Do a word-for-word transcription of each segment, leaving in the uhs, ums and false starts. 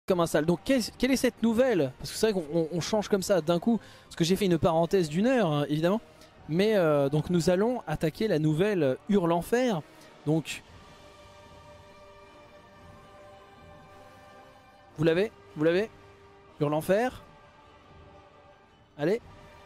comme un sale. Donc quelle, quelle est cette nouvelle? Parce que c'est vrai qu'on on change comme ça d'un coup. Parce que j'ai fait une parenthèse d'une heure, hein, évidemment. Mais euh, donc nous allons attaquer la nouvelle Hurlenfer. Donc... Vous l'avez? Vous l'avez? Hurlenfer. Allez.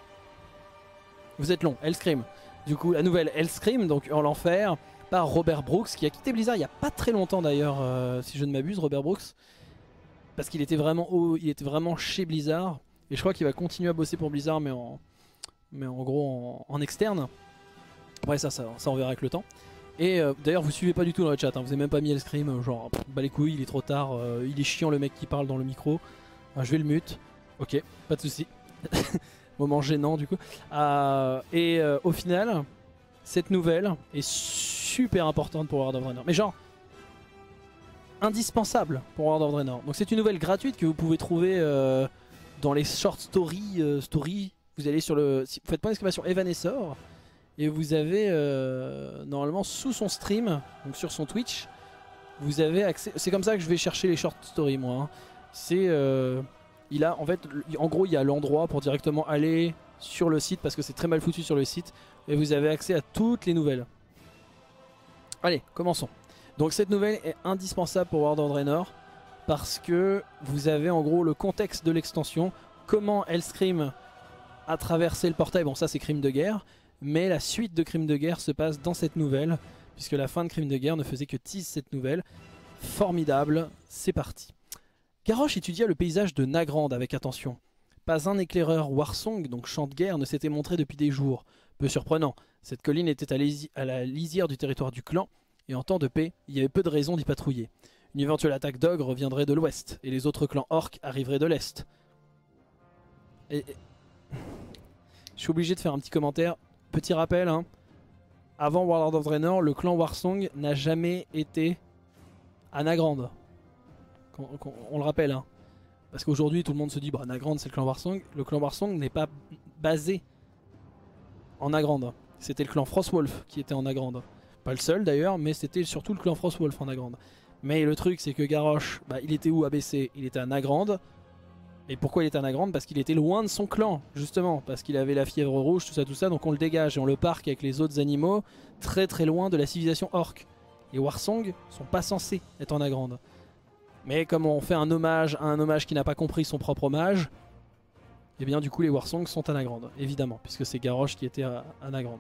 Vous êtes long, Hellscream. Du coup, la nouvelle Hellscream, donc Hurlenfer, par Robert Brooks, qui a quitté Blizzard il n'y a pas très longtemps d'ailleurs, euh, si je ne m'abuse, Robert Brooks. Parce qu'il était vraiment haut, il était vraiment chez Blizzard. Et je crois qu'il va continuer à bosser pour Blizzard, mais en, mais en gros en, en externe. Après ça, ça, ça on verra avec le temps. Et euh, d'ailleurs vous suivez pas du tout dans le chat, hein, vous avez même pas mis Hellscream, genre pff, bah les couilles, il est trop tard, euh, il est chiant le mec qui parle dans le micro. Ah, je vais le mute, ok, pas de soucis. Moment gênant du coup. Euh, et euh, au final, cette nouvelle est super importante pour World of Draenor. Mais genre, indispensable pour World of Draenor. Donc c'est une nouvelle gratuite que vous pouvez trouver euh, dans les short stories. Euh, story. Vous allez sur le... Si vous faites point d'exclamation Evanescence. Et vous avez euh, normalement sous son stream, donc sur son Twitch, vous avez accès. C'est comme ça que je vais chercher les short stories moi. Hein. C'est, euh, il a en fait, en gros, il y a l'endroit pour directement aller sur le site parce que c'est très mal foutu sur le site. Et vous avez accès à toutes les nouvelles. Allez, commençons. Donc cette nouvelle est indispensable pour World of Draenor parce que vous avez en gros le contexte de l'extension, comment Hellscream a traversé le portail. Bon, ça c'est Crime de guerre. Mais la suite de Crime de guerre se passe dans cette nouvelle, puisque la fin de Crime de guerre ne faisait que tease cette nouvelle. Formidable, c'est parti. Garrosh étudia le paysage de Nagrand avec attention. Pas un éclaireur Warsong, donc champ de guerre, ne s'était montré depuis des jours. Peu surprenant, cette colline était à, à la lisière du territoire du clan, et en temps de paix, il y avait peu de raisons d'y patrouiller. Une éventuelle attaque d'ogre reviendrait de l'ouest, et les autres clans orques arriveraient de l'est. Et... Je suis obligé de faire un petit commentaire. Petit rappel, hein, avant World of Draenor, le clan Warsong n'a jamais été à Nagrand. On, on, on le rappelle, hein, parce qu'aujourd'hui tout le monde se dit bah Nagrand c'est le clan Warsong. Le clan Warsong n'est pas basé en Nagrand. C'était le clan Frostwolf qui était en Nagrand. Pas le seul d'ailleurs, mais c'était surtout le clan Frostwolf en Nagrand. Mais le truc c'est que Garrosh, bah, il était où A B C? Il était à Nagrand. Et pourquoi il était à Nagrand? Parce qu'il était loin de son clan, justement. Parce qu'il avait la fièvre rouge, tout ça, tout ça. Donc on le dégage et on le parque avec les autres animaux, très très loin de la civilisation orque. Les Warsong sont pas censés être en Nagrand. Mais comme on fait un hommage à un hommage qui n'a pas compris son propre hommage, et bien du coup les Warsong sont à Nagrand, évidemment. Puisque c'est Garrosh qui était à, à Nagrand.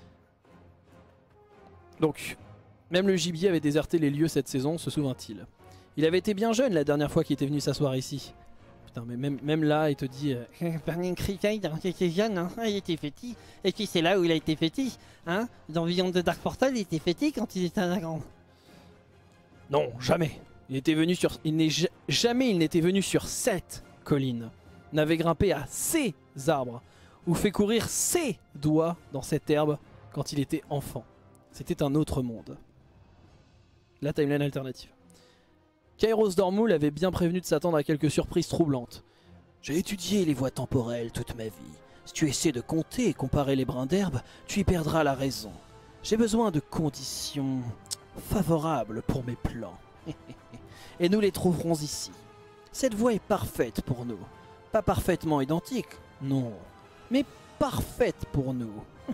Donc, même le gibier avait déserté les lieux cette saison, se souvint-il. Il avait été bien jeune la dernière fois qu'il était venu s'asseoir ici. Putain, mais même, même là, il te dit... Euh... Burning Creek, il était jeune, hein, il était féti. Et puis c'est là où il a été féti. Hein, dans Beyond the Dark Portal, il était féti quand il était à Nagrand. Non, jamais. Il était venu sur... Il n'est jamais il n'était venu sur cette colline. N'avait grimpé à ces arbres. Ou fait courir ses doigts dans cette herbe quand il était enfant. C'était un autre monde. La timeline alternative. Kairos Dormoul avait bien prévenu de s'attendre à quelques surprises troublantes. J'ai étudié les voies temporelles toute ma vie. Si tu essaies de compter et comparer les brins d'herbe, tu y perdras la raison. J'ai besoin de conditions favorables pour mes plans. Et nous les trouverons ici. Cette voie est parfaite pour nous. Pas parfaitement identique, non, mais parfaite pour nous.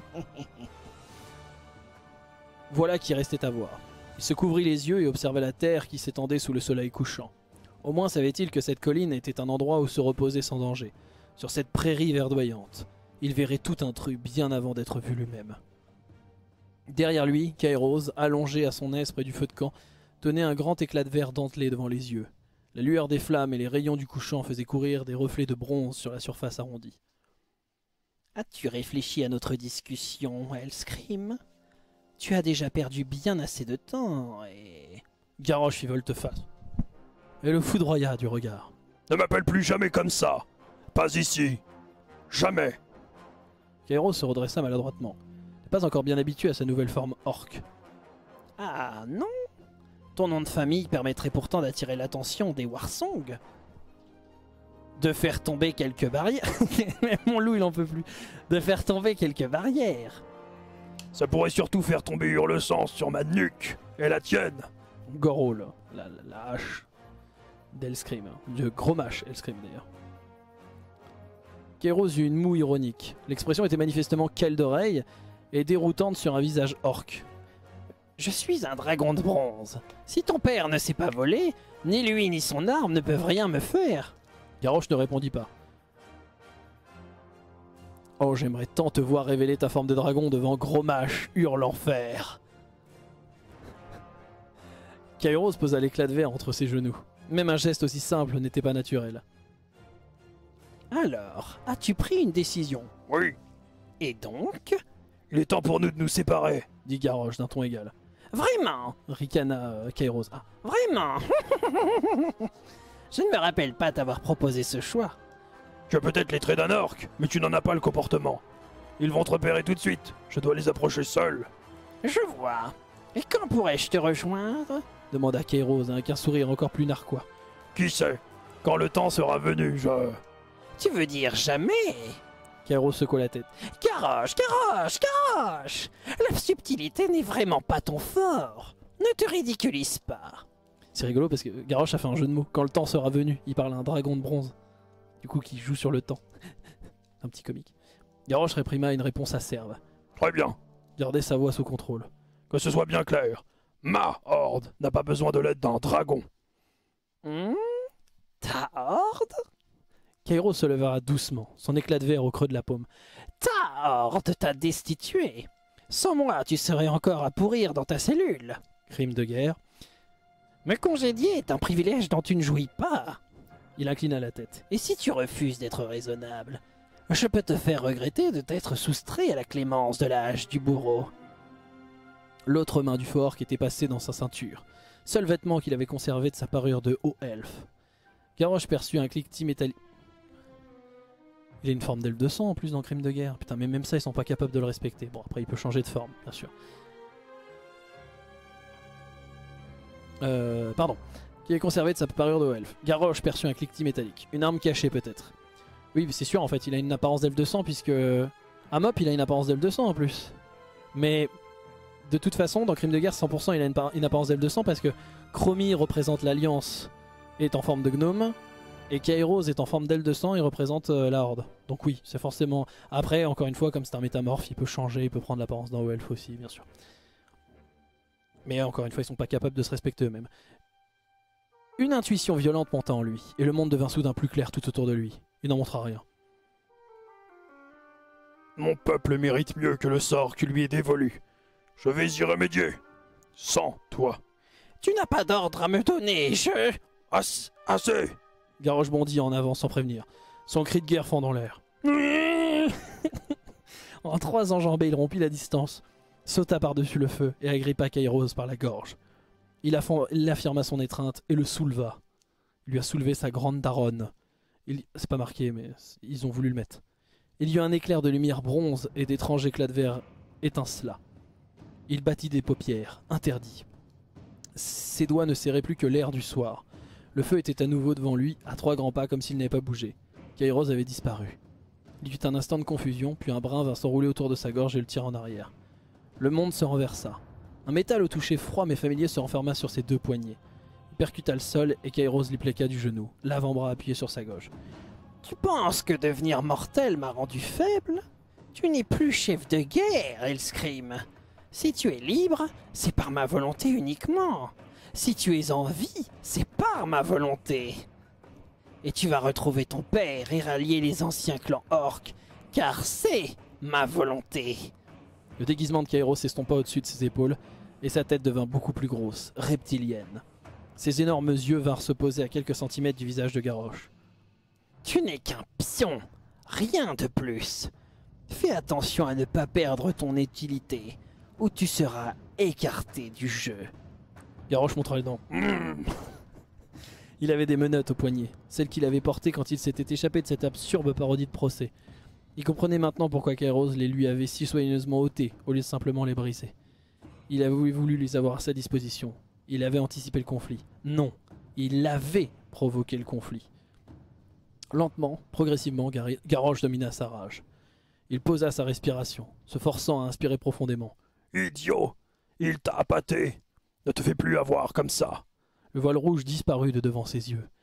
Voilà qui restait à voir. Il se couvrit les yeux et observa la terre qui s'étendait sous le soleil couchant. Au moins savait-il que cette colline était un endroit où se reposer sans danger. Sur cette prairie verdoyante, il verrait tout intrus bien avant d'être vu lui-même. Derrière lui, Kairos, allongé à son aise près du feu de camp, tenait un grand éclat de verre dentelé devant les yeux. La lueur des flammes et les rayons du couchant faisaient courir des reflets de bronze sur la surface arrondie. « As-tu réfléchi à notre discussion, Hellscream ? Tu as déjà perdu bien assez de temps et... » Garrosh fit volte-face et le foudroya du regard. « Ne m'appelle plus jamais comme ça. Pas ici. Jamais. » Kairos se redressa maladroitement. N'est pas encore bien habitué à sa nouvelle forme orque. « Ah non ? Ton nom de famille permettrait pourtant d'attirer l'attention des Warsong. De faire tomber quelques barrières. » Mon loup il en peut plus. De faire tomber quelques barrières. Ça pourrait surtout faire tomber Hurlesens sur ma nuque et la tienne. Goro là, la, la, la hache. d'Hellscream, hein, de Gromash Hellscream d'ailleurs. Kairos eut une moue ironique. L'expression était manifestement quelle d'oreille et déroutante sur un visage orc. Je suis un dragon de bronze. Si ton père ne s'est pas volé, ni lui ni son arme ne peuvent rien me faire. Garrosh ne répondit pas. Oh, j'aimerais tant te voir révéler ta forme de dragon devant Gromash, hurle l'enfer. Kairos posa l'éclat de verre entre ses genoux. Même un geste aussi simple n'était pas naturel. Alors, as-tu pris une décision? Oui, Et donc? il est temps pour nous de nous séparer. Dit Garrosh d'un ton égal. Vraiment? Ricana euh, Kairos. Ah, Vraiment? Je ne me rappelle pas t'avoir proposé ce choix. Tu as peut-être les traits d'un orc, mais tu n'en as pas le comportement. Ils vont te repérer tout de suite. Je dois les approcher seul. Je vois. Et quand pourrais-je te rejoindre? demanda Kairos avec un sourire encore plus narquois. Qui sait? Quand le temps sera venu, je... Tu veux dire jamais? Kairos secoua la tête. Garrosh, Garrosh, Garrosh! La subtilité n'est vraiment pas ton fort. Ne te ridiculise pas. C'est rigolo parce que Garrosh a fait un jeu de mots. Quand le temps sera venu, il parle à un dragon de bronze. Du coup, qui joue sur le temps. Un petit comique. Garrosh réprima une réponse acerbe. Très bien. Gardez sa voix sous contrôle. Que ce soit bien clair. Ma horde n'a pas besoin de l'aide d'un dragon. Hmm? Ta horde? Kairos se leva doucement, son éclat de verre au creux de la paume. Ta horde t'a destitué. Sans moi, tu serais encore à pourrir dans ta cellule. Crime de guerre. Me congédier est un privilège dont tu ne jouis pas. Il inclina la tête. Et si tu refuses d'être raisonnable, je peux te faire regretter de t'être soustrait à la clémence de la hache du bourreau. L'autre main du fort qui était passée dans sa ceinture. Seul vêtement qu'il avait conservé de sa parure de haut elfe. Garrosh perçut un cliquetis métallique. Il a une forme d'elfe de sang en plus dans Crime de guerre. Putain, mais même ça, ils sont pas capables de le respecter. Bon, après, il peut changer de forme, bien sûr. Euh, pardon. Qui est conservé de sa parure de haut elfe. Garrosh perçut un cliquetis métallique. Une arme cachée, peut-être. Oui, c'est sûr, en fait, il a une apparence d'elfe de sang, puisque... Amop, il a une apparence d'elfe de sang, en plus. Mais... De toute façon, dans Crime de guerre, cent pour cent, il a une, une apparence d'elfe de sang, parce que Chromie représente l'Alliance, est en forme de gnome, et Kairos est en forme d'elfe de sang, il représente euh, la Horde. Donc oui, c'est forcément... Après, encore une fois, comme c'est un métamorphe, il peut changer, il peut prendre l'apparence d'un haut elfe aussi, bien sûr. Mais encore une fois, ils sont pas capables de se respecter eux-mêmes. Une intuition violente monta en lui, et le monde devint soudain plus clair tout autour de lui. Il n'en montra rien. Mon peuple mérite mieux que le sort qui lui est dévolu. Je vais y remédier. Sans toi. Tu n'as pas d'ordre à me donner, je... As assez. Garrosh bondit en avant sans prévenir. Son cri de guerre fend dans l'air. En trois enjambées, il rompit la distance, sauta par-dessus le feu et agrippa Kairos par la gorge. Il, il affirma son étreinte et le souleva. Il lui a soulevé sa grande daronne. Il... C'est pas marqué, mais ils ont voulu le mettre. Il y eut un éclair de lumière bronze et d'étranges éclats de verre étincela. Il battit des paupières, interdit. Ses doigts ne serraient plus que l'air du soir. Le feu était à nouveau devant lui, à trois grands pas comme s'il n'avait pas bougé. Kairos avait disparu. Il y eut un instant de confusion, puis un brin vint s'enrouler autour de sa gorge et le tira en arrière. Le monde se renversa. Un métal au toucher froid mais familier se renferma sur ses deux poignets. Il percuta le sol et Kairos l'y pléqua du genou, l'avant-bras appuyé sur sa gauche. Tu penses que devenir mortel m'a rendu faible? Tu n'es plus chef de guerre, Hellscream. Si tu es libre, c'est par ma volonté uniquement. Si tu es en vie, c'est par ma volonté. Et tu vas retrouver ton père et rallier les anciens clans orques, car c'est ma volonté. Le déguisement de Kairos s'estompa au-dessus de ses épaules, et sa tête devint beaucoup plus grosse, reptilienne. Ses énormes yeux vinrent se poser à quelques centimètres du visage de Garrosh. Tu n'es qu'un pion, rien de plus. Fais attention à ne pas perdre ton utilité, ou tu seras écarté du jeu. Garrosh montra les dents. Mmh. Il avait des menottes au poignet, celles qu'il avait portées quand il s'était échappé de cette absurde parodie de procès. Il comprenait maintenant pourquoi Kairos les lui avait si soigneusement ôtées, au lieu de simplement les briser. Il avait voulu les avoir à sa disposition. Il avait anticipé le conflit. Non, il avait provoqué le conflit. Lentement, progressivement, Gar Garrosh domina sa rage. Il posa sa respiration, se forçant à inspirer profondément. Idiot! Il t'a appâté! Ne te fais plus avoir comme ça! Le voile rouge disparut de devant ses yeux.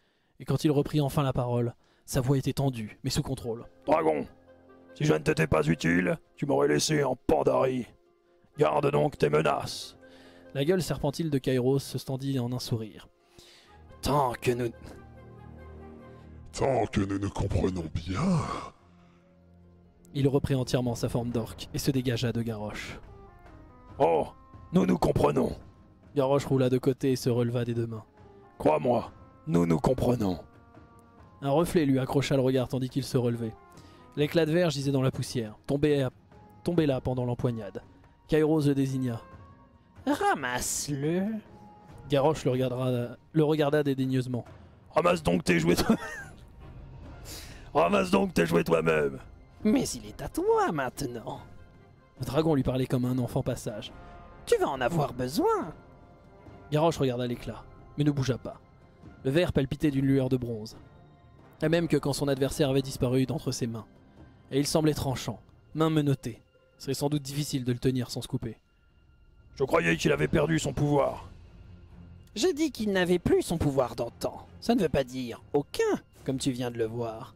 Et quand il reprit enfin la parole, sa voix était tendue, mais sous contrôle. Dragon, si je ne t'étais pas utile, tu m'aurais laissé en Pandarie. Garde donc tes menaces. La gueule serpentile de Kairos se tendit en un sourire. Tant que nous... Tant que nous nous comprenons bien... Il reprit entièrement sa forme d'orque et se dégagea de Garrosh. Oh, nous nous comprenons. Garrosh roula de côté et se releva des deux mains. Crois-moi, nous nous comprenons. Un reflet lui accrocha le regard tandis qu'il se relevait. L'éclat de verre gisait dans la poussière, tombé, à... tombé là pendant l'empoignade. Kairos le désigna. Ramasse-le. Garrosh le, regardera... le regarda dédaigneusement. Ramasse donc tes jouets toi. Ramasse donc tes jouets toi-même. Mais il est à toi maintenant. Le dragon lui parlait comme un enfant passage. Tu vas en avoir besoin. Garrosh regarda l'éclat, mais ne bougea pas. Le verre palpitait d'une lueur de bronze. Et même que quand son adversaire avait disparu d'entre ses mains. Et il semblait tranchant, main menottée. Ce serait sans doute difficile de le tenir sans se couper. Je croyais qu'il avait perdu son pouvoir. J'ai dit qu'il n'avait plus son pouvoir d'antan. Ça ne veut pas dire aucun, comme tu viens de le voir.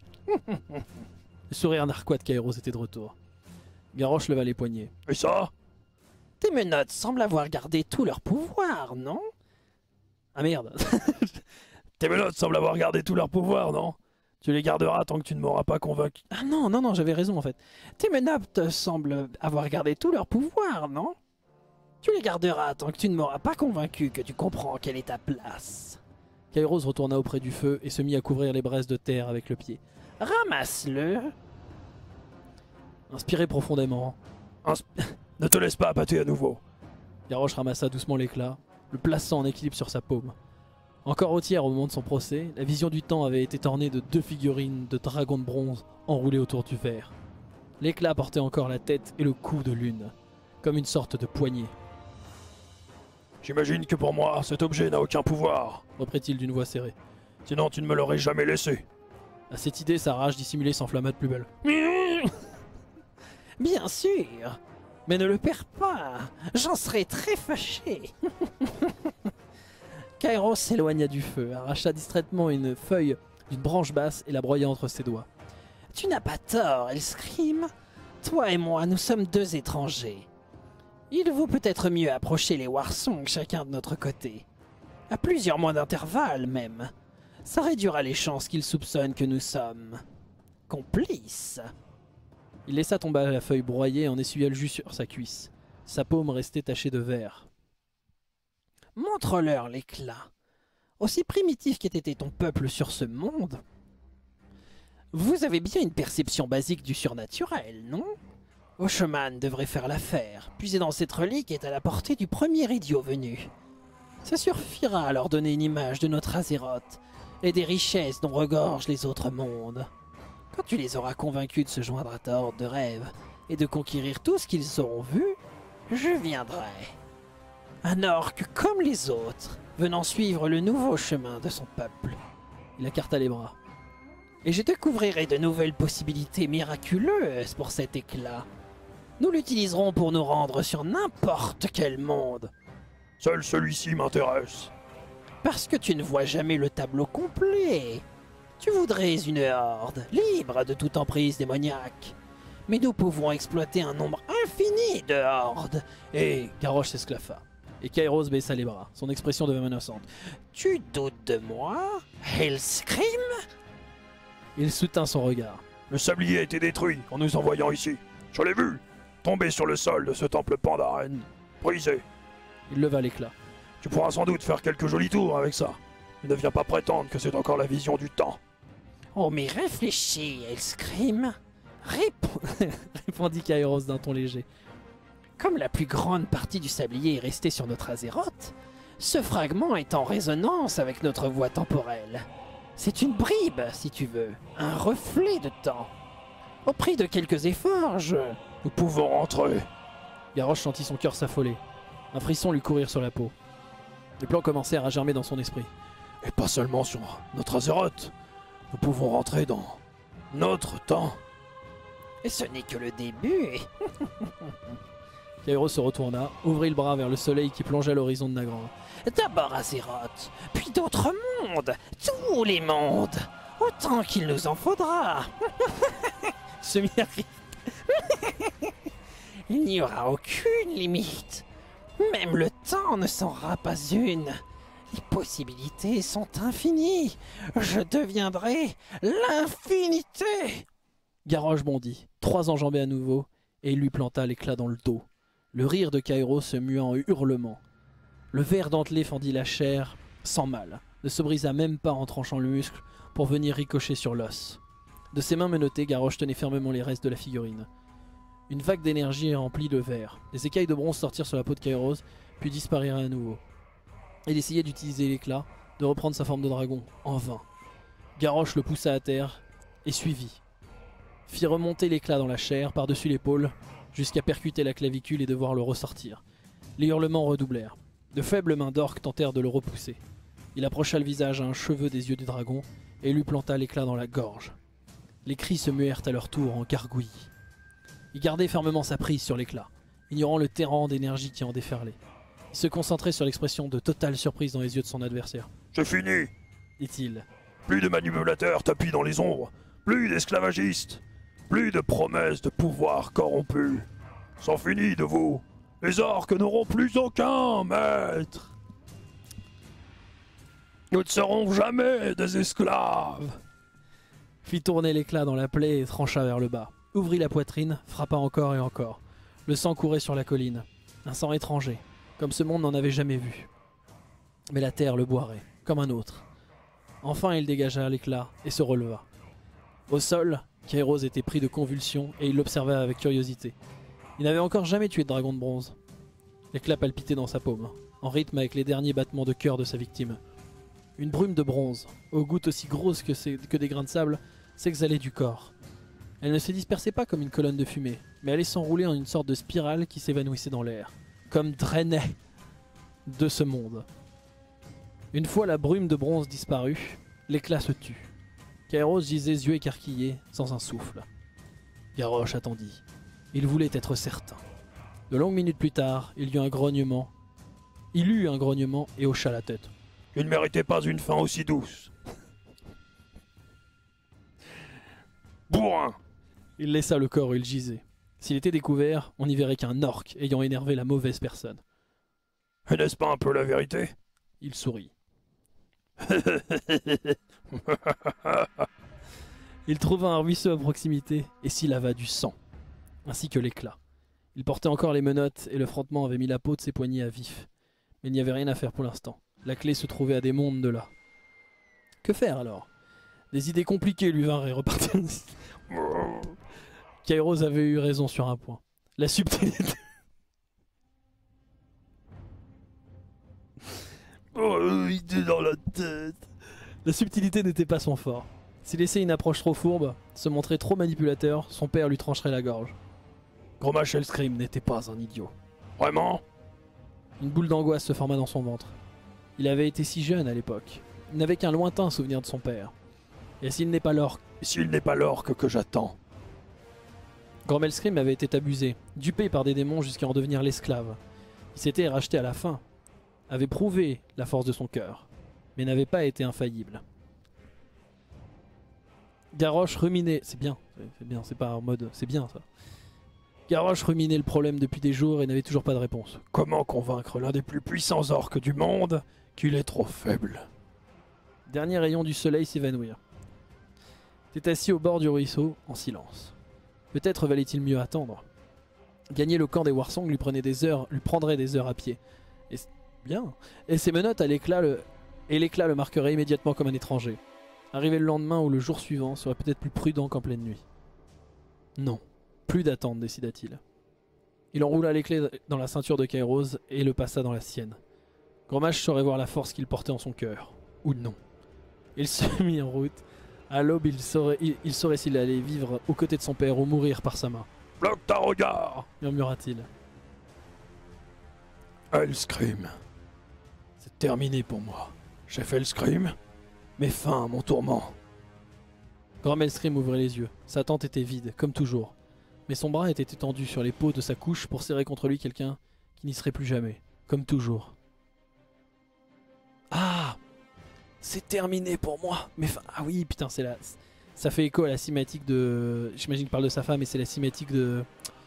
Le sourire narquois de Kairos était de retour. Garrosh leva les poignets. Et ça? Tes menottes semblent avoir gardé tout leur pouvoir, non? Ah merde. Tes menottes semblent avoir gardé tout leur pouvoir, non? Tu les garderas tant que tu ne m'auras pas convaincu. Ah non, non, non, j'avais raison en fait. Tes menottes semblent avoir gardé tout leur pouvoir, non? Tu les garderas tant que tu ne m'auras pas convaincu que tu comprends quelle est ta place. Kairos retourna auprès du feu et se mit à couvrir les braises de terre avec le pied. Ramasse-le. Inspirez profondément. Insp... ne te laisse pas appâter à nouveau. Garrosh ramassa doucement l'éclat, le plaçant en équilibre sur sa paume. Encore au tiers au moment de son procès, la vision du temps avait été ornée de deux figurines de dragons de bronze enroulées autour du verre. L'éclat portait encore la tête et le cou de l'une, comme une sorte de poignée. J'imagine que pour moi, cet objet n'a aucun pouvoir. Reprit-il d'une voix serrée. Sinon, tu ne me l'aurais jamais laissé. À cette idée, sa rage dissimulée s'enflamma de plus belle. Bien sûr, mais ne le perds pas. J'en serais très fâché. Kairos s'éloigna du feu, arracha distraitement une feuille d'une branche basse et la broya entre ses doigts. Tu n'as pas tort, Elscrim. Toi et moi, nous sommes deux étrangers. Il vaut peut-être mieux approcher les Warsong chacun de notre côté. À plusieurs mois d'intervalle même. Ça réduira les chances qu'ils soupçonnent que nous sommes complices. Il laissa tomber la feuille broyée et en essuya le jus sur sa cuisse. Sa paume restait tachée de verre. Montre-leur l'éclat. Aussi primitif qu'ait été ton peuple sur ce monde, vous avez bien une perception basique du surnaturel, non? Oshaman devrait faire l'affaire. Puiser dans cette relique est à la portée du premier idiot venu. Ça suffira à leur donner une image de notre Azeroth et des richesses dont regorgent les autres mondes. Quand tu les auras convaincus de se joindre à ta horde de rêve et de conquérir tout ce qu'ils auront vu, je viendrai. Un orc comme les autres, venant suivre le nouveau chemin de son peuple. Il écarta les bras. Et je découvrirai de nouvelles possibilités miraculeuses pour cet éclat. Nous l'utiliserons pour nous rendre sur n'importe quel monde. Seul celui-ci m'intéresse. Parce que tu ne vois jamais le tableau complet. Tu voudrais une horde, libre de toute emprise démoniaque. Mais nous pouvons exploiter un nombre infini de hordes. Et Garrosh s'esclaffa. Et Kairos baissa les bras. Son expression devint menaçante. Tu doutes de moi, Hellscream? Il soutint son regard. Le sablier a été détruit en nous envoyant ici. Je l'ai vu, tomber sur le sol de ce temple Pandaren, brisé. Il leva l'éclat. Tu pourras sans doute faire quelques jolis tours avec ça. Mais ne viens pas prétendre que c'est encore la vision du temps. Oh mais réfléchis, Hellscream. Réponds. Répondit Kairos d'un ton léger. Comme la plus grande partie du sablier est restée sur notre Azeroth, ce fragment est en résonance avec notre voie temporelle. C'est une bribe, si tu veux, un reflet de temps. Au prix de quelques efforts, je... Nous pouvons rentrer. Garrosh sentit son cœur s'affoler. Un frisson lui courir sur la peau. Les plans commencèrent à germer dans son esprit. Et pas seulement sur notre Azeroth. Nous pouvons rentrer dans notre temps. Et ce n'est que le début. Kairos se retourna, ouvrit le bras vers le soleil qui plongeait à l'horizon de Nagrand. D'abord Azeroth, puis d'autres mondes, tous les mondes, autant qu'il nous en faudra. Semi-arrive. Il n'y aura aucune limite. Même le temps ne sera pas une. Les possibilités sont infinies. Je deviendrai l'infinité. Garrosh bondit, trois enjambées à nouveau, et il lui planta l'éclat dans le dos. Le rire de Kairos se mua en hurlement. Le ver dentelé fendit la chair sans mal, ne se brisa même pas en tranchant le muscle pour venir ricocher sur l'os. De ses mains menottées, Garrosh tenait fermement les restes de la figurine. Une vague d'énergie remplit le verre. Des écailles de bronze sortirent sur la peau de Kairos, puis disparirent à nouveau. Il essayait d'utiliser l'éclat, de reprendre sa forme de dragon, en vain. Garrosh le poussa à terre et suivit. Fit remonter l'éclat dans la chair, par-dessus l'épaule, jusqu'à percuter la clavicule et devoir le ressortir. Les hurlements redoublèrent. De faibles mains d'orque tentèrent de le repousser. Il approcha le visage à un cheveu des yeux du dragon et lui planta l'éclat dans la gorge. Les cris se muèrent à leur tour en gargouillis. Il gardait fermement sa prise sur l'éclat, ignorant le terrant d'énergie qui en déferlait. Il se concentrait sur l'expression de totale surprise dans les yeux de son adversaire. « C'est fini !» dit-il. Plus de manipulateurs tapis dans les ombres, plus d'esclavagistes, plus de promesses de pouvoir corrompues. C'en finit de vous. Les orques n'auront plus aucun maître. Nous ne serons jamais des esclaves. Fit tourner l'éclat dans la plaie et trancha vers le bas. Ouvrit la poitrine, frappa encore et encore. Le sang courait sur la colline. Un sang étranger, comme ce monde n'en avait jamais vu. Mais la terre le boirait, comme un autre. Enfin il dégagea l'éclat et se releva. Au sol, Kairos était pris de convulsions et il l'observait avec curiosité. Il n'avait encore jamais tué de dragon de bronze. L'éclat palpitait dans sa paume, en rythme avec les derniers battements de cœur de sa victime. Une brume de bronze, aux gouttes aussi grosses que, que des grains de sable, s'exhalait du corps. Elle ne se dispersait pas comme une colonne de fumée, mais allait s'enrouler en une sorte de spirale qui s'évanouissait dans l'air, comme drainait de ce monde. Une fois la brume de bronze disparue, l'éclat se tut. Kairos gisait yeux écarquillés, sans un souffle. Garrosh attendit. Il voulait être certain. De longues minutes plus tard, il y eut un grognement. Il eut un grognement et hocha la tête. Il ne méritait pas une fin aussi douce. Bourrin! Il laissa le corps où il gisait. S'il était découvert, on n'y verrait qu'un orc ayant énervé la mauvaise personne. Et n'est-ce pas un peu la vérité? Il sourit. Il trouva un ruisseau à proximité et s'y lava du sang, ainsi que l'éclat. Il portait encore les menottes et le frottement avait mis la peau de ses poignets à vif. Mais il n'y avait rien à faire pour l'instant. La clé se trouvait à des mondes de là. Que faire alors? Des idées compliquées lui vinrent et repartirent. Kairos avait eu raison sur un point. La subtilité... Oh, idée dans la tête. La subtilité n'était pas son fort. S'il laissait une approche trop fourbe, se montrer trop manipulateur, son père lui trancherait la gorge. Grommash Hellscream n'était pas un idiot. Vraiment? Une boule d'angoisse se forma dans son ventre. Il avait été si jeune à l'époque. Il n'avait qu'un lointain souvenir de son père. Et s'il n'est pas l'orque... S'il n'est pas l'orque que j'attends. Grommelskrim avait été abusé, dupé par des démons jusqu'à en devenir l'esclave. Il s'était racheté à la fin, avait prouvé la force de son cœur, mais n'avait pas été infaillible. Garrosh ruminait... C'est bien, c'est bien, c'est pas en mode... C'est bien ça. Garrosh ruminait le problème depuis des jours et n'avait toujours pas de réponse. Comment convaincre l'un des plus puissants orques du monde qu'il est trop faible? Dernier rayon du soleil s'évanouir. Il était assis au bord du ruisseau, en silence. Peut-être valait-il mieux attendre. Gagner le camp des Warsong lui prenait des heures, lui prendrait des heures à pied. Et bien. Et ses menottes à l'éclat le... et l'éclat le marquerait immédiatement comme un étranger. Arriver le lendemain ou le jour suivant serait peut-être plus prudent qu'en pleine nuit. Non, plus d'attente, décida-t-il. Il enroula les clés dans la ceinture de Kairos et le passa dans la sienne. Grommash saurait voir la force qu'il portait en son cœur. Ou non. Il se mit en route. À l'aube, il saurait, il, il saurait s'il allait vivre aux côtés de son père ou mourir par sa main. « Bloque ta regard !» murmura-t-il. Hellscream. C'est terminé pour moi. J'ai fait Hellscream. Mets fin à mon tourment. Grand Hellscream ouvrait les yeux. Sa tente était vide, comme toujours. Mais son bras était étendu sur les peaux de sa couche pour serrer contre lui quelqu'un qui n'y serait plus jamais, comme toujours. Ah, c'est terminé pour moi. Mais ah oui, putain, c'est la, ça fait écho à la cinématique de. J'imagine qu'il parle de sa femme, et c'est la cinématique de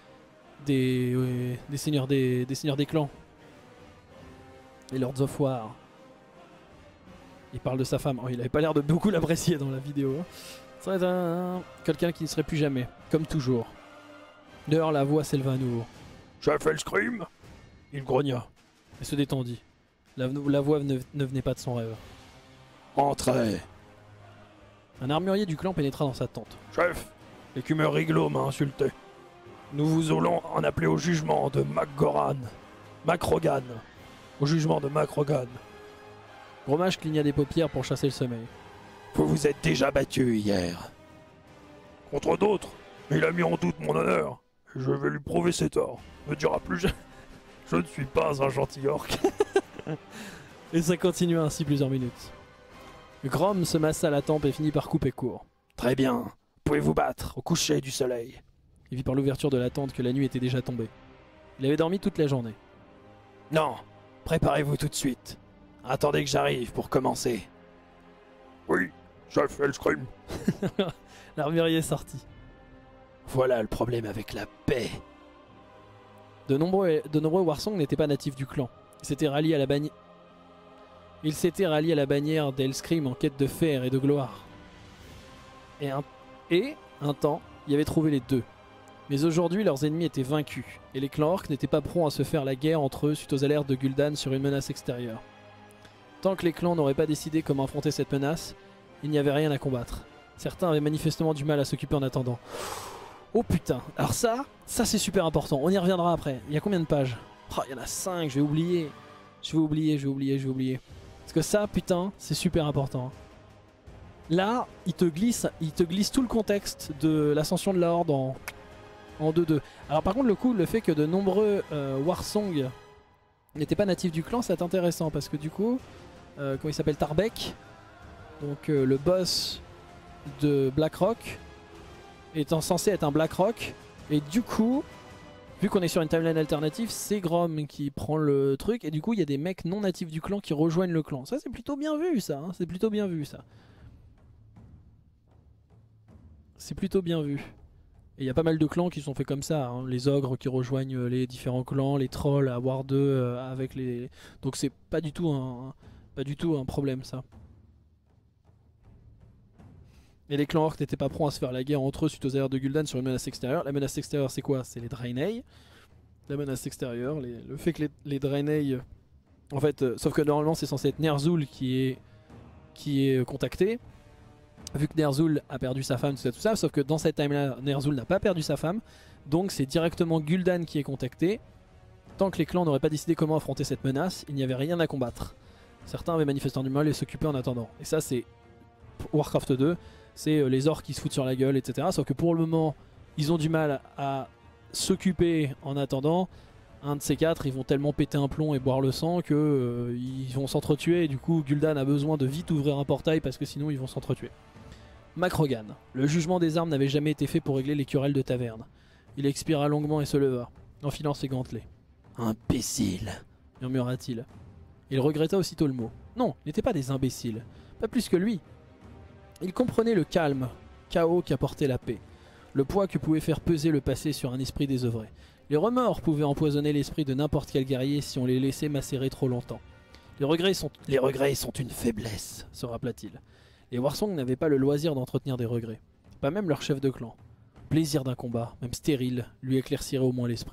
des ouais, des seigneurs des des seigneurs des clans, les Lords of War. Il parle de sa femme. Oh, il avait pas l'air de beaucoup l'apprécier dans la vidéo. Hein. Ça va être un... quelqu'un qui ne serait plus jamais, comme toujours. D'ailleurs, la voix s'éleva à nouveau. Chef Hellscream? Il grogna et se détendit. La, la voix ne, ne venait pas de son rêve. Entrez. Un armurier du clan pénétra dans sa tente. Chef, l'écumeur Riglo m'a insulté. Nous vous allons en appeler au jugement de MacGoran. Macrogan. Au jugement de Macrogan. Gromage cligna des paupières pour chasser le sommeil. Vous vous êtes déjà battu hier. Contre d'autres, mais il a mis en doute mon honneur. Et je vais lui prouver ses torts. Ne dira plus jamais. Je ne suis pas un gentil orc. Et ça continua ainsi plusieurs minutes. Grom se massa la tempe et finit par couper court. Très bien. Pouvez-vous battre au coucher du soleil? Il vit par l'ouverture de la tente que la nuit était déjà tombée. Il avait dormi toute la journée. Non. Préparez-vous tout de suite. Attendez que j'arrive pour commencer. Oui, chef Hellscream. L'armurier sortit. Voilà le problème avec la paix. De nombreux, de nombreux Warsong n'étaient pas natifs du clan. Ils s'étaient ralliés à la bannière. Ils s'étaient ralliés à la bannière d'Hellscream en quête de fer et de gloire. Et un, et, un temps, y avait trouvé les deux. Mais aujourd'hui, leurs ennemis étaient vaincus, et les clans orcs n'étaient pas prompts à se faire la guerre entre eux suite aux alertes de Gul'dan sur une menace extérieure. Tant que les clans n'auraient pas décidé comment affronter cette menace, il n'y avait rien à combattre. Certains avaient manifestement du mal à s'occuper en attendant. Oh putain, alors ça, ça c'est super important, on y reviendra après. Il y a combien de pages? Oh, il y en a cinq, je vais oublier. Je vais oublier, je vais oublier, je vais oublier. Parce que ça, putain, c'est super important. Là, il te glisse, il te glisse tout le contexte de l'ascension de la Horde en, en deux deux. Alors par contre, le coup, le fait que de nombreux euh, Warsong n'étaient pas natifs du clan, c'est intéressant. Parce que du coup, euh, comment il s'appelle, Tarbek, donc euh, le boss de Blackrock, étant censé être un Blackrock. Et du coup, vu qu'on est sur une timeline alternative, c'est Grom qui prend le truc. Et du coup, il y a des mecs non natifs du clan qui rejoignent le clan. Ça, c'est plutôt bien vu, ça. Hein, c'est plutôt bien vu, ça. C'est plutôt bien vu. Et il y a pas mal de clans qui sont faits comme ça. Hein. Les ogres qui rejoignent les différents clans, les trolls à War deux euh, avec les... Donc c'est pas du tout un, pas du tout un problème, ça. Et les clans orcs n'étaient pas prompts à se faire la guerre entre eux suite aux alertes de Gul'dan sur une menace extérieure. La menace extérieure, c'est quoi? C'est les Draenei. La menace extérieure, les... le fait que les, les Draenei... En fait, euh, sauf que normalement c'est censé être Ner'zhul qui est, qui est contacté. Vu que Ner'zhul a perdu sa femme, tout ça, tout ça, sauf que dans cette time-là, Ner'zhul n'a pas perdu sa femme, donc c'est directement Gul'dan qui est contacté. Tant que les clans n'auraient pas décidé comment affronter cette menace, il n'y avait rien à combattre. Certains avaient manifestement du mal et s'occupaient en attendant. Et ça, c'est Warcraft deux, c'est les orcs qui se foutent sur la gueule, et cetera. Sauf que pour le moment, ils ont du mal à s'occuper en attendant. Un de ces quatre, ils vont tellement péter un plomb et boire le sang que euh, ils vont s'entretuer. Et du coup, Gul'dan a besoin de vite ouvrir un portail parce que sinon ils vont s'entretuer. Macrogan. Le jugement des armes n'avait jamais été fait pour régler les querelles de taverne. Il expira longuement et se leva, enfilant ses gantelets. Imbécile, murmura-t-il. Il regretta aussitôt le mot. Non, ils n'étaient pas des imbéciles. Pas plus que lui. Il comprenait le calme, chaos qu'apportait la paix. Le poids que pouvait faire peser le passé sur un esprit désœuvré. Les remords pouvaient empoisonner l'esprit de n'importe quel guerrier si on les laissait macérer trop longtemps. Les regrets sont, les regrets sont une faiblesse, se rappela-t-il. Les Warsong n'avaient pas le loisir d'entretenir des regrets. Pas même leur chef de clan. Plaisir d'un combat, même stérile, lui éclaircirait au moins l'esprit.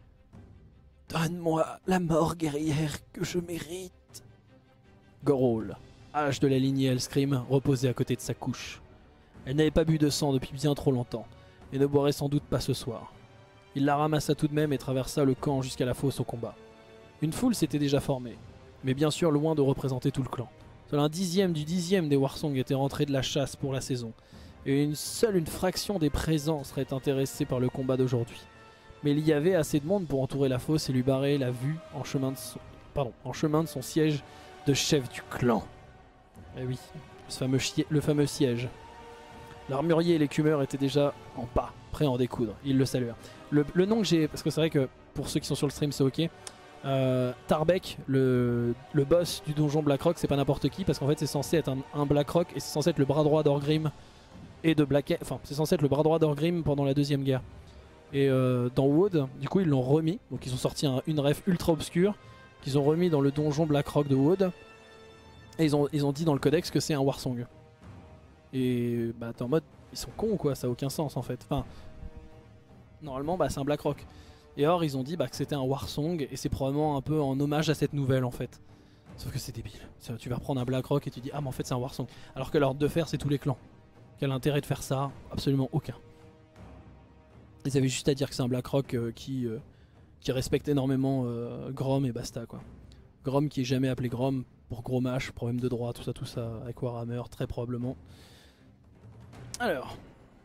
Donne-moi la mort guerrière que je mérite. Gorol, âge de la lignée Hellscream, reposait à côté de sa couche. Elle n'avait pas bu de sang depuis bien trop longtemps, et ne boirait sans doute pas ce soir. Il la ramassa tout de même et traversa le camp jusqu'à la fosse au combat. Une foule s'était déjà formée, mais bien sûr loin de représenter tout le clan. Seul un dixième du dixième des Warsong était rentré de la chasse pour la saison, et une seule une fraction des présents serait intéressée par le combat d'aujourd'hui. Mais il y avait assez de monde pour entourer la fosse et lui barrer la vue en chemin de son, pardon, en chemin de son siège de chef du clan. Eh oui, ce fameux le fameux siège. L'armurier et l'écumeur étaient déjà en pas, prêts à en découdre. Ils le saluèrent. Le, le nom que j'ai, parce que c'est vrai que pour ceux qui sont sur le stream, c'est ok. Euh, Tarbek, le, le boss du donjon Blackrock, c'est pas n'importe qui parce qu'en fait c'est censé être un, un Blackrock et c'est censé être le bras droit d'Orgrim et de Black, enfin c'est censé être le bras droit d'Orgrim pendant la deuxième guerre. Et euh, dans Wood, du coup ils l'ont remis, donc ils ont sorti un, une ref ultra obscure qu'ils ont remis dans le donjon Blackrock de Wood et ils ont, ils ont dit dans le codex que c'est un Warsong. Et bah t'es en mode ils sont cons quoi, ça a aucun sens en fait. Enfin normalement bah c'est un Blackrock. Et or ils ont dit bah, que c'était un Warsong et c'est probablement un peu en hommage à cette nouvelle en fait. Sauf que c'est débile. Ça, tu vas reprendre un Blackrock et tu dis ah mais en fait c'est un Warsong. Alors que l'ordre de fer c'est tous les clans. Quel intérêt de faire ça? Absolument aucun. Ils avaient juste à dire que c'est un Blackrock euh, qui, euh, qui respecte énormément euh, Grom et basta quoi. Grom qui est jamais appelé Grom pour gros match, problème de droit, tout ça tout ça avec Warhammer très probablement. Alors.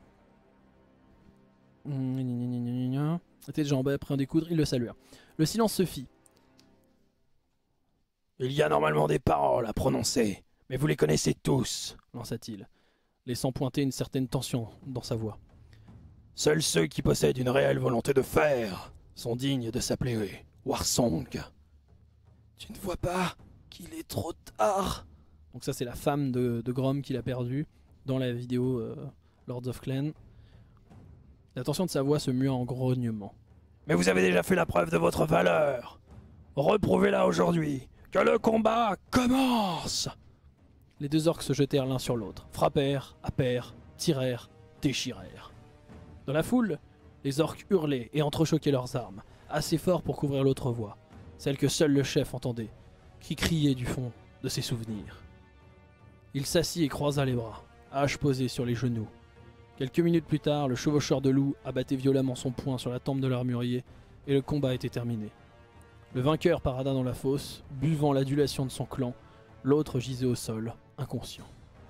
Était déjà en bas prêt à en découdre, ils le saluèrent. Le silence se fit. Il y a normalement des paroles à prononcer, mais vous les connaissez tous, lança-t-il, laissant pointer une certaine tension dans sa voix. Seuls ceux qui possèdent une réelle volonté de faire sont dignes de s'appeler Warsong. Tu ne vois pas qu'il est trop tard? Donc ça c'est la femme de, de Grom qu'il a perdue dans la vidéo euh, Lords of Clan. La tension de sa voix se mua en grognement. Mais vous avez déjà fait la preuve de votre valeur. Reprouvez-la aujourd'hui. Que le combat commence. Les deux orques se jetèrent l'un sur l'autre, frappèrent, happèrent, tirèrent, déchirèrent. Dans la foule, les orques hurlaient et entrechoquaient leurs armes, assez fort pour couvrir l'autre voix, celle que seul le chef entendait, qui criait du fond de ses souvenirs. Il s'assit et croisa les bras, hache posée sur les genoux. Quelques minutes plus tard, le chevaucheur de loup abattait violemment son poing sur la tempe de l'armurier et le combat était terminé. Le vainqueur parada dans la fosse, buvant l'adulation de son clan, l'autre gisait au sol, inconscient.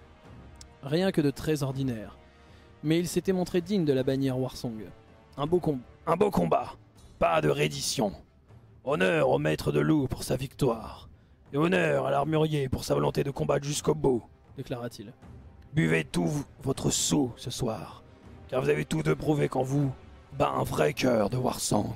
Rien que de très ordinaire, mais il s'était montré digne de la bannière Warsong. Un beau, com Un beau combat, pas de reddition. Honneur au maître de loup pour sa victoire, et honneur à l'armurier pour sa volonté de combattre jusqu'au bout, déclara-t-il. Buvez tout votre seau ce soir, car vous avez tous deux prouvé qu'en vous bat un vrai cœur de Warsong.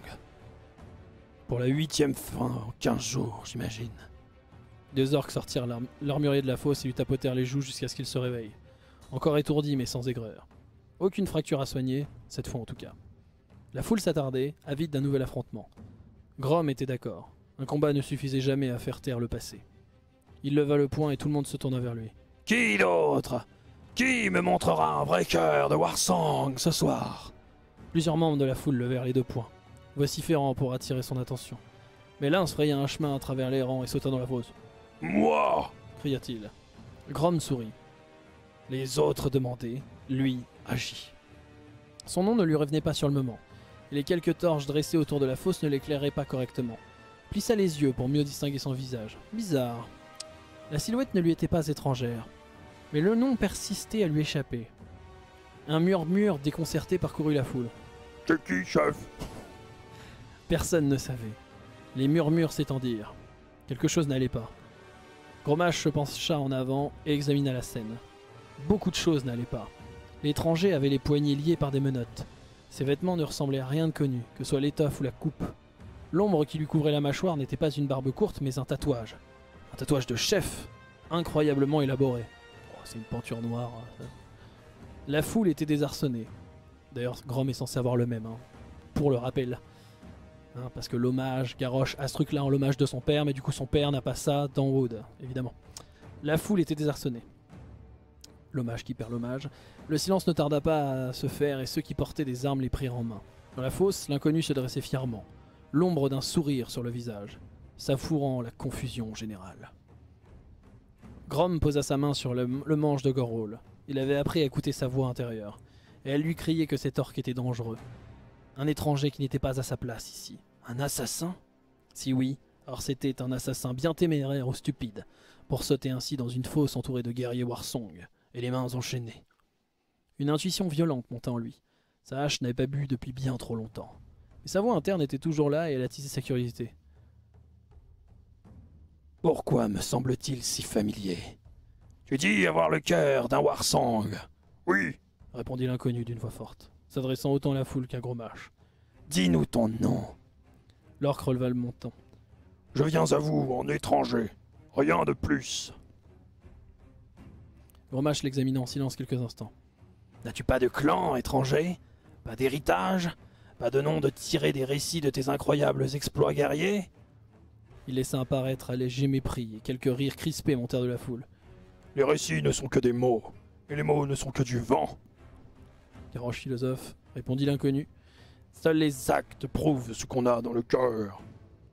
Pour la huitième fois en quinze jours, j'imagine. Deux orques sortirent l'armurier de la fosse et lui tapotèrent les joues jusqu'à ce qu'il se réveille. Encore étourdi mais sans aigreur. Aucune fracture à soigner, cette fois en tout cas. La foule s'attardait, avide d'un nouvel affrontement. Grom était d'accord. Un combat ne suffisait jamais à faire taire le passé. Il leva le poing et tout le monde se tourna vers lui. Qui d'autre? Qui me montrera un vrai cœur de Warsong ce soir? Plusieurs membres de la foule levèrent les deux poings, vociférant pour attirer son attention. Mais l'un se fraya un chemin à travers les rangs et sauta dans la fosse. Moi! Cria-t-il. Grom sourit. Les autres demandaient, lui agit. Son nom ne lui revenait pas sur le moment, et les quelques torches dressées autour de la fosse ne l'éclairaient pas correctement. Plissa les yeux pour mieux distinguer son visage. Bizarre. La silhouette ne lui était pas étrangère, mais le nom persistait à lui échapper. Un murmure déconcerté parcourut la foule. C'est qui, chef? Personne ne savait. Les murmures s'étendirent. Quelque chose n'allait pas. Grommash se pencha en avant et examina la scène. Beaucoup de choses n'allaient pas. L'étranger avait les poignets liés par des menottes. Ses vêtements ne ressemblaient à rien de connu, que ce soit l'étoffe ou la coupe. L'ombre qui lui couvrait la mâchoire n'était pas une barbe courte, mais un tatouage. Un tatouage de chef, incroyablement élaboré. Oh, c'est une peinture noire. La foule était désarçonnée. D'ailleurs, Grom est censé avoir le même, hein, pour le rappel. Hein, parce que l'hommage, Garrosh a ce truc-là en l'hommage de son père, mais du coup son père n'a pas ça dans Wood, évidemment. La foule était désarçonnée. L'hommage qui perd l'hommage. Le silence ne tarda pas à se faire et ceux qui portaient des armes les prirent en main. Dans la fosse, l'inconnu se dressait fièrement, l'ombre d'un sourire sur le visage, savourant la confusion générale. Grom posa sa main sur le, le manche de Gorhol. Il avait appris à écouter sa voix intérieure, et elle lui criait que cet orc était dangereux. Un étranger qui n'était pas à sa place ici. Un assassin? Si oui, alors c'était un assassin bien téméraire ou stupide, pour sauter ainsi dans une fosse entourée de guerriers Warsong, et les mains enchaînées. Une intuition violente monta en lui. Sa hache n'avait pas bu depuis bien trop longtemps. Mais sa voix interne était toujours là et elle attisait sa curiosité. Pourquoi me semble-t-il si familier? Tu dis avoir le cœur d'un Warsong. Oui, répondit l'inconnu d'une voix forte, s'adressant autant à la foule qu'à Grommash. Dis-nous ton nom. L'orque releva le menton. Je viens à vous en étranger. Rien de plus. Grommash l'examina en silence quelques instants. N'as-tu pas de clan étranger? Pas d'héritage? Pas de nom de tirer des récits de tes incroyables exploits guerriers? Il laissa apparaître un léger mépris et quelques rires crispés montèrent de la foule. Les récits ne sont que des mots, et les mots ne sont que du vent. Garrosh philosophe, répondit l'inconnu. Seuls les actes prouvent ce qu'on a dans le cœur.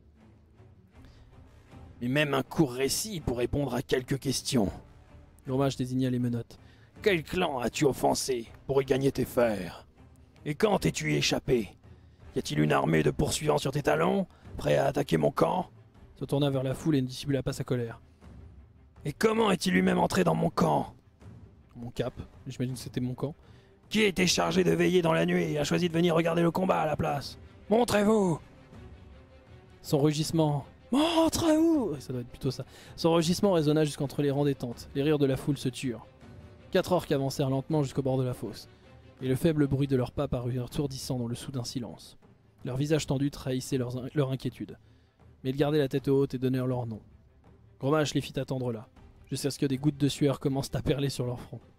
Mais même un court récit pour répondre à quelques questions. Grommash désigna les menottes. Quel clan as-tu offensé pour y gagner tes fers? Et quand t'es-tu échappé? Y a-t-il une armée de poursuivants sur tes talons, prêts à attaquer mon camp? Se tourna vers la foule et ne dissimula pas sa colère. Et comment est-il lui-même entré dans mon camp? Mon cap, j'imagine que c'était mon camp. Qui était chargé de veiller dans la nuit et a choisi de venir regarder le combat à la place? Montrez-vous! Son rugissement. Montrez-vous! Ça doit être plutôt ça. Son rugissement résonna jusqu'entre les rangs des tentes. Les rires de la foule se turent. Quatre orques avancèrent lentement jusqu'au bord de la fosse. Et le faible bruit de leurs pas parut assourdissant dans le soudain silence. Leurs visages tendus trahissaient leur, leur inquiétude. Mais ils gardaient la tête haute et donnèrent leur nom. Grommash les fit attendre là, jusqu'à ce que des gouttes de sueur commencent à perler sur leur front.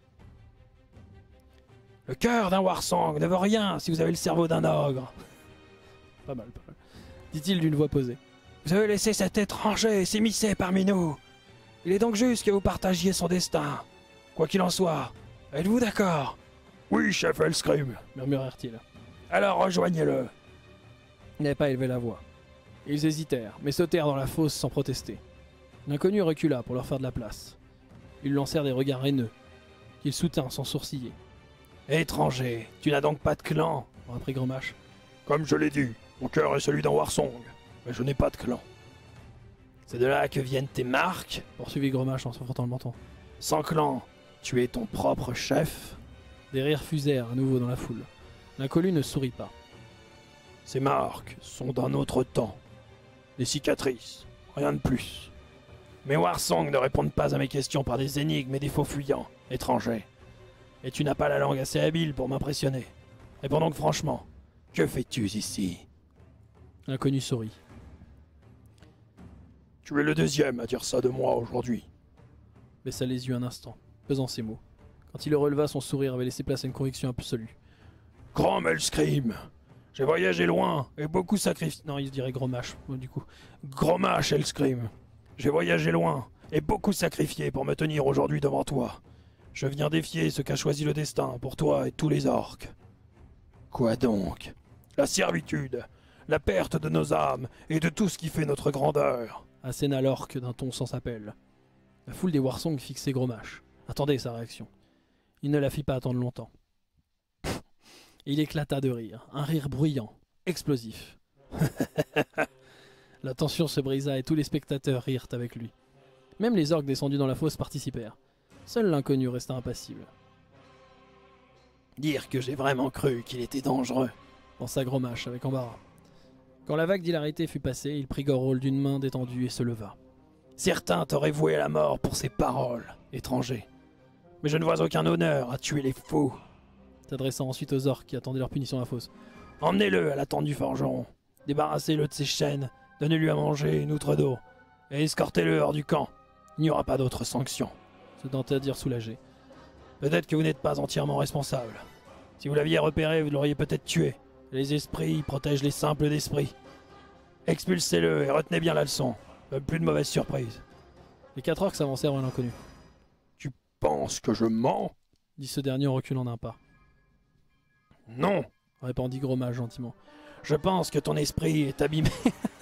Le cœur d'un Warsong ne veut rien si vous avez le cerveau d'un ogre. Pas mal, pas mal. Dit-il d'une voix posée. Vous avez laissé cet étranger s'immiscer parmi nous. Il est donc juste que vous partagiez son destin. Quoi qu'il en soit, êtes-vous d'accord? Oui, chef Hellscream, murmurèrent-ils. Alors rejoignez-le. Ils n'avaient pas élevé la voix. Ils hésitèrent, mais sautèrent dans la fosse sans protester. L'inconnu recula pour leur faire de la place. Ils lancèrent des regards haineux, qu'il soutint sans sourciller. Étranger, tu n'as donc pas de clan? Reprit Grommash. Comme je l'ai dit, mon cœur est celui d'un Warsong, mais je n'ai pas de clan. C'est de là que viennent tes marques? Poursuivit Grommash en se frottant le menton. Sans clan, tu es ton propre chef? Des rires fusèrent à nouveau dans la foule. L'inconnu ne sourit pas. Ces marques sont d'un autre temps. Des cicatrices, rien de plus. Mes Warsong ne répondent pas à mes questions par des énigmes et des faux fuyants, étrangers. Et tu n'as pas la langue assez habile pour m'impressionner. Réponds donc franchement, que fais-tu ici? L'inconnu sourit. Tu es le deuxième à dire ça de moi aujourd'hui. Baissa les yeux un instant, pesant ses mots. Quand il le releva, son sourire avait laissé place à une conviction absolue. Grand Hellscream, j'ai voyagé loin et beaucoup sacrifié... Non, il se dirait Grommash, du coup. Grommash Hellscream, j'ai voyagé loin et beaucoup sacrifié pour me tenir aujourd'hui devant toi. Je viens défier ce qu'a choisi le destin pour toi et tous les orques. Quoi donc? La servitude, la perte de nos âmes et de tout ce qui fait notre grandeur. Asséna l'orque d'un ton sans appel. La foule des Warsong fixait Grommash. Attendez sa réaction. Il ne la fit pas attendre longtemps. Il éclata de rire, un rire bruyant, explosif. La tension se brisa et tous les spectateurs rirent avec lui. Même les orques descendus dans la fosse participèrent. Seul l'inconnu resta impassible. Dire que j'ai vraiment cru qu'il était dangereux, pensa Grommash avec embarras. Quand la vague d'hilarité fut passée, il prit Gorol d'une main détendue et se leva. Certains t'auraient voué à la mort pour ces paroles, étranger. Mais je ne vois aucun honneur à tuer les fous. S'adressant ensuite aux orques qui attendaient leur punition à la fosse. Emmenez-le à la tente du forgeron. Débarrassez-le de ses chaînes, donnez-lui à manger une outre d'eau, et escortez-le hors du camp. Il n'y aura pas d'autre sanction. Se tentait à dire soulagé. Peut-être que vous n'êtes pas entièrement responsable. Si vous l'aviez repéré, vous l'auriez peut-être tué. Les esprits protègent les simples d'esprit. Expulsez-le et retenez bien la leçon. Plus de mauvaises surprises. Les quatre orques s'avancèrent vers l'inconnu. Tu penses que je mens? Dit ce dernier en reculant d'un pas. Non, répondit Grommash gentiment. Je pense que ton esprit est abîmé.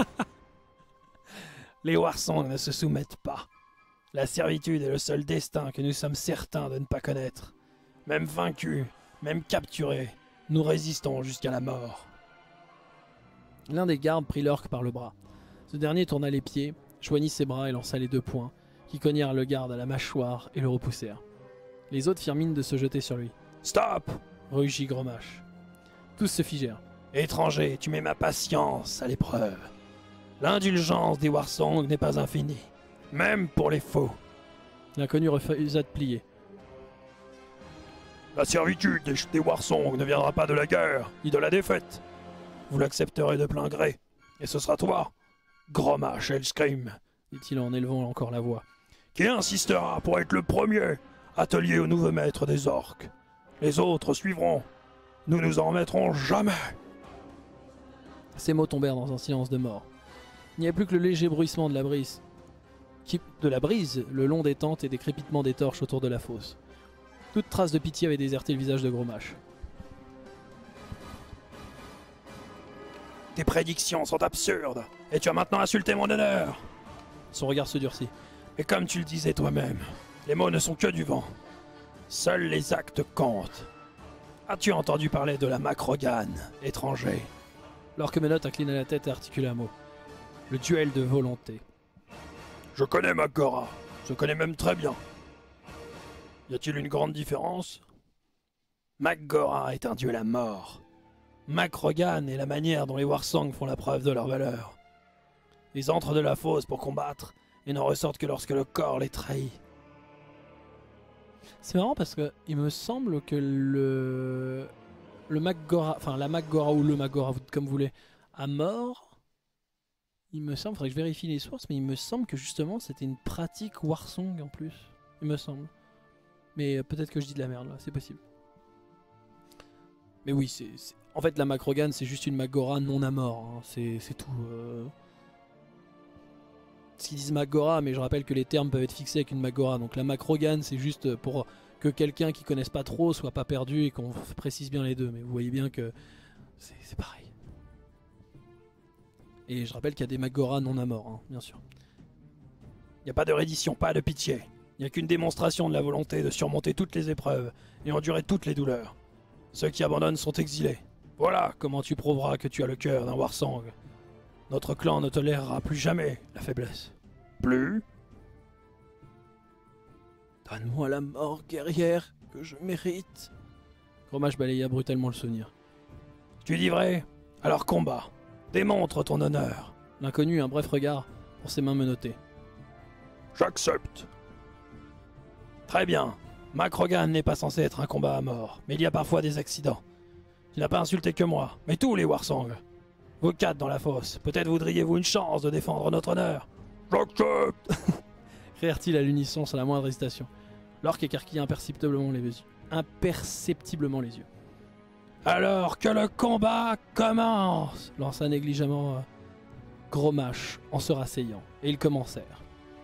Les Warsong ne se soumettent pas. La servitude est le seul destin que nous sommes certains de ne pas connaître. Même vaincus, même capturés, nous résistons jusqu'à la mort. L'un des gardes prit l'orque par le bras. Ce dernier tourna les pieds, joignit ses bras et lança les deux poings, qui cognèrent le garde à la mâchoire et le repoussèrent. Les autres firent mine de se jeter sur lui. Stop! Rugit Grommash. Tous se figèrent. Étranger, tu mets ma patience à l'épreuve. L'indulgence des Warsong n'est pas infinie, même pour les faux. L'inconnu refusa de plier. La servitude des, des Warsong ne viendra pas de la guerre, ni de la défaite. Vous l'accepterez de plein gré. Et ce sera toi, Grommash Hellscream, dit-il en élevant encore la voix, qui insistera pour être le premier à te lier au nouveau maître des orques. Les autres suivront. Nous nous en remettrons jamais. Ces mots tombèrent dans un silence de mort. Il n'y avait plus que le léger bruissement de la brise, qui, de la brise, le long des tentes et des crépitements des torches autour de la fosse. Toute trace de pitié avait déserté le visage de Grommash. Tes prédictions sont absurdes, et tu as maintenant insulté mon honneur. Son regard se durcit. Et comme tu le disais toi-même, les mots ne sont que du vent. Seuls les actes comptent. As-tu entendu parler de la Macrogan, étranger? Lorsque Menottes inclina la tête et articula un mot. Le duel de volonté. Je connais Magora, je connais même très bien. Y a-t-il une grande différence? Magora est un dieu la mort. Macrogan est la manière dont les Warsong font la preuve de leur valeur. Ils entrent de la fosse pour combattre et n'en ressortent que lorsque le corps les trahit. C'est marrant parce que il me semble que le le Magora, enfin la Magora ou le Magora, comme vous voulez, à mort. Il me semble, faudrait que je vérifie les sources, mais il me semble que justement c'était une pratique Warsong en plus. Il me semble. Mais peut-être que je dis de la merde là, c'est possible. Mais oui, c'est, c'est... en fait la Macrogan c'est juste une Magora non à mort, hein. c'est, c'est tout. Euh... Ils disent Magora, mais je rappelle que les termes peuvent être fixés avec une Magora. Donc la Macrogan c'est juste pour que quelqu'un qui connaisse pas trop soit pas perdu et qu'on précise bien les deux. Mais vous voyez bien que c'est, c'est pareil. Et je rappelle qu'il y a des Magora non à mort, hein, bien sûr. Il n'y a pas de reddition, pas de pitié. Il n'y a qu'une démonstration de la volonté de surmonter toutes les épreuves et endurer toutes les douleurs. Ceux qui abandonnent sont exilés. Voilà comment tu prouveras que tu as le cœur d'un Warsong. Notre clan ne tolérera plus jamais la faiblesse. Plus? Donne-moi la mort, guerrière, que je mérite. Grommash balaya brutalement le souvenir. Tu dis vrai? Alors combat. Démontre ton honneur. L'inconnu eut un bref regard pour ses mains menottées. J'accepte. Très bien. Macrogan n'est pas censé être un combat à mort, mais il y a parfois des accidents. Tu n'as pas insulté que moi, mais tous les Warsong. Vous quatre dans la fosse, peut-être voudriez-vous une chance de défendre notre honneur? J'accepte. Crièrent-ils à l'unisson sans la moindre hésitation. L'orque écarquilla imperceptiblement les yeux. Imperceptiblement les yeux. Alors que le combat commence, lança négligemment euh, Grommash en se rasseyant, et ils commencèrent.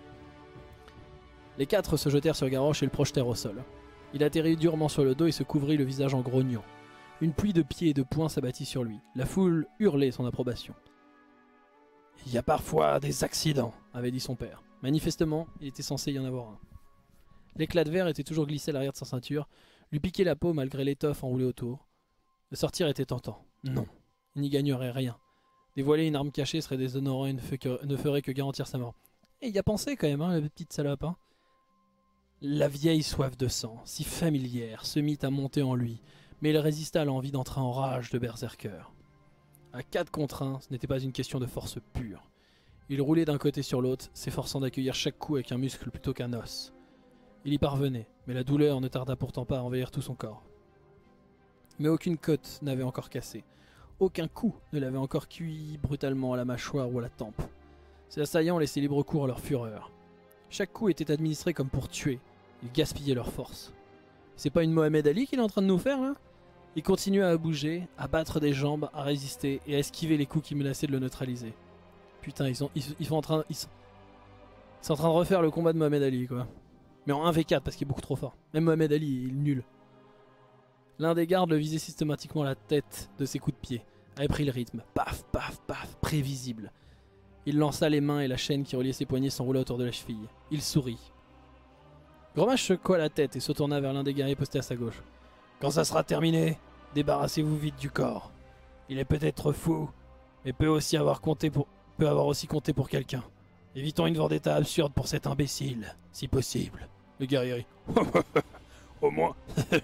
Les quatre se jetèrent sur Garrosh et le projetèrent au sol. Il atterrit durement sur le dos et se couvrit le visage en grognant. Une pluie de pieds et de poings s'abattit sur lui. La foule hurlait son approbation. Il y a parfois des accidents, avait dit son père. Manifestement, il était censé y en avoir un. L'éclat de verre était toujours glissé à l'arrière de sa ceinture, lui piquait la peau malgré l'étoffe enroulée autour. Le sortir était tentant. Non, il n'y gagnerait rien. Dévoiler une arme cachée serait déshonorant et ne, fait que, ne ferait que garantir sa mort. Et il y a pensé quand même, hein, la petite salope. Hein. La vieille soif de sang, si familière, se mit à monter en lui, mais il résista à l'envie d'entrer en rage de berserker. À quatre contre un, ce n'était pas une question de force pure. Il roulait d'un côté sur l'autre, s'efforçant d'accueillir chaque coup avec un muscle plutôt qu'un os. Il y parvenait, mais la douleur ne tarda pourtant pas à envahir tout son corps. Mais aucune côte n'avait encore cassé. Aucun coup ne l'avait encore cueilli brutalement à la mâchoire ou à la tempe. Ses assaillants laissaient libre cours à leur fureur. Chaque coup était administré comme pour tuer. Ils gaspillaient leur force. C'est pas une Mohamed Ali qu'il est en train de nous faire là? Il continuait à bouger, à battre des jambes, à résister et à esquiver les coups qui menaçaient de le neutraliser. Putain, ils sont, ils, ils sont en train, ils sont, ils sont en train de refaire le combat de Mohamed Ali quoi. Mais en un v quatre parce qu'il est beaucoup trop fort. Même Mohamed Ali, il est nul. L'un des gardes le visait systématiquement la tête de ses coups de pied. Avait pris le rythme. Paf, paf, paf, prévisible. Il lança les mains et la chaîne qui reliait ses poignets s'enroula autour de la cheville. Il sourit. Grommash secoua la tête et se tourna vers l'un des guerriers postés à sa gauche. Quand ça sera terminé, débarrassez-vous vite du corps. Il est peut-être fou, mais peut aussi avoir compté pour, peut avoir aussi compté pour quelqu'un. Évitons une vendetta absurde pour cet imbécile, si possible. Le guerrier rit. Au moins...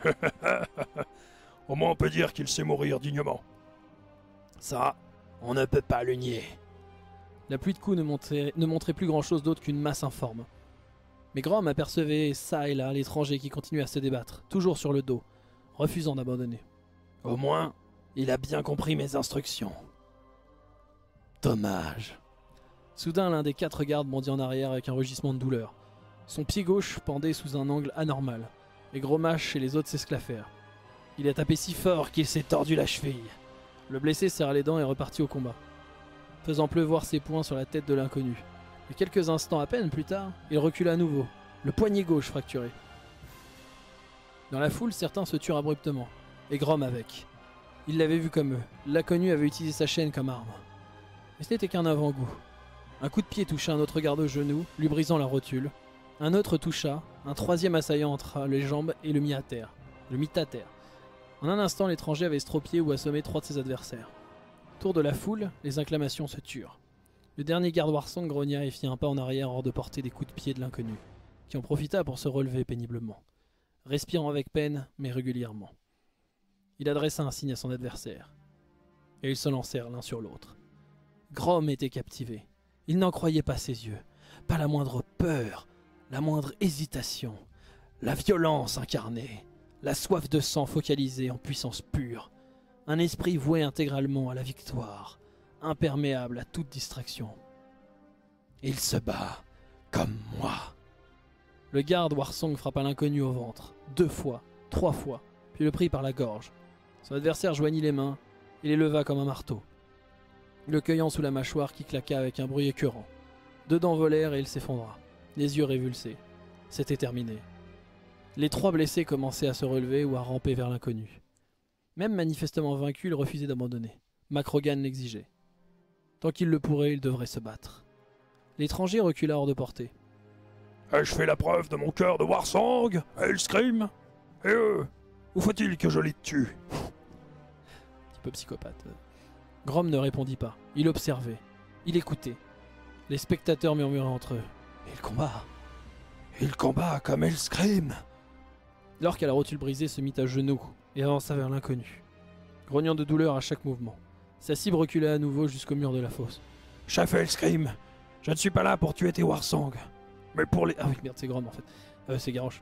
Au moins on peut dire qu'il sait mourir dignement. Ça, on ne peut pas le nier. La pluie de coups ne montrait, ne montrait plus grand-chose d'autre qu'une masse informe. Mais Grom apercevait ça et là l'étranger qui continuait à se débattre, toujours sur le dos, refusant d'abandonner. Au moins, il a bien compris mes instructions. Dommage. Soudain, l'un des quatre gardes bondit en arrière avec un rugissement de douleur. Son pied gauche pendait sous un angle anormal, et Grommash et les autres s'esclaffèrent. Il a tapé si fort qu'il s'est tordu la cheville. Le blessé serra les dents et repartit au combat, faisant pleuvoir ses poings sur la tête de l'inconnu. Et quelques instants à peine plus tard, il recula à nouveau, le poignet gauche fracturé. Dans la foule, certains se turent abruptement, et Grom avec. Il l'avait vu comme eux, l'inconnu avait utilisé sa chaîne comme arme. Mais ce n'était qu'un avant-goût. Un coup de pied toucha un autre garde au genou, lui brisant la rotule. Un autre toucha, un troisième assaillant entre les jambes et le mit à terre. Le mit à terre. En un instant, l'étranger avait estropié ou assommé trois de ses adversaires. Autour de la foule, les acclamations se turent. Le dernier garde Warsong grogna et fit un pas en arrière hors de portée des coups de pied de l'inconnu, qui en profita pour se relever péniblement, respirant avec peine, mais régulièrement. Il adressa un signe à son adversaire, et ils se lancèrent l'un sur l'autre. Grom était captivé. Il n'en croyait pas ses yeux, pas la moindre peur, la moindre hésitation, la violence incarnée, la soif de sang focalisée en puissance pure, un esprit voué intégralement à la victoire, imperméable à toute distraction. Il se bat comme moi. Le garde Warsong frappa l'inconnu au ventre, deux fois, trois fois, puis le prit par la gorge. Son adversaire joignit les mains et les leva comme un marteau, le cueillant sous la mâchoire qui claqua avec un bruit écœurant. Deux dents volèrent et il s'effondra, les yeux révulsés. C'était terminé. Les trois blessés commençaient à se relever ou à ramper vers l'inconnu. Même manifestement vaincu, il refusait d'abandonner. Macrogan l'exigeait. Tant qu'il le pourrait, il devrait se battre. L'étranger recula hors de portée. Ai-je fait la preuve de mon cœur de Warsong, Hellscream? Et eux, où faut-il que je les tue? Un petit peu psychopathe. Grom ne répondit pas. Il observait. Il écoutait. Les spectateurs murmuraient entre eux. Il combat. Il combat comme Hellscream. L'orque à la rotule brisée se mit à genoux et avança vers l'inconnu, grognant de douleur à chaque mouvement. Sa cible reculait à nouveau jusqu'au mur de la fosse. Chef Hellscream, je ne suis pas là pour tuer tes Warsong, mais pour les... Ah oui, merde, c'est Grom en fait. Euh, c'est Garrosh.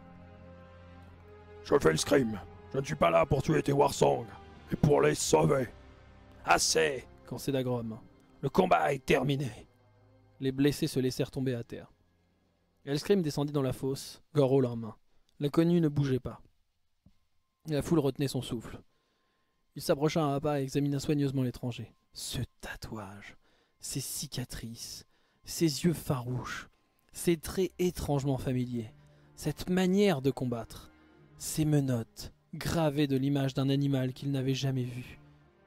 Chef Hellscream, je ne suis pas là pour tuer tes Warsong, mais pour les sauver. Assez, concéda Grom. Le combat est terminé. Les blessés se laissèrent tomber à terre. Hellscream descendit dans la fosse, Gorol en main. L'inconnu ne bougeait pas. La foule retenait son souffle. Il s'approcha un pas et examina soigneusement l'étranger. Ce tatouage, ces cicatrices, ces yeux farouches, ces traits étrangement familiers, cette manière de combattre, ces menottes gravées de l'image d'un animal qu'il n'avait jamais vu.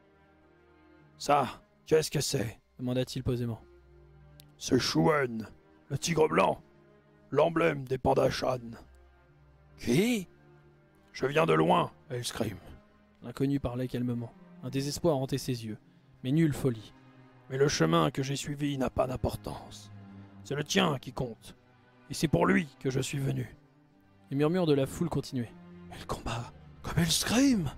Ça, qu'est-ce que c'est? Demanda-t-il posément. C'est Shuen, le tigre blanc, l'emblème des Pandashan. Qui? Je viens de loin, Hellscream. L'inconnu parlait calmement. Un désespoir hantait ses yeux, mais nulle folie. Mais le chemin que j'ai suivi n'a pas d'importance. C'est le tien qui compte. Et c'est pour lui que je suis venu. Les murmures de la foule continuaient. Il combat comme Hellscream.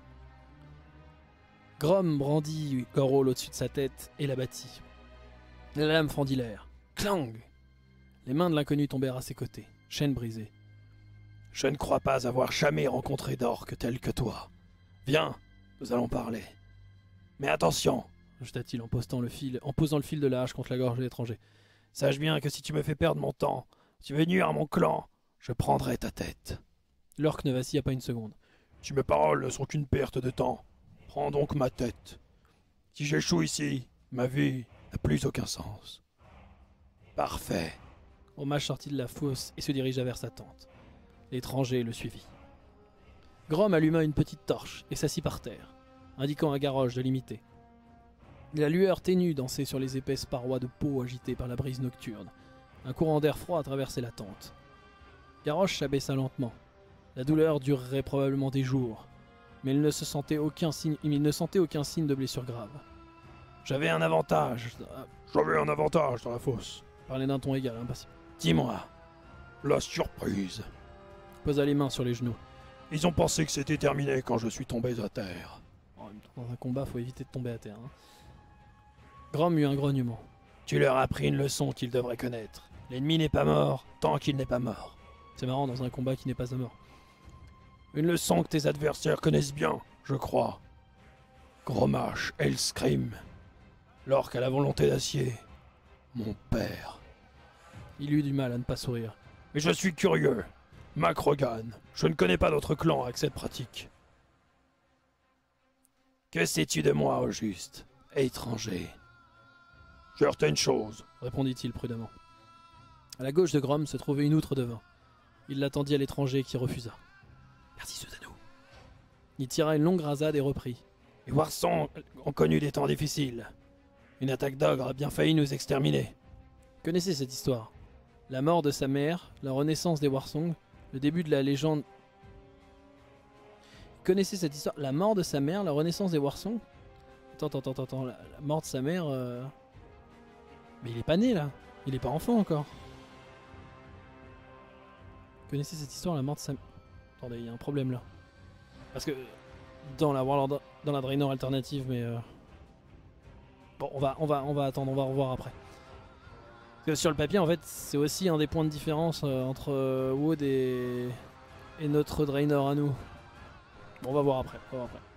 Grom brandit Gorol au-dessus de sa tête et l'abattit. La lame fendit l'air. Clang! Les mains de l'inconnu tombèrent à ses côtés, chaîne brisée. Je ne crois pas avoir jamais rencontré d'orque tel que toi. Viens, nous allons parler. Mais attention, ajouta-t-il en postant le fil, en posant le fil de la hache contre la gorge de l'étranger. Sache bien que si tu me fais perdre mon temps, si tu veux nuire à mon clan, je prendrai ta tête. L'orque ne vacilla pas une seconde. Si mes paroles ne sont qu'une perte de temps, prends donc ma tête. Si j'échoue ici, ma vie n'a plus aucun sens. Parfait. Hommage sortit de la fosse et se dirigea vers sa tente. L'étranger le suivit. Grom alluma une petite torche et s'assit par terre, indiquant à Garrosh de l'imiter. La lueur ténue dansait sur les épaisses parois de peau agitées par la brise nocturne. Un courant d'air froid traversait la tente. Garrosh s'abaissa lentement. La douleur durerait probablement des jours, mais il ne se sentait aucun signe, il ne sentait aucun signe de blessure grave. J'avais un avantage. J'avais un avantage dans la fosse. Parlait d'un ton égal, impassible. Dis-moi. La surprise. Posa les mains sur les genoux. Ils ont pensé que c'était terminé quand je suis tombé à terre. En même temps, dans un combat, faut éviter de tomber à terre. Hein. Grom eut un grognement. Tu leur as appris une leçon qu'ils devraient connaître. L'ennemi n'est pas mort tant qu'il n'est pas mort. C'est marrant dans un combat qui n'est pas à mort. Une leçon que tes adversaires connaissent bien, je crois. Grommash, Hellscream, l'orque à la volonté d'acier, mon père. Il eut du mal à ne pas sourire. Mais je suis curieux. Macrogan, je ne connais pas d'autre clan avec cette pratique. Que sais-tu de moi, au juste, étranger? Certaines choses, répondit-il prudemment. À la gauche de Grom se trouvait une outre de vin. Il l'attendit à l'étranger qui refusa. Merci, Susanoo. Il tira une longue rasade et reprit. Les Warsong ont connu des temps difficiles. Une attaque d'ogre a bien failli nous exterminer. Connaissez cette histoire. La mort de sa mère, la renaissance des Warsong, le début de la légende... Connaissez cette histoire. La mort de sa mère, la renaissance des Warsong. Attends, attends, attends, attends. La, la mort de sa mère... Euh... Mais il est pas né, là. Il est pas enfant, encore. Connaissez cette histoire, la mort de sa... Attendez, il y a un problème, là. Parce que... Dans la Warlord... Dans la Draenor alternative, mais... Euh... Bon, on va, on, va, on va attendre, on va revoir après. Parce que sur le papier, en fait, c'est aussi un des points de différence euh, entre euh, Wood et... et notre Draenor à nous. Bon, on va voir après, on va voir après.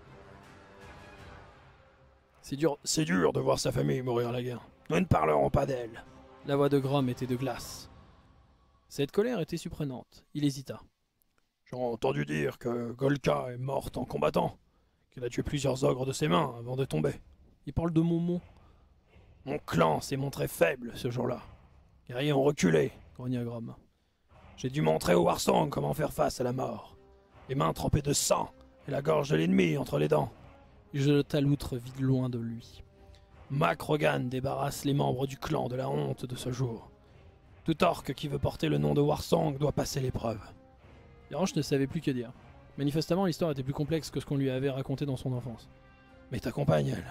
C'est dur, c'est dur de voir sa famille mourir à la guerre. Nous ne parlerons pas d'elle. La voix de Grom était de glace. Cette colère était surprenante. Il hésita. J'ai entendu dire que Golka est morte en combattant, qu'elle a tué plusieurs ogres de ses mains avant de tomber. Il parle de Momon. Mon clan s'est montré faible ce jour-là. Les guerriers ont reculé, grogna Grom. J'ai dû montrer aux Warsong comment faire face à la mort. Les mains trempées de sang et la gorge de l'ennemi entre les dents. Il jeta l'outre vide loin de lui. Macrogan débarrasse les membres du clan de la honte de ce jour. Tout orc qui veut porter le nom de Warsong doit passer l'épreuve. Hirosh ne savait plus que dire. Manifestement, l'histoire était plus complexe que ce qu'on lui avait raconté dans son enfance. Mais ta compagne, elle...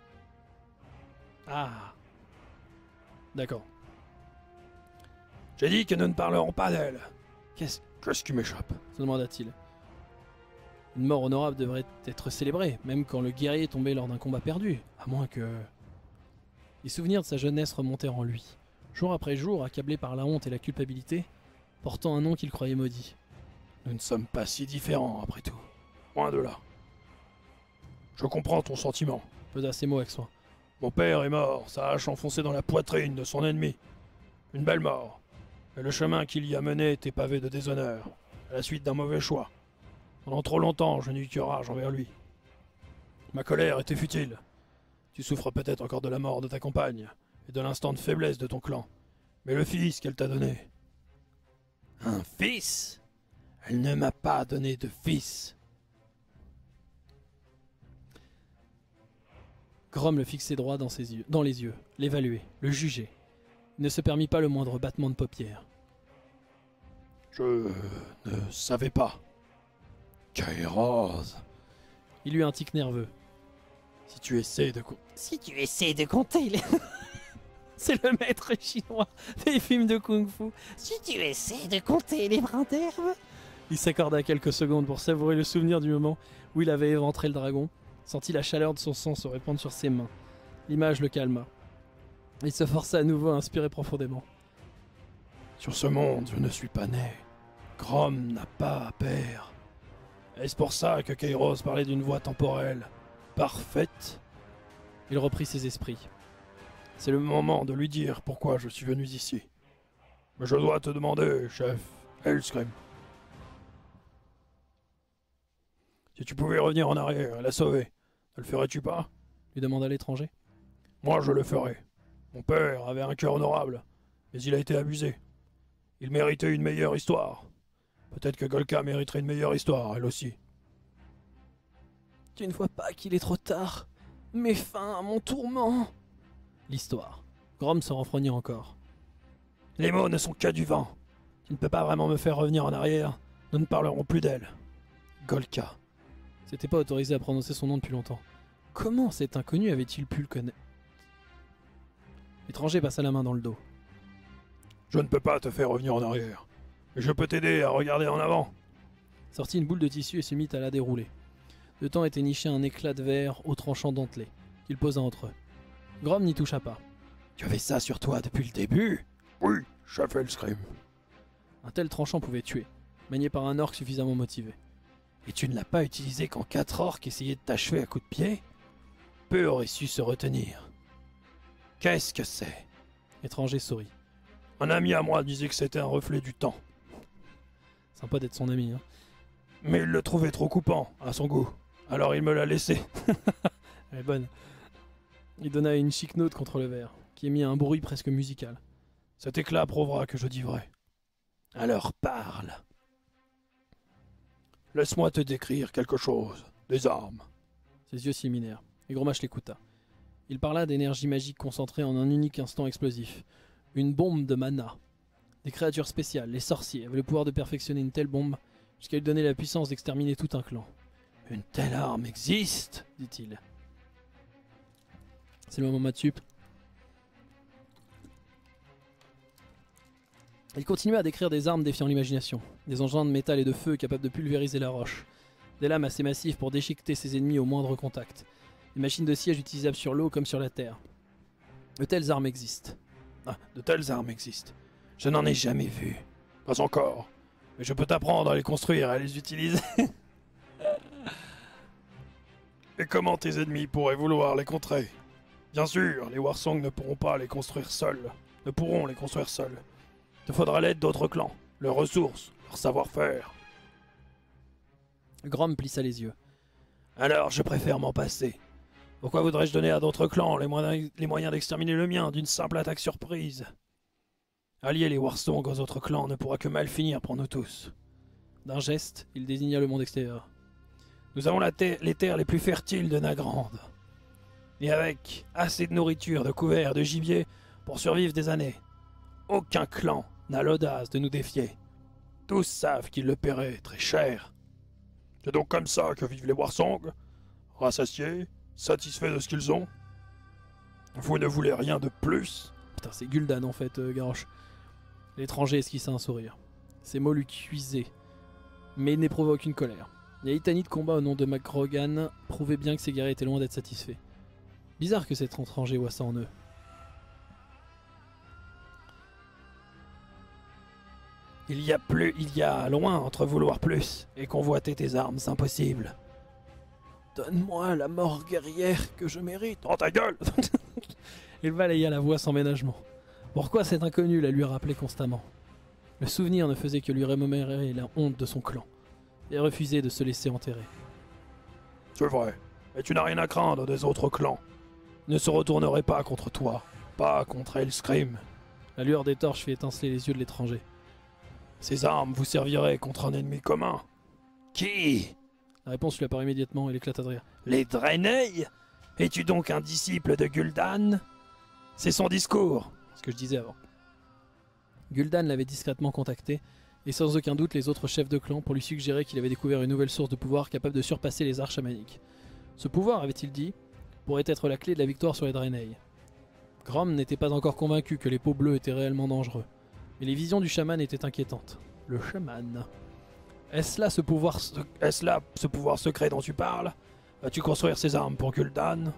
Ah. D'accord. J'ai dit que nous ne parlerons pas d'elle. Qu'est-ce Qu'est-ce qui m'échappe? Se demanda-t-il. Une mort honorable devrait être célébrée, même quand le guerrier tombait lors d'un combat perdu, à moins que... Les souvenirs de sa jeunesse remontèrent en lui, jour après jour, accablé par la honte et la culpabilité, portant un nom qu'il croyait maudit. Nous ne sommes pas si différents, après tout. Loin de là. Je comprends ton sentiment. Pesa ses mots avec soin. Mon père est mort, sa hache enfoncée dans la poitrine de son ennemi. Une belle mort. Et le chemin qu'il y a mené était pavé de déshonneur, à la suite d'un mauvais choix. Pendant trop longtemps, je n'eus que rage envers lui. Ma colère était futile. Tu souffres peut-être encore de la mort de ta compagne, et de l'instant de faiblesse de ton clan. Mais le fils qu'elle t'a donné... Un fils? Elle ne m'a pas donné de fils. Grom le fixait droit dans, ses yeux, dans les yeux, l'évaluait, le jugeait. Il ne se permit pas le moindre battement de paupières. Je ne savais pas. Kairos. Il eut un tic nerveux. Si tu essaies de... Si tu essaies de compter les... C'est le maître chinois des films de kung-fu. Si tu essaies de compter les brins d'herbe... Il s'accorda quelques secondes pour savourer le souvenir du moment où il avait éventré le dragon, sentit la chaleur de son sang se répandre sur ses mains. L'image le calma. Il se força à nouveau à inspirer profondément. Sur ce monde, je ne suis pas né. Grom n'a pas père. Est-ce pour ça que Kairos parlait d'une voie temporelle parfaite? Il reprit ses esprits. C'est le moment de lui dire pourquoi je suis venu ici. Mais je dois te demander, chef Hellscream. Si tu pouvais revenir en arrière et la sauver, ne le ferais-tu pas? Lui demanda l'étranger. Moi, je le ferais. Mon père avait un cœur honorable, mais il a été abusé. Il méritait une meilleure histoire. Peut-être que Golka mériterait une meilleure histoire, elle aussi. Tu ne vois pas qu'il est trop tard. Mets fin à mon tourment. L'histoire. Grom se renfrognit encore. Les mots ne sont que du vent. Tu ne peux pas vraiment me faire revenir en arrière. Nous ne parlerons plus d'elle. Golka. C'était pas autorisé à prononcer son nom depuis longtemps. Comment cet inconnu avait-il pu le connaître? L'étranger passa la main dans le dos. Je ne peux pas te faire revenir en arrière. Mais je peux t'aider à regarder en avant. Sortit une boule de tissu et se mit à la dérouler. Dedans était niché un éclat de verre au tranchant dentelé, qu'il posa entre eux. Grom n'y toucha pas. Tu avais ça sur toi depuis le début? Oui, chef Hellscream. Un tel tranchant pouvait tuer, manié par un orc suffisamment motivé. Et tu ne l'as pas utilisé quand quatre orques essayaient de t'achever à coups de pied? Peu auraient su se retenir. Qu'est-ce que c'est? L'étranger sourit. Un ami à moi disait que c'était un reflet du temps. Sympa d'être son ami. Hein. Mais il le trouvait trop coupant, à son goût. Alors il me l'a laissé. Elle est bonne. Il donna une chic note contre le verre, qui émit un bruit presque musical. Cet éclat prouvera que je dis vrai. Alors parle. Laisse-moi te décrire quelque chose. Des armes. Ses yeux s'illuminèrent, et Grommash l'écouta. Il parla d'énergie magique concentrée en un unique instant explosif. Une bombe de mana. Des créatures spéciales, les sorciers, avaient le pouvoir de perfectionner une telle bombe jusqu'à lui donner la puissance d'exterminer tout un clan. Une telle arme existe, dit-il. C'est le moment Matsup. Il continua à décrire des armes défiant l'imagination, des engins de métal et de feu capables de pulvériser la roche, des lames assez massives pour déchiqueter ses ennemis au moindre contact, des machines de siège utilisables sur l'eau comme sur la terre. De telles armes existent. Ah, de telles armes existent. Je n'en ai jamais vu. Pas encore. Mais je peux t'apprendre à les construire et à les utiliser. Et comment tes ennemis pourraient vouloir les contrer? Bien sûr, les Warsong ne pourront pas les construire seuls. Ne pourront les construire seuls. Il te faudra l'aide d'autres clans, leurs ressources, leur savoir-faire. Grom plissa les yeux. Alors je préfère m'en passer. Pourquoi voudrais-je donner à d'autres clans les moyens, les moyens d'exterminer le mien d'une simple attaque surprise? Allier les Warsong aux autres clans ne pourra que mal finir pour nous tous. D'un geste, il désigna le monde extérieur. Nous avons la terre, les terres les plus fertiles de Nagrand. Et avec assez de nourriture, de couverts, de gibier pour survivre des années. Aucun clan n'a l'audace de nous défier. Tous savent qu'ils le paieraient très cher. C'est donc comme ça que vivent les Warsong, rassasiés, satisfaits de ce qu'ils ont. Vous ne voulez rien de plus? Putain, c'est Gul'dan en fait, euh, Garrosh. L'étranger esquissa un sourire. Ses mots lui cuisaient, mais il n'éprouva aucune colère. Les litanies de combat au nom de McGrogan prouvaient bien que ces guerriers étaient loin d'être satisfaits. Bizarre que cet étranger voie ça en eux. Il y a plus, il y a loin entre vouloir plus et convoiter tes armes, c'est impossible. Donne-moi la mort guerrière que je mérite. Dans ta gueule! Il balaya la voix sans ménagement. Pourquoi cet inconnu la lui rappelait constamment? Le souvenir ne faisait que lui remémorer la honte de son clan, et refuser de se laisser enterrer. C'est vrai, mais tu n'as rien à craindre des autres clans. Ils ne se retourneraient pas contre toi, pas contre Hellscream. La lueur des torches fit étinceler les yeux de l'étranger. Ces armes vous serviraient contre un ennemi commun. Qui? La réponse lui apparut immédiatement et il éclata de rire. Les Draenei? Es-tu donc un disciple de Gul'dan? C'est son discours. Ce que je disais avant. Gul'dan l'avait discrètement contacté, et sans aucun doute les autres chefs de clan pour lui suggérer qu'il avait découvert une nouvelle source de pouvoir capable de surpasser les arts chamaniques. Ce pouvoir, avait-il dit, pourrait être la clé de la victoire sur les Draenei. Grom n'était pas encore convaincu que les peaux bleues étaient réellement dangereux, mais les visions du chaman étaient inquiétantes. Le chaman... Est-ce là ce pouvoir, est-ce là ce pouvoir secret dont tu parles? Vas-tu construire ces armes pour Gul'dan?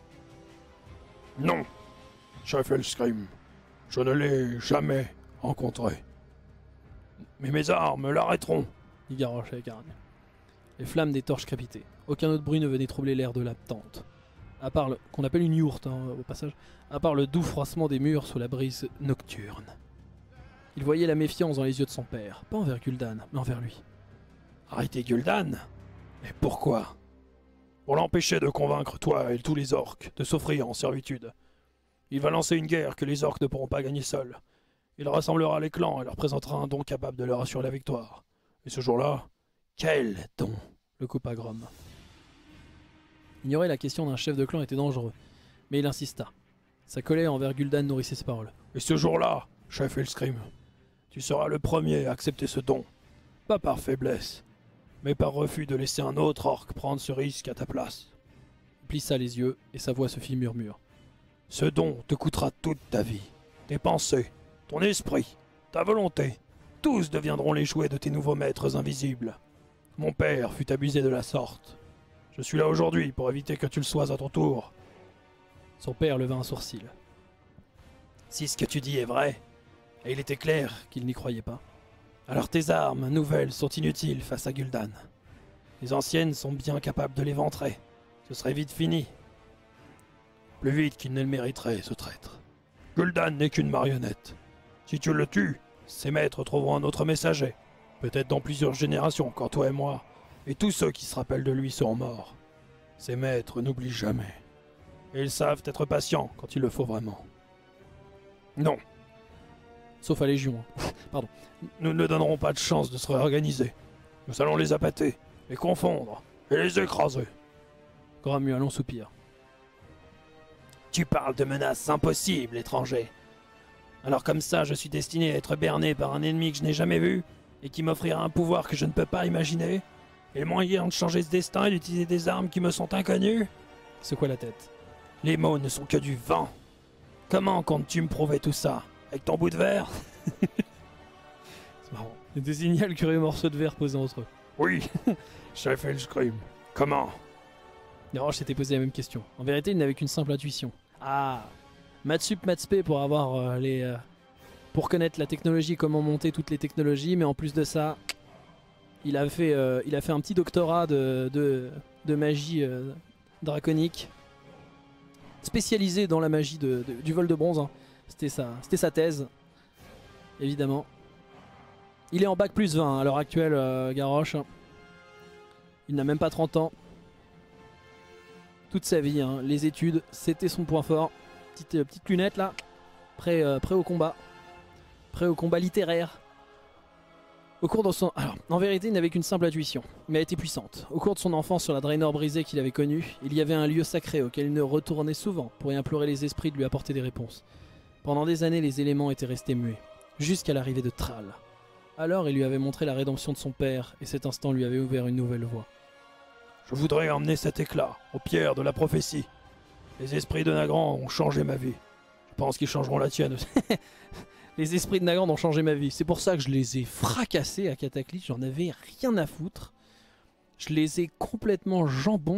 Non, chef Hellscream. Je ne l'ai jamais rencontré. Mais mes armes l'arrêteront, dit Garrosh avec hargne. Les flammes des torches crépitaient. Aucun autre bruit ne venait troubler l'air de la tente. À part le... qu'on appelle une yourte, hein, au passage. À part le doux froissement des murs sous la brise nocturne. Il voyait la méfiance dans les yeux de son père. Pas envers Gul'dan, mais envers lui. Arrêter Gul'dan? Mais pourquoi? Pour l'empêcher de convaincre toi et tous les orques de s'offrir en servitude. Il va lancer une guerre que les orques ne pourront pas gagner seuls. Il rassemblera les clans et leur présentera un don capable de leur assurer la victoire. Et ce jour-là, quel don? Le coupa Grom. Ignorer la question d'un chef de clan était dangereux, mais il insista. Sa colère envers Gul'dan nourrissait ses paroles. Et ce jour-là, chef Hellscream, tu seras le premier à accepter ce don. Pas par faiblesse, mais par refus de laisser un autre orc prendre ce risque à ta place. Il plissa les yeux et sa voix se fit murmure. Ce don te coûtera toute ta vie. Tes pensées, ton esprit, ta volonté, tous deviendront les jouets de tes nouveaux maîtres invisibles. Mon père fut abusé de la sorte. Je suis là aujourd'hui pour éviter que tu le sois à ton tour. Son père leva un sourcil. Si ce que tu dis est vrai, et il était clair qu'il n'y croyait pas, alors tes armes nouvelles sont inutiles face à Gul'dan. Les anciennes sont bien capables de l'éventrer. Ce serait vite fini. Plus vite qu'il ne le mériterait, ce traître. Gul'dan n'est qu'une marionnette. Si tu le tues, ses maîtres trouveront un autre messager. Peut-être dans plusieurs générations, quand toi et moi, et tous ceux qui se rappellent de lui seront morts. Ses maîtres n'oublient jamais. Et ils savent être patients quand il le faut vraiment. Non, Sauf à Légion. hein. Pardon. nous ne donnerons pas de chance de se réorganiser. Nous allons les appâter, les confondre et les écraser. Gramualon soupire. Tu parles de menaces impossibles, étranger. Alors comme ça, je suis destiné à être berné par un ennemi que je n'ai jamais vu et qui m'offrira un pouvoir que je ne peux pas imaginer et le moyen de changer ce destin et d'utiliser des armes qui me sont inconnues? Secoue la tête. Les mots ne sont que du vent. Comment comptes-tu me prouver tout ça? Avec ton bout de verre? C'est marrant. Il désigna le curieux morceau de verre posé entre eux. Oui, j'ai fait le scream. Comment? Garrosh s'était posé la même question. En vérité, il n'avait qu'une simple intuition. Ah, Matsup Matspé pour avoir euh, les, euh, pour connaître la technologie, comment monter toutes les technologies, mais en plus de ça, il a fait, euh, il a fait un petit doctorat de, de, de magie euh, draconique, spécialisé dans la magie de, de- du vol de bronze. hein. C'était sa, c'était sa thèse, évidemment. Il est en bac plus vingt à l'heure actuelle, euh, Garrosh. Il n'a même pas trente ans. Toute sa vie, hein, les études, c'était son point fort. Petite, euh, petite lunette là, prêt, euh, prêt au combat. Prêt au combat littéraire. Au cours de son... Alors, en vérité, il n'avait qu'une simple intuition, mais elle était puissante. Au cours de son enfance sur la Draenor brisée qu'il avait connue, il y avait un lieu sacré auquel il ne retournait souvent pour y implorer les esprits de lui apporter des réponses. Pendant des années, les éléments étaient restés muets, jusqu'à l'arrivée de Thrall. Alors, il lui avait montré la rédemption de son père, et cet instant lui avait ouvert une nouvelle voie. Je voudrais emmener cet éclat aux pierres de la prophétie. Les esprits de Nagrand ont changé ma vie. Je pense qu'ils changeront la tienne aussi. Les esprits de Nagrand ont changé ma vie. C'est pour ça que je les ai fracassés à Cataclysme. J'en avais rien à foutre. Je les ai complètement jambon.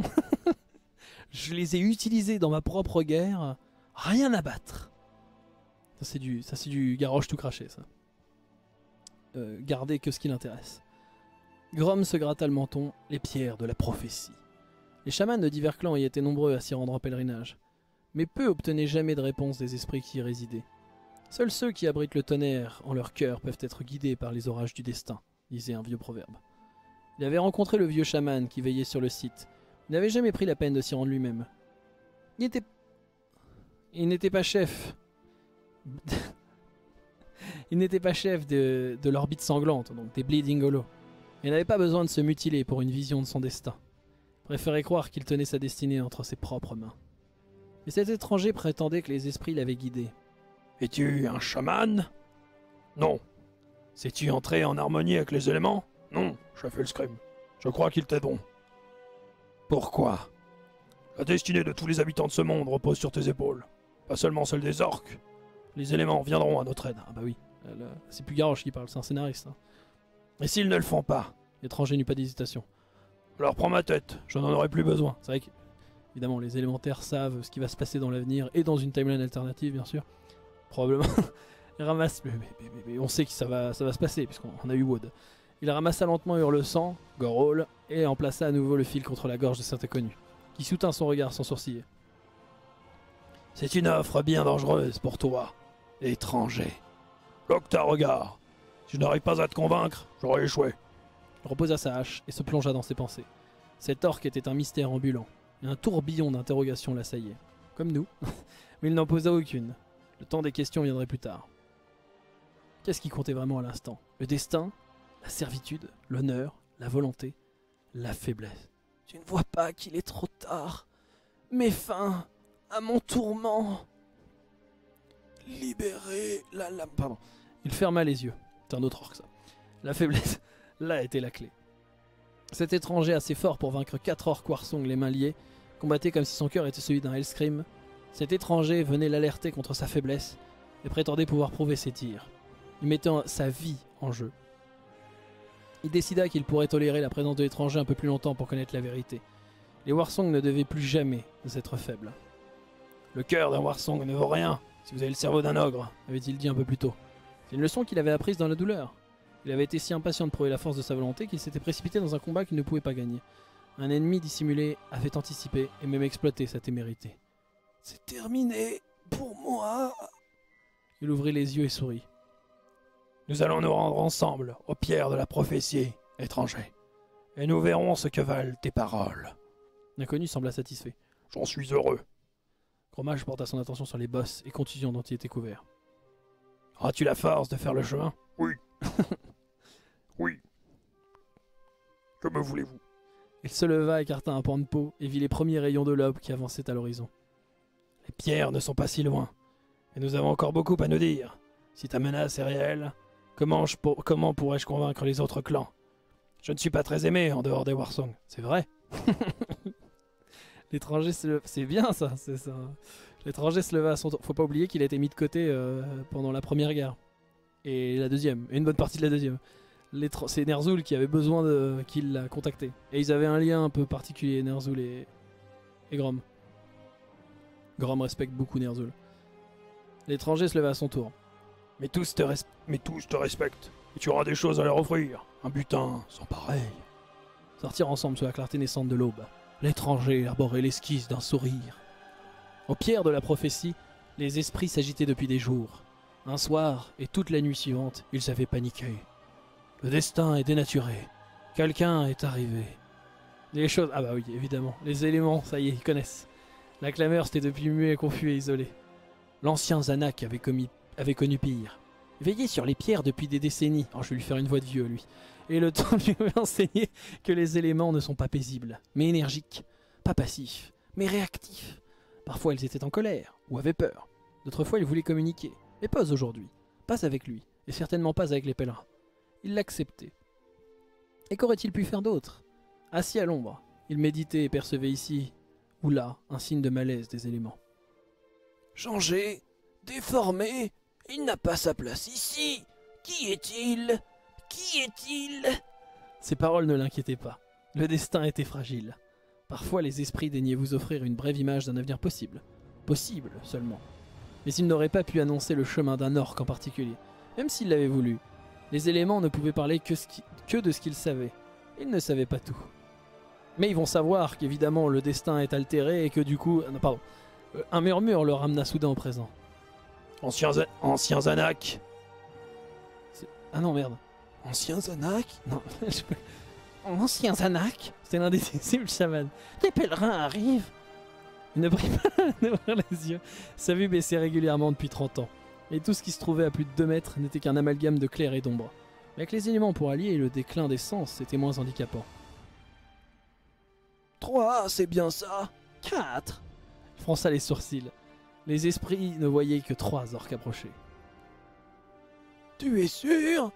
Je les ai utilisés dans ma propre guerre. Rien à battre. Ça c'est du, ça c'est du Garrosh tout craché ça. Euh, garder que ce qui l'intéresse. Grom se gratta le menton. Les pierres de la prophétie. Les chamans de divers clans y étaient nombreux à s'y rendre en pèlerinage. Mais peu obtenaient jamais de réponse des esprits qui y résidaient. Seuls ceux qui abritent le tonnerre en leur cœur peuvent être guidés par les orages du destin, disait un vieux proverbe. Il avait rencontré le vieux chaman qui veillait sur le site. Il n'avait jamais pris la peine de s'y rendre lui-même. Il n'était... Il n'était pas chef... Il n'était pas chef de, de l'orbite sanglante, donc des Bleeding Hollow. Il n'avait pas besoin de se mutiler pour une vision de son destin. Il préférait croire qu'il tenait sa destinée entre ses propres mains. Mais cet étranger prétendait que les esprits l'avaient guidé. Es-tu un chaman? Non. Sais-tu entrer en harmonie avec les éléments? Non, j'ai fait le scream. Je crois qu'ils t'aideront. Pourquoi? La destinée de tous les habitants de ce monde repose sur tes épaules. Pas seulement celle des orques. Les éléments viendront à notre aide. Ah bah oui, euh, là, c'est plus Garrosh qui parle, c'est un scénariste. hein. Et s'ils ne le font pas? L'étranger n'eut pas d'hésitation. Alors prends ma tête, je n'en aurai plus besoin. C'est vrai que, évidemment, les élémentaires savent ce qui va se passer dans l'avenir et dans une timeline alternative, bien sûr. Probablement. Il ramasse. Mais, mais- mais- mais on sait que ça va, ça va se passer, puisqu'on on a eu Wood. Il ramassa lentement Hurle-sang, Gorol, et en plaça à nouveau le fil contre la gorge de cet inconnu, qui soutint son regard sans sourciller. C'est une offre bien dangereuse pour toi, étranger. Bloque ta regard. Si je n'arrive pas à te convaincre, j'aurai échoué. Il reposa sa hache et se plongea dans ses pensées. Cet orc était un mystère ambulant, et un tourbillon d'interrogations l'assaillait. Comme nous, mais il n'en posa aucune. Le temps des questions viendrait plus tard. Qu'est-ce qui comptait vraiment à l'instant? Le destin? La servitude? L'honneur? La volonté? La faiblesse? Tu ne vois pas qu'il est trop tard? Mets fin à mon tourment! Libérez la lame. Pardon. Il ferma les yeux. C'est un autre orc, ça. La faiblesse, là était la clé. Cet étranger assez fort pour vaincre quatre orcs Warsong les mains liées, combattait comme si son cœur était celui d'un Hellscream. Cet étranger venait l'alerter contre sa faiblesse et prétendait pouvoir prouver ses tirs. Il mettait en- sa vie en jeu. Il décida qu'il pourrait tolérer la présence de l'étranger un peu plus longtemps pour connaître la vérité. Les Warsong ne devaient plus jamais être faibles. Le cœur d'un Warsong ne vaut rien si vous avez le cerveau d'un ogre. Avait-il dit un peu plus tôt. C'est une leçon qu'il avait apprise dans la douleur. Il avait été si impatient de prouver la force de sa volonté qu'il s'était précipité dans un combat qu'il ne pouvait pas gagner. Un ennemi dissimulé avait anticipé et même exploité sa témérité. « C'est terminé pour moi !» Il ouvrit les yeux et sourit. « Nous allons nous rendre ensemble aux pierres de la prophétie, étranger, et nous verrons ce que valent tes paroles. » L'inconnu sembla satisfait. « J'en suis heureux. » Gromage porta son attention sur les bosses et contusions dont il était couvert. « As-tu la force de faire le chemin ?»« Oui. »« Oui. Que me voulez-vous » Il se leva, écarta un pan de peau et vit les premiers rayons de l'aube qui avançaient à l'horizon. « Les pierres ne sont pas si loin, et nous avons encore beaucoup à nous dire. Si ta menace est réelle, comment, je pour... comment pourrais-je convaincre les autres clans? Je ne suis pas très aimé en dehors des Warsong. » C'est vrai. L'étranger se leva... C'est bien ça, c'est ça. L'étranger se leva à son tour. Faut pas oublier qu'il a été mis de côté euh, pendant la première guerre. Et la deuxième, et une bonne partie de la deuxième. L'étr... C'est Ner'zhul qui avait besoin de... qu'il l'a contacté. Et ils avaient un lien un peu particulier, Ner'zhul et, et Grom. Grom respecte beaucoup Ner'zhul. L'étranger se leva à son tour. Mais tous, te res... Mais tous te respectent, et tu auras des choses à leur offrir. Un butin sans pareil. Sortir ensemble sous la clarté naissante de l'aube. L'étranger arborait l'esquisse d'un sourire. Aux pierres de la prophétie, les esprits s'agitaient depuis des jours. Un soir, et toute la nuit suivante, ils avaient paniqué. Le destin est dénaturé. Quelqu'un est arrivé. Les choses... Ah bah oui, évidemment. Les éléments, ça y est, ils connaissent. La clameur s'était depuis muet, confus et isolé. L'ancien Zanak avait, commis... avait connu pire. Veillé sur les pierres depuis des décennies. Oh, je vais lui faire une voix de vieux, lui. Et le temps lui avait enseigné que les éléments ne sont pas paisibles, mais énergiques. Pas passifs, mais réactifs. Parfois, ils étaient en colère, ou avaient peur. D'autres fois, ils voulaient communiquer. Mais pas aujourd'hui. Pas avec lui. Et certainement pas avec les pèlerins. Il l'acceptait. Et qu'aurait-il pu faire d'autre? Assis à l'ombre, il méditait et percevait ici, ou là, un signe de malaise des éléments. Changé, déformé, il n'a pas sa place ici. Qui est-il? Qui est-il? Ces paroles ne l'inquiétaient pas. Le destin était fragile. Parfois, les esprits daignaient vous offrir une brève image d'un avenir possible. Possible seulement. Mais ils n'auraient pas pu annoncer le chemin d'un orc en particulier, même s'ils l'avaient voulu. Les éléments ne pouvaient parler que, ce qui... que de ce qu'ils savaient. Ils ne savaient pas tout. Mais ils vont savoir qu'évidemment le destin est altéré et que du coup... Non, pardon. Un murmure le ramena soudain au présent. Ancien, Za... Ancien Zanak. Ah non, merde. Ancien Zanak? Non, je peux... Ancien Zanak? C'est l'indécisible chaman. Les pèlerins arrivent. Il ne prit pas d'ouvrir les yeux. Sa vue baissait régulièrement depuis trente ans. Et tout ce qui se trouvait à plus de deux mètres n'était qu'un amalgame de clair et d'ombre. Mais avec les éléments pour allier, le déclin des sens était moins handicapant. Trois, c'est bien ça. Quatre. Il fronça les sourcils. Les esprits ne voyaient que trois orques approcher. Tu es sûr?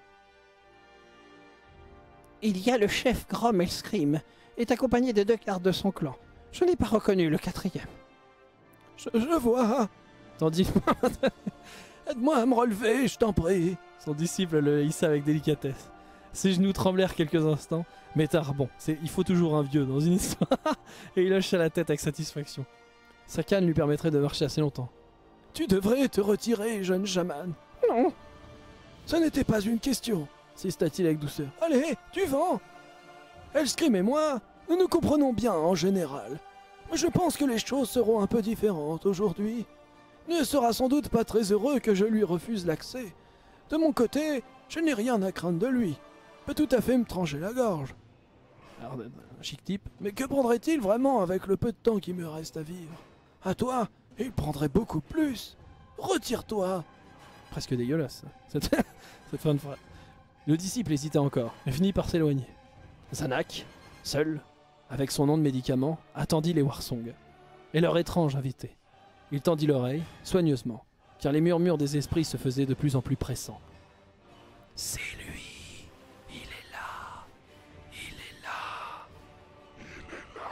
Il y a le chef Grom Elscrim, est accompagné de deux gardes de son clan. Je n'ai pas reconnu le quatrième. Je, je vois. Tandis... Aide-moi à me relever, je t'en prie. Son disciple le hissa avec délicatesse. Ses genoux tremblèrent quelques instants, mais tard, bon, il faut toujours un vieux dans une histoire. Et il hocha la tête avec satisfaction. Sa canne lui permettrait de marcher assez longtemps. Tu devrais te retirer, jeune chaman. Non. Ce n'était pas une question, sista-t-il avec douceur. Allez, du vent. Elscrim et moi, nous nous comprenons bien en général. Mais je pense que les choses seront un peu différentes aujourd'hui. Il ne sera sans doute pas très heureux que je lui refuse l'accès. De mon côté, je n'ai rien à craindre de lui. Il peut tout à fait me trancher la gorge. Alors, un chic type. Mais que prendrait-il vraiment avec le peu de temps qui me reste à vivre? À toi, il prendrait beaucoup plus. Retire-toi. Presque dégueulasse, cette, cette fin de phrase. Le disciple hésita encore, mais finit par s'éloigner. Zanak, seul, avec son nom de médicament, attendit les Warsong, et leur étrange invité. Il tendit l'oreille, soigneusement, car les murmures des esprits se faisaient de plus en plus pressants. C'est lui. Il est là. Il est là. Il est là.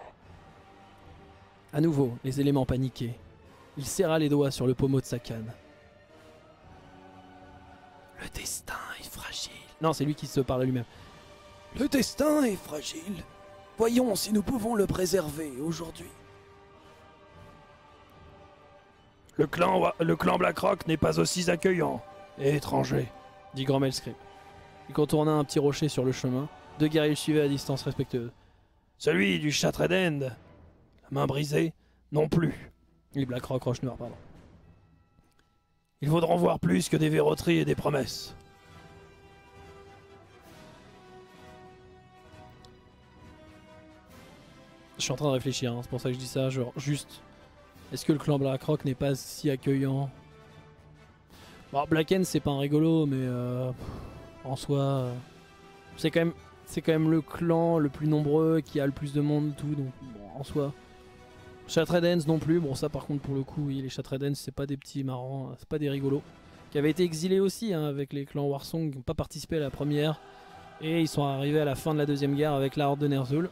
À nouveau, les éléments paniquaient. Il serra les doigts sur le pommeau de sa canne. Le destin est fragile. Non, c'est lui qui se parle à lui-même. Le destin est fragile. Voyons si nous pouvons le préserver aujourd'hui. Le clan, le clan Blackrock n'est pas aussi accueillant et étranger, dit Grom Elscrim. Il contourna un petit rocher sur le chemin. Deux guerriers le suivaient à distance respectueuse. Celui du Shatredend, la main brisée, non plus. Les Blackrock Roche Noire, pardon. Ils voudront voir plus que des verroteries et des promesses. Je suis en train de réfléchir, hein, c'est pour ça que je dis ça, genre juste... Est-ce que le clan Blackrock n'est pas si accueillant? Bon, Blacken c'est pas un rigolo, mais euh, en soi... Euh, c'est quand même... C'est quand même le clan le plus nombreux, qui a le plus de monde, tout, donc bon, en soi... Shatredens non plus, bon ça par contre pour le coup, oui, les Shatredens c'est pas des petits marrants, c'est pas des rigolos. Qui avaient été exilés aussi hein, avec les clans Warsong, qui n'ont pas participé à la première. Et ils sont arrivés à la fin de la deuxième guerre avec la Horde de Ner'zhul.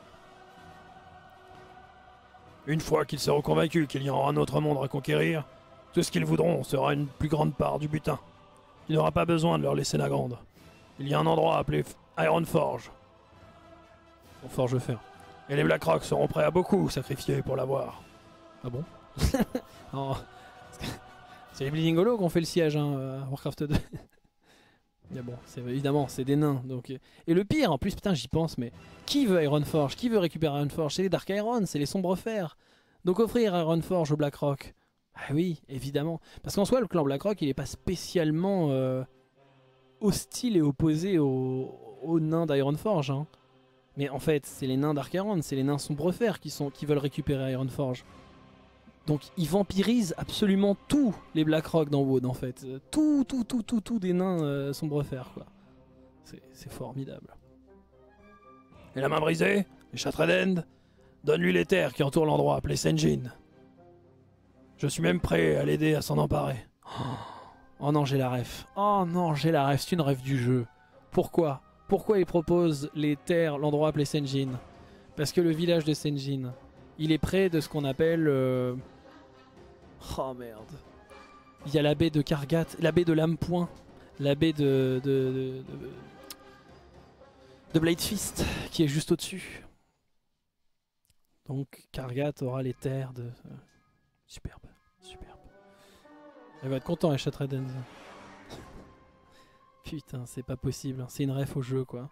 Une fois qu'ils seront convaincus qu'il y aura un autre monde à conquérir, tout ce qu'ils voudront sera une plus grande part du butin. Tu n'auras pas besoin de leur laisser la grande. Il y a un endroit appelé Ironforge. On forge le fer. Et les Blackrock seront prêts à beaucoup sacrifier pour l'avoir. Ah bon? Non. C'est les Bleeding Hollow qui ont fait le siège hein, à Warcraft deux. Mais bon, c'est évidemment, c'est des nains. Donc... Et le pire, en plus, putain, j'y pense, mais qui veut Ironforge? Qui veut récupérer Ironforge? C'est les Dark Iron, c'est les sombres fers. Donc offrir Ironforge au Blackrock. Ah oui, évidemment. Parce qu'en soi, le clan Blackrock, il est pas spécialement euh, hostile et opposé aux, aux nains d'Ironforge. Hein. Mais en fait, c'est les nains Dark Iron, c'est les nains sombres fers qui, sont, qui veulent récupérer Ironforge. Donc ils vampirisent absolument tous les Blackrock dans WoD en fait. Tout, tout, tout, tout, tout des nains euh, sombres fers quoi. C'est formidable. Et la main brisée, les Shatredend, donne-lui les terres qui entourent l'endroit appelé Sen'jin. Je suis même prêt à l'aider à s'en emparer. Oh non, j'ai la ref. Oh non, j'ai la ref, c'est une ref du jeu. Pourquoi? Pourquoi il propose les terres, l'endroit appelé Sen'jin? Parce que le village de Sen'jin, il est près de ce qu'on appelle... Euh... Oh merde. Il y a la baie de Kargat, la baie de Lamepoint, la baie de... de, de, de... de Bladefist, qui est juste au-dessus. Donc Kargat aura les terres de... Superbe, superbe. Elle va être content, les Shatredens. Putain, c'est pas possible. C'est une ref au jeu, quoi.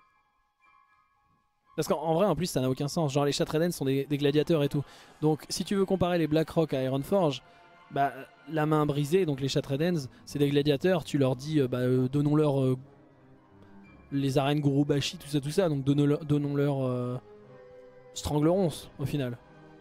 Parce qu'en vrai, en plus, ça n'a aucun sens. Genre, les Shatredens sont des, des gladiateurs et tout. Donc, si tu veux comparer les Blackrock à Ironforge, bah, la main brisée, donc les Shatredens, c'est des gladiateurs. Tu leur dis, euh, bah, euh, donnons-leur euh, les arènes Gurubashi, tout ça, tout ça. Donc, donnons-leur donnons euh, Stranglerons, au final.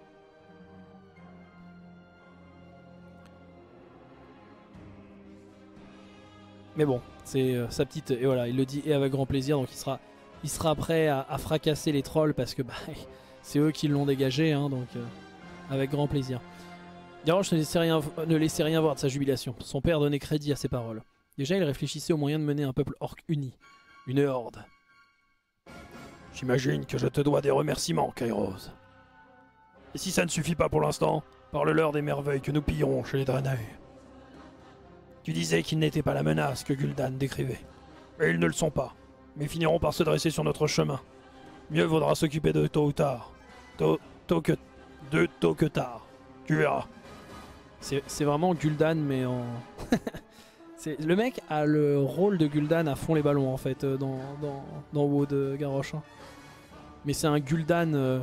Mais bon, c'est euh, sa petite... Et voilà, il le dit et avec grand plaisir, donc il sera... Il sera prêt à, à fracasser les trolls parce que bah, c'est eux qui l'ont dégagé, hein, donc euh, avec grand plaisir. Garrosh ne laissait, rien, ne laissait rien voir de sa jubilation. Son père donnait crédit à ses paroles. Déjà, il réfléchissait au moyen de mener un peuple orc uni. Une horde. J'imagine que je te dois des remerciements, Kairos. Et si ça ne suffit pas pour l'instant, parle-leur des merveilles que nous pillerons chez les Draenei. Tu disais qu'ils n'étaient pas la menace que Gul'dan décrivait. Mais ils ne le sont pas. Mais finiront par se dresser sur notre chemin. Mieux vaudra s'occuper d'eux tôt ou tard. Tôt, tôt que... De tôt que tard. Tu verras. C'est vraiment Gul'dan, mais en... Le mec a le rôle de Gul'dan à fond les ballons, en fait, dans, dans, dans WoD euh, Garrosh. Hein. Mais c'est un Gul'dan euh,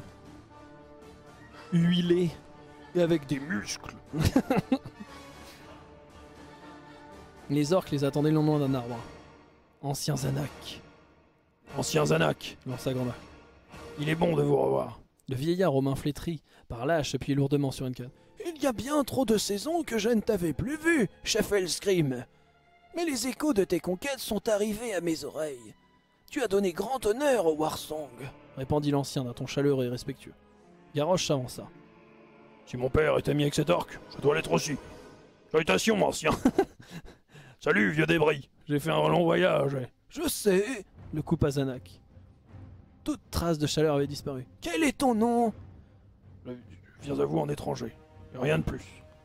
huilé et avec des muscles. Les orques les attendaient le long d'un arbre. Ancien Zanak. Ancien Zanak, Lance sa grand-mère. il est bon de vous revoir. Le vieillard aux mains flétries, par là, appuyait lourdement sur une canne. Il y a bien trop de saisons que je ne t'avais plus vu, chef Hellscream. Mais les échos de tes conquêtes sont arrivés à mes oreilles. Tu as donné grand honneur au Warsong, Répondit l'ancien d'un ton chaleureux et respectueux. Garrosh s'avança. Si mon père est ami avec cet orc, je dois l'être aussi. Salutations, ancien. Salut, vieux débris. J'ai fait un long voyage. Je sais. Le coupa Zanak. Toute trace de chaleur avait disparu. Quel est ton nom? Je viens à vous en étranger. Et rien de plus.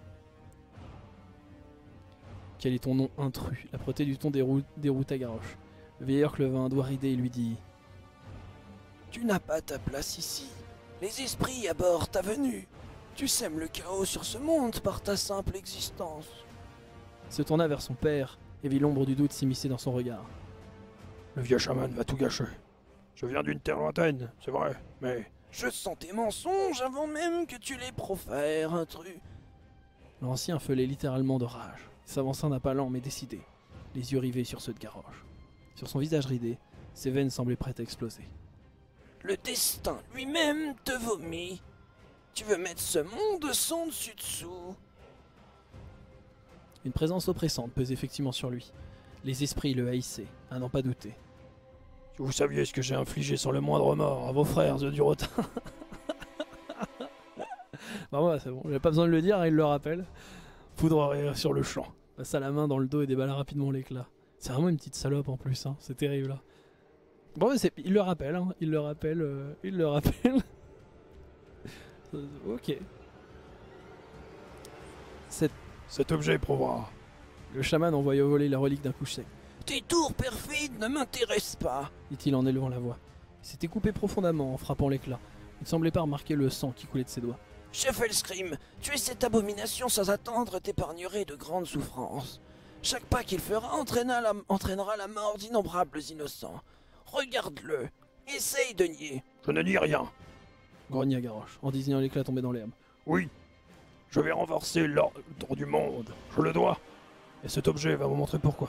Quel est ton nom intrus? La proté du ton dérouta Garrosh. Le vieillard leva un doigt ridé et lui dit... Tu n'as pas ta place ici. Les esprits abordent ta venue. Tu sèmes le chaos sur ce monde par ta simple existence. Il se tourna vers son père et vit l'ombre du doute s'immiscer dans son regard. Le vieux chaman va tout gâcher. Je viens d'une terre lointaine, c'est vrai, mais... Je sens tes mensonges avant même que tu les profères, intrus. L'ancien feulait littéralement de rage. Il s'avança d'un pas lent mais décidé, les yeux rivés sur ceux de Garrosh. Sur son visage ridé, ses veines semblaient prêtes à exploser. Le destin lui-même te vomit. Tu veux mettre ce monde sans dessus-dessous. Une présence oppressante pesait effectivement sur lui. Les esprits le haïssaient, à n'en pas douter. Si vous saviez ce que j'ai infligé sans le moindre remords à vos frères, œufs du rotin. Bah ouais, c'est bon, j'avais pas besoin de le dire, hein, il le rappelle. Foudroyer sur le champ. Passa la main dans le dos et déballa rapidement l'éclat. C'est vraiment une petite salope en plus, hein. C'est terrible là. Bon, mais c'est... il le rappelle, hein. il le rappelle, euh... il le rappelle. Ok. Cette... Cet objet prouvera. Le chaman envoya voler la relique d'un coup sec, Tes tours perfides ne m'intéressent pas. dit-il en élevant la voix. Il s'était coupé profondément en frappant l'éclat. Il ne semblait pas remarquer le sang qui coulait de ses doigts. Chef Hellscream, tuer cette abomination sans attendre t'épargnerait de grandes souffrances. Chaque pas qu'il fera entraînera la, entraînera la mort d'innombrables innocents. Regarde-le. Essaye de nier. Je ne nie rien. Grogna Garrosh, en désignant l'éclat tombé dans l'herbe. Oui, je vais renforcer l'ordre du monde. Je le dois. Et cet objet va vous montrer pourquoi.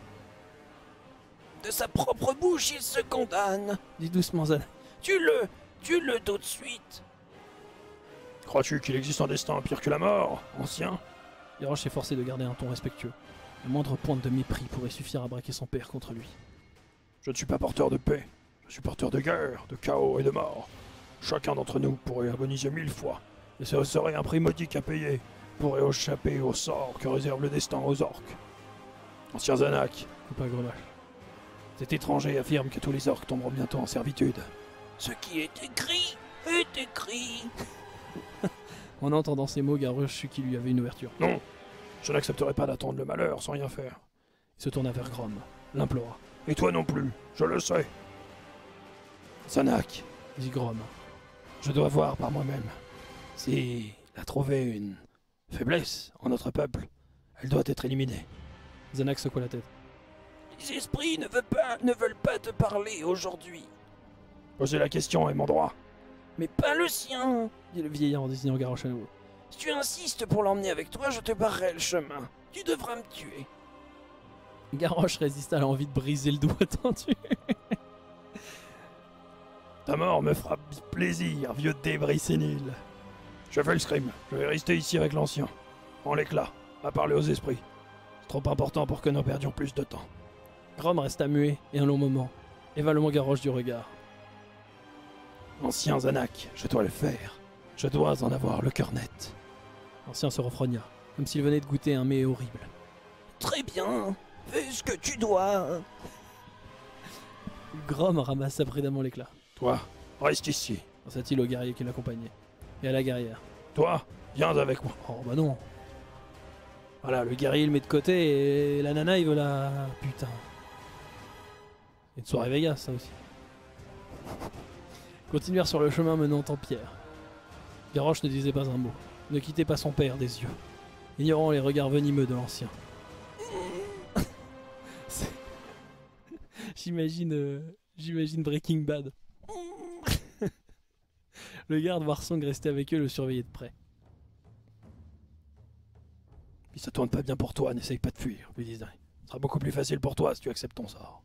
De sa propre bouche, il se condamne. Dis doucement, Zan. Tue-le. Tue-le tout de suite. Crois-tu qu'il existe un destin pire que la mort, ancien? Garrosh s'efforçait de garder un ton respectueux. La moindre pointe de mépris pourrait suffire à braquer son père contre lui. Je ne suis pas porteur de paix. Je suis porteur de guerre, de chaos et de mort. Chacun d'entre nous pourrait agoniser mille fois. Et ce serait un prix modique à payer pour échapper au sort que réserve le destin aux orques. Ancien Zanak, Coupa Grenache. cet étranger affirme que tous les orques tomberont bientôt en servitude. Ce qui est écrit est écrit. En entendant ces mots, Garrosh sut qu'il lui avait une ouverture. Non, je n'accepterai pas d'attendre le malheur sans rien faire. Il se tourna vers Grom, l'implora. Et toi non plus, je le sais. Zanak, Dit Grom. je dois voir par moi-même. Si elle a trouvé une faiblesse en notre peuple, elle doit être éliminée. Zanak secoua la tête. Les esprits ne veulent pas, ne veulent pas te parler aujourd'hui. Poser la question est mon droit. Mais pas le sien. Dit le vieillard en désignant Garrosh à nouveau. Si tu insistes pour l'emmener avec toi, je te barrerai le chemin. Tu devras me tuer. Garrosh résista à l'envie de briser le doigt tendu. Ta mort me fera plaisir, vieux débris sénile. Je fais le scream, je vais rester ici avec l'ancien, en l'éclat, à parler aux esprits. C'est trop important pour que nous perdions plus de temps. Grom resta muet et un long moment, évaluant Garrosh du regard. Ancien Zanak, je dois le faire. Je dois en avoir le cœur net. L'ancien se refrogna, comme s'il venait de goûter un mets horrible. Très bien. Fais ce que tu dois. Grom ramassa prudemment l'éclat, Toi, reste ici. pensa-t-il au guerrier qui l'accompagnait, et à la guerrière. Toi, viens avec moi. Oh bah non. Voilà, le guerrier il le met de côté et la nana il veut la... Putain. Une soirée Vegas ça aussi. Ils continuèrent sur le chemin menant en pierre. Garrosh ne disait pas un mot, ne quittait pas son père des yeux, ignorant les regards venimeux de l'ancien. C'est- J'imagine euh, j'imagine Breaking Bad. Le garde Warsong restait avec eux, le surveillait de près. Puis ça tourne pas bien pour toi, n'essaye pas de fuir, lui disait. Ce sera beaucoup plus facile pour toi si tu acceptes ton sort.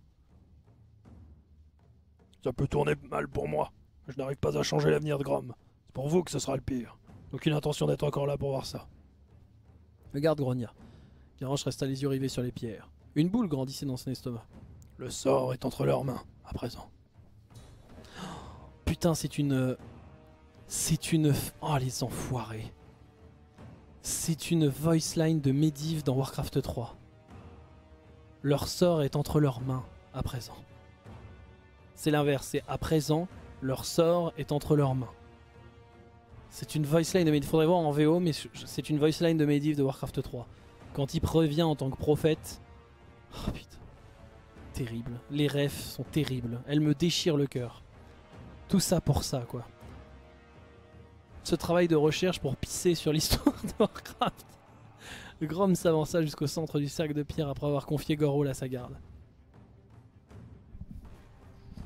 Ça peut tourner mal pour moi, mais je n'arrive pas à changer l'avenir de Grom. C'est pour vous que ce sera le pire. Aucune intention d'être encore là pour voir ça. Le garde grogna. Garrosh resta les yeux rivés sur les pierres. Une boule grandissait dans son estomac. Le sort est entre leurs mains, à présent. Putain, c'est une... C'est une... Oh, les enfoirés. C'est une voice line de Medivh dans Warcraft trois. Leur sort est entre leurs mains, à présent. C'est l'inverse, c'est à présent, leur sort est entre leurs mains. C'est une voice line de Medivh. Faudrait voir en V O, mais c'est une voice line de Medivh de Warcraft trois. Quand il revient en tant que prophète... Oh putain. Terrible. Les refs sont terribles. Elles me déchirent le cœur. Tout ça pour ça, quoi. Ce travail de recherche pour pisser sur l'histoire de Warcraft. Le Grom s'avança jusqu'au centre du cercle de pierre après avoir confié Gorhol à sa garde.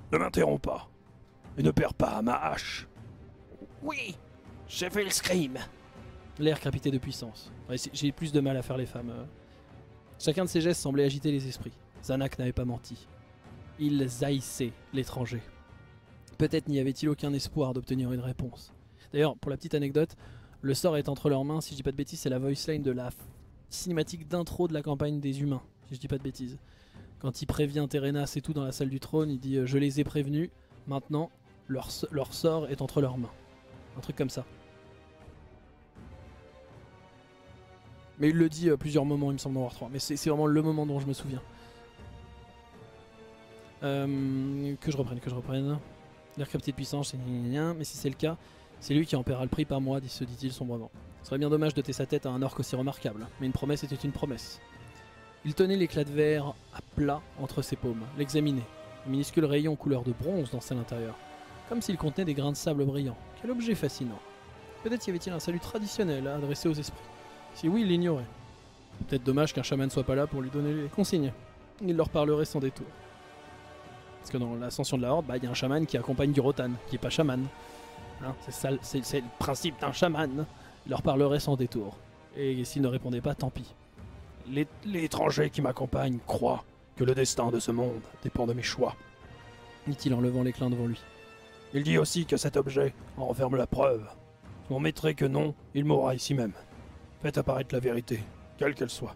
Ne m'interromps pas. Et ne perds pas ma hache. Oui, je vais le scream. L'air crépité de puissance. Ouais, c'est- J'ai plus de mal à faire les femmes. euh. Chacun de ses gestes semblait agiter les esprits. Zanak n'avait pas menti. Ils haïssaient l'étranger. Peut-être n'y avait-il aucun espoir d'obtenir une réponse. D'ailleurs, pour la petite anecdote, le sort est entre leurs mains, si je dis pas de bêtises, c'est la voice line de la f- cinématique d'intro de la campagne des humains, si je dis pas de bêtises. Quand il prévient Terenas et tout dans la salle du trône, il dit euh, « Je les ai prévenus, maintenant, leur, so- leur sort est entre leurs mains ». Un truc comme ça. Mais il le dit à plusieurs moments, il me semble, dans War trois. Mais c'est c'est vraiment le moment dont je me souviens. Euh, que je reprenne, que je reprenne. L'air crépité de puissance, c'est gna gna gna, mais si c'est le cas, c'est lui qui en paiera le prix par moi, se dit-il sombrement. Ce serait bien dommage de t'ôter sa tête à un orc aussi remarquable, mais une promesse était une promesse. Il tenait l'éclat de verre à plat entre ses paumes, l'examinait. Un minuscule rayon couleur de bronze dansait à l'intérieur, comme s'il contenait des grains de sable brillants. Quel objet fascinant. Peut-être y avait-il un salut traditionnel à adresser aux esprits. Si oui, il l'ignorait. Peut-être dommage qu'un chaman ne soit pas là pour lui donner les consignes. Il leur parlerait sans détour. Parce que dans l'ascension de la Horde, bah, y a un chaman qui accompagne du Rotan, qui est pas chaman. Hein, c'est ça, c'est c'est le principe d'un chaman. Il leur parlerait sans détour. Et s'il ne répondait pas, tant pis. L'é- L'étranger qui m'accompagne croit que le destin de ce monde dépend de mes choix. Dit-il en levant l'éclat devant lui. Il dit aussi que cet objet en renferme la preuve. Si on mettrait que non, il mourra ici même. Faites apparaître la vérité, quelle qu'elle soit.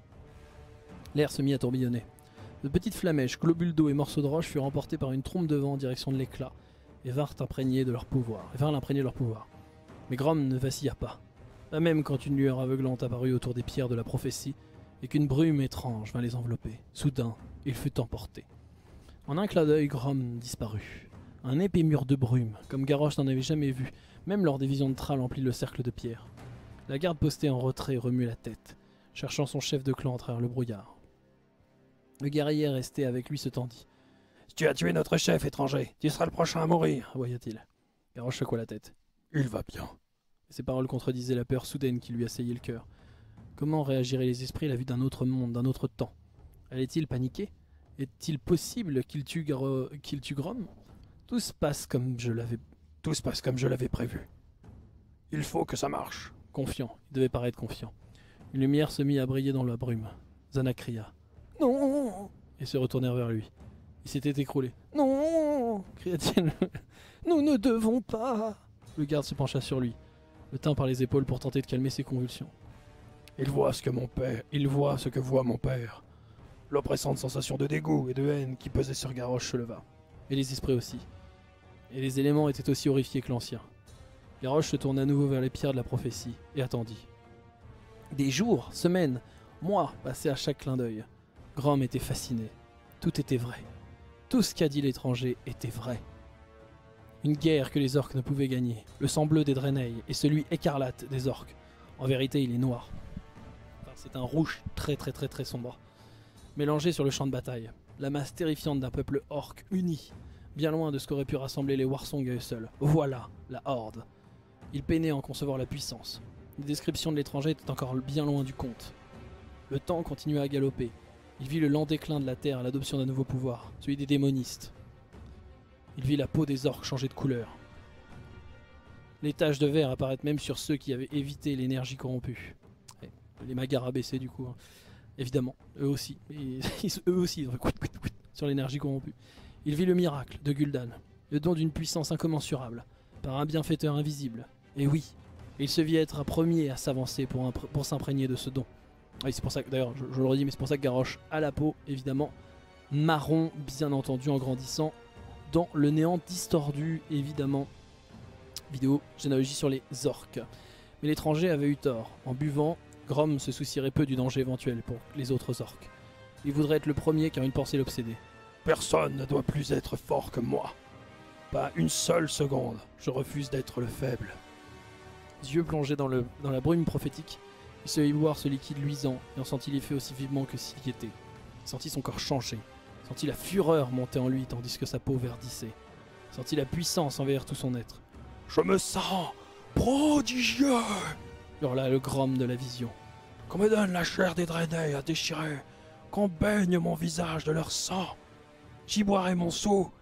L'air se mit à tourbillonner. De petites flamèches, globules d'eau et morceaux de roche furent emportés par une trompe de vent en direction de l'éclat et vinrent imprégner de leur pouvoir. Et vinrent l'imprégner de leur pouvoir. Mais Grom ne vacilla pas. Pas même quand une lueur aveuglante apparut autour des pierres de la prophétie et qu'une brume étrange vint les envelopper. Soudain, il fut emporté. En un clin d'œil, Grom disparut. Un épais mur de brume, comme Garrosh n'en avait jamais vu, même lors des visions de Thrall emplit le cercle de pierre. La garde postée en retrait remue la tête, cherchant son chef de clan à travers le brouillard. Le guerrier resté avec lui se tendit. « Si tu as tué notre chef étranger, tu seras le prochain à mourir. » Aboya-t-il. Garrosh secoua la tête. Il va bien. Ses paroles contredisaient la peur soudaine qui lui assaillait le cœur. Comment réagiraient les esprits à la vue d'un autre monde, d'un autre temps? Allait-il paniquer? Est-il possible qu'il tue, Garo... qu'il tue Grom? Tout se passe comme je l'avais... Tout se passe comme je l'avais prévu. Il faut que ça marche. Confiant, il devait paraître confiant. Une lumière se mit à briller dans la brume. Zanak cria. « Non !» et se retournèrent vers lui. Il s'était écroulé. « Non !» cria-t-il. « Nous ne devons pas !» Le garde se pencha sur lui, le tint par les épaules pour tenter de calmer ses convulsions. Il voit ce que mon père... Il voit ce que voit mon père. L'oppressante sensation de dégoût et de haine qui pesait sur Garrosh se leva. Et les esprits aussi. Et les éléments étaient aussi horrifiés que l'ancien. Garrosh se tourna à nouveau vers les pierres de la prophétie et attendit. Des jours, semaines, mois passaient à chaque clin d'œil. Grom était fasciné. Tout était vrai. Tout ce qu'a dit l'étranger était vrai. Une guerre que les orques ne pouvaient gagner. Le sang bleu des Draenei et celui écarlate des orques. En vérité, il est noir. Enfin, c'est un rouge très très très très sombre. Mélangé sur le champ de bataille. La masse terrifiante d'un peuple orc uni. Bien loin de ce qu'auraient pu rassembler les Warsong à eux seuls. Voilà, la Horde. Il peinait à en concevoir la puissance. Les descriptions de l'étranger étaient encore bien loin du compte. Le temps continua à galoper. Il vit le lent déclin de la Terre à l'adoption d'un nouveau pouvoir, celui des démonistes. Il vit la peau des orques changer de couleur. Les taches de verre apparaître même sur ceux qui avaient évité l'énergie corrompue. Et les magars abaissés du coup, hein. Évidemment, eux aussi. Et, eux aussi, ils ont fait sur l'énergie corrompue. Il vit le miracle de Gul'dan, le don d'une puissance incommensurable, par un bienfaiteur invisible. Et oui, il se vit être un premier à s'avancer pour, pour s'imprégner de ce don. Oui, c'est pour ça que, d'ailleurs, je, je le redis, mais c'est pour ça que Garrosh a la peau, évidemment, marron, bien entendu, en grandissant, dans le néant distordu, évidemment. Vidéo, généalogie sur les orques. Mais l'étranger avait eu tort. En buvant, Grom se soucierait peu du danger éventuel pour les autres orques. Il voudrait être le premier car une pensée l'obsédait. Personne ne doit plus être fort que moi. Pas une seule seconde. Je refuse d'être le faible. Yeux plongés dans, le, dans la brume prophétique, il se vit boire ce liquide luisant et en sentit l'effet aussi vivement que s'il y était. Il sentit son corps changer, sentit la fureur monter en lui tandis que sa peau verdissait, sentit la puissance envers tout son être. « Je me sens prodigieux !» hurla le Grom de la vision. « Qu'on me donne la chair des Draenei à déchirer, qu'on baigne mon visage de leur sang. J'y boirai mon seau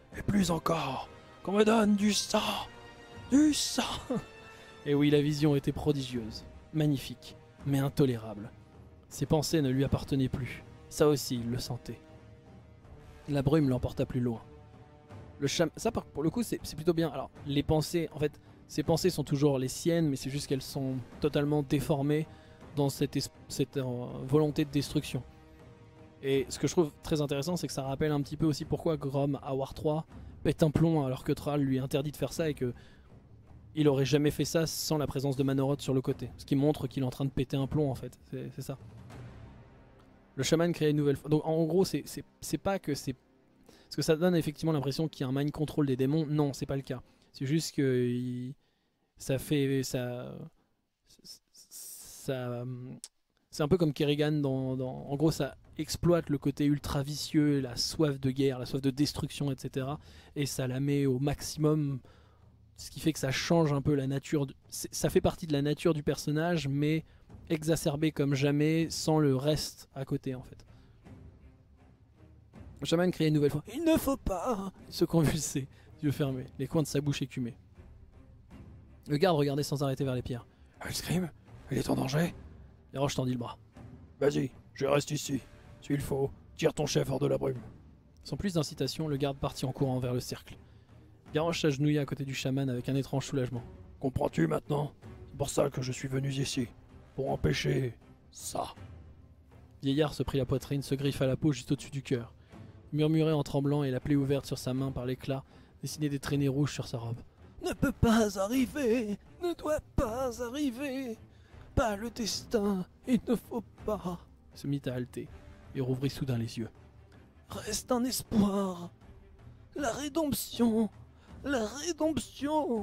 et plus encore, qu'on me donne du sang, du sang. Et oui, la vision était prodigieuse, magnifique, mais intolérable. Ses pensées ne lui appartenaient plus. Ça aussi, il le sentait. La brume l'emporta plus loin. Le cham... Ça, pour le coup, c'est plutôt bien. Alors, les pensées, en fait, ses pensées sont toujours les siennes, mais c'est juste qu'elles sont totalement déformées dans cette, es... cette euh, volonté de destruction. Et ce que je trouve très intéressant, c'est que ça rappelle un petit peu aussi pourquoi Grom à War trois pète un plomb alors que Thrall lui interdit de faire ça et que il aurait jamais fait ça sans la présence de Manoroth sur le côté. Ce qui montre qu'il est en train de péter un plomb en fait, c'est ça. Le chaman crée une nouvelle fois. Donc en gros, c'est pas que c'est... Parce que ça donne effectivement l'impression qu'il y a un mind control des démons. Non, c'est pas le cas. C'est juste que il... ça fait... ça... ça... C'est un peu comme Kerrigan dans, dans... En gros, ça exploite le côté ultra vicieux, la soif de guerre, la soif de destruction, et cetera. Et ça la met au maximum, ce qui fait que ça change un peu la nature. De... Ça fait partie de la nature du personnage, mais exacerbé comme jamais, sans le reste à côté, en fait. Le chaman criait une nouvelle fois. Il ne faut pas se convulser, yeux fermés, les coins de sa bouche écumés. Le garde regardait sans arrêter vers les pierres. Hellscream, il est en danger? Garrosh tendit le bras. Vas-y, je reste ici. S'il faut, tire ton chef hors de la brume. Sans plus d'incitation, le garde partit en courant vers le cercle. Garrosh s'agenouilla à côté du chaman avec un étrange soulagement. Comprends-tu maintenant? C'est pour ça que je suis venu ici. Pour empêcher ça. Vieillard se prit la poitrine, se griffa la peau juste au-dessus du cœur. Il murmurait en tremblant et la plaie ouverte sur sa main par l'éclat dessinait des traînées rouges sur sa robe. Ne peut pas arriver, ne doit pas arriver. Pas le destin, il ne faut pas. Il se mit à halter et rouvrit soudain les yeux. Reste un espoir. La rédemption, la rédemption.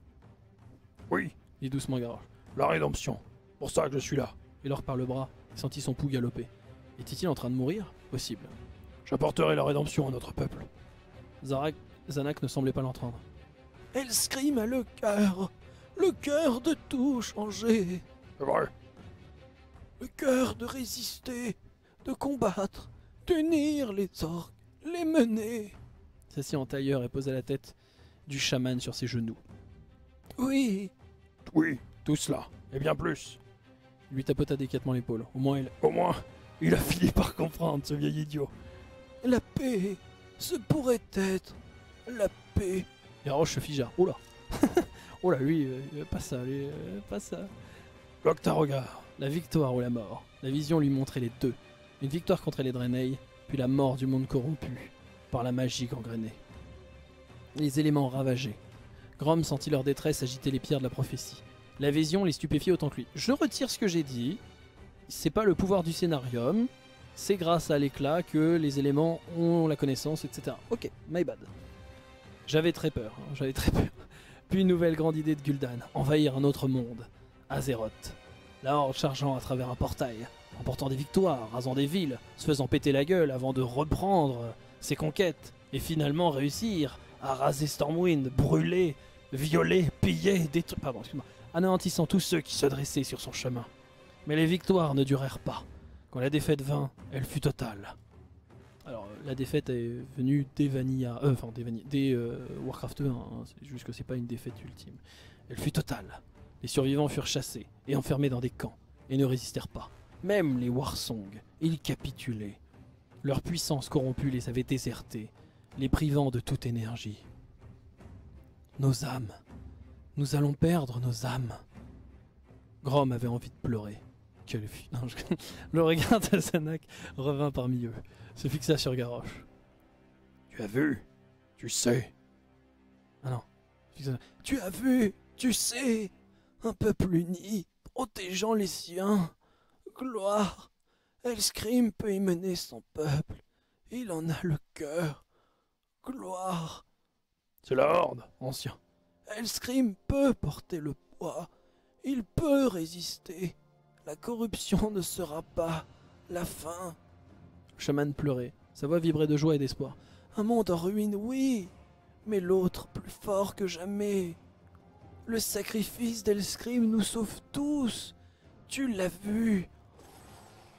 Oui, dit doucement Garrosh. La rédemption. Pour ça que je suis là. Il leur par le bras et sentit son pouls galoper. Était-il en train de mourir? Possible. J'apporterai la rédemption à notre peuple. Zarak, Zanak ne semblait pas l'entendre. Hellscream a le cœur, le cœur de tout changer. C'est vrai. Le cœur de résister, de combattre, d'unir les orques, les mener. S'assit en tailleur et posa la tête du chaman sur ses genoux. Oui. Oui, tout cela, et bien plus. Il lui tapota délicatement l'épaule. Au moins il... Au moins, il a fini par comprendre, ce vieil idiot. La paix, ce pourrait être la paix. Garrosh se figea. Oh là. Oh là, lui, euh, pas ça, lui, euh, pas ça. Bloque ta regard. La victoire ou la mort. La vision lui montrait les deux. Une victoire contre les Draenei, puis la mort du monde corrompu par la magie gangrénée. Les éléments ravagés. Grom sentit leur détresse agiter les pierres de la prophétie. La vision les stupéfiait autant que lui. Je retire ce que j'ai dit. C'est pas le pouvoir du scénarium. C'est grâce à l'éclat que les éléments ont la connaissance, et cetera. Ok, my bad. J'avais très peur, hein, j'avais très peur. Puis une nouvelle grande idée de Gul'dan, envahir un autre monde, Azeroth. La horde chargeant à travers un portail, remportant des victoires, rasant des villes, se faisant péter la gueule avant de reprendre ses conquêtes, et finalement réussir à raser Stormwind, brûler, violer, piller, détruire, pardon, excuse-moi, anéantissant tous ceux qui se dressaient sur son chemin. Mais les victoires ne durèrent pas. Quand la défaite vint, elle fut totale. Alors, la défaite est venue dès Vanilla, euh, enfin dès, Vanilla, dès euh, Warcraft un, hein, c'est juste que c'est pas une défaite ultime. Elle fut totale. Les survivants furent chassés et enfermés dans des camps, et ne résistèrent pas. Même les Warsong, ils capitulaient. Leur puissance corrompue les avait désertés, les privant de toute énergie. Nos âmes. Nous allons perdre nos âmes. Grom avait envie de pleurer. Quelle fille. Non, je... Le regard de Zanak revint parmi eux, se fixa sur Garrosh. Tu as vu? Tu sais? Ah non. Fixa... Tu as vu? Tu sais? Un peuple uni, protégeant les siens. Gloire. Hellscream peut y mener son peuple. Il en a le cœur. Gloire. C'est la horde, ancien. Hellscream peut porter le poids. Il peut résister. La corruption ne sera pas la fin. Le chaman pleurait. Sa voix vibrait de joie et d'espoir. Un monde en ruine, oui, mais l'autre plus fort que jamais. Le sacrifice d'Hellscream nous sauve tous. Tu l'as vu.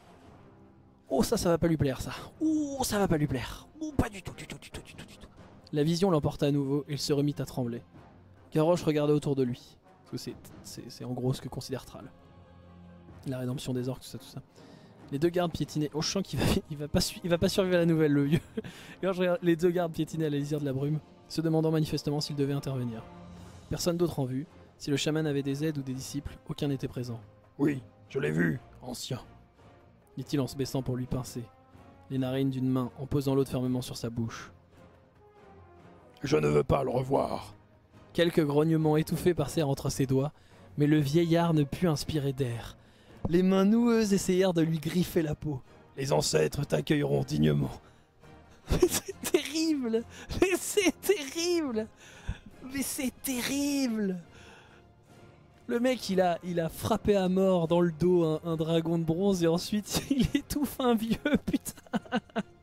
Oh, ça, ça va pas lui plaire, ça. Oh, ça va pas lui plaire. Oh, pas du tout, du tout, du tout, du tout, du tout. La vision l'emporta à nouveau et il se remit à trembler. Garrosh regarda autour de lui. Parce que c'est en gros ce que considère Thrall. La rédemption des orques, tout ça, tout ça. Les deux gardes piétinaient. Oh, je sens qu'il va, il va, pas il va pas survivre à la nouvelle, le vieux. Alors, je regarde, les deux gardes piétinaient à la lisière de la brume, se demandant manifestement s'ils devaient intervenir. Personne d'autre en vue. Si le chaman avait des aides ou des disciples, aucun n'était présent. Oui, je l'ai vu. Ancien, dit-il en se baissant pour lui pincer les narines d'une main en posant l'autre fermement sur sa bouche. Je ne veux pas le revoir. Quelques grognements étouffés passèrent entre ses doigts, mais le vieillard ne put inspirer d'air. Les mains noueuses essayèrent de lui griffer la peau. Les ancêtres t'accueilleront dignement. Mais c'est terrible! Mais c'est terrible! Mais c'est terrible! Le mec, il a, il a frappé à mort dans le dos un, un dragon de bronze et ensuite il étouffe un vieux, putain!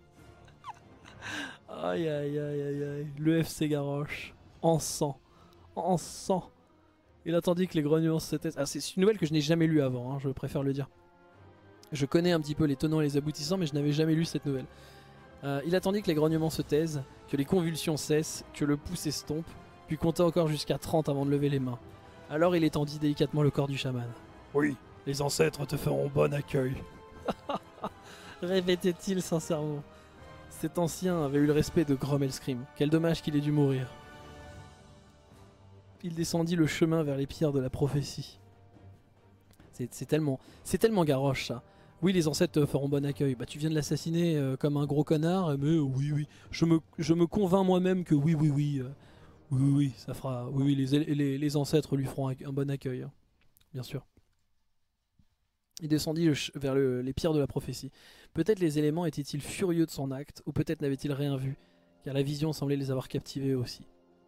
Aïe aïe aïe aïe aïe. Le F C Garrosh. En sang. En sang. Il attendit que les grognements se taisent. Ah, c'est une nouvelle que je n'ai jamais lue avant, hein, je préfère le dire. Je connais un petit peu les tenants et les aboutissants, mais je n'avais jamais lu cette nouvelle. Euh, il attendit que les grognements se taisent, que les convulsions cessent, que le pouls s'estompe, puis compta encore jusqu'à trente avant de lever les mains. Alors il étendit délicatement le corps du chaman. Oui, les ancêtres te feront bon accueil. Répétait-il sincèrement. Cet ancien avait eu le respect de Grommelskrim. Quel dommage qu'il ait dû mourir. Il descendit le chemin vers les pierres de la prophétie. C'est tellement, c'est tellement Garrosh ça. Oui, les ancêtres te feront bon accueil. Bah, tu viens de l'assassiner euh, comme un gros connard, mais euh, oui, oui. Je me, je me convainc moi-même que oui, oui, oui. Euh, oui, oui, oui, ça fera. Oui, oui, les, les, les ancêtres lui feront un, un bon accueil, hein, bien sûr. Il descendit le, vers le, les pierres de la prophétie. Peut-être les éléments étaient-ils furieux de son acte, ou peut-être n'avaient-ils rien vu, car la vision semblait les avoir captivés aussi.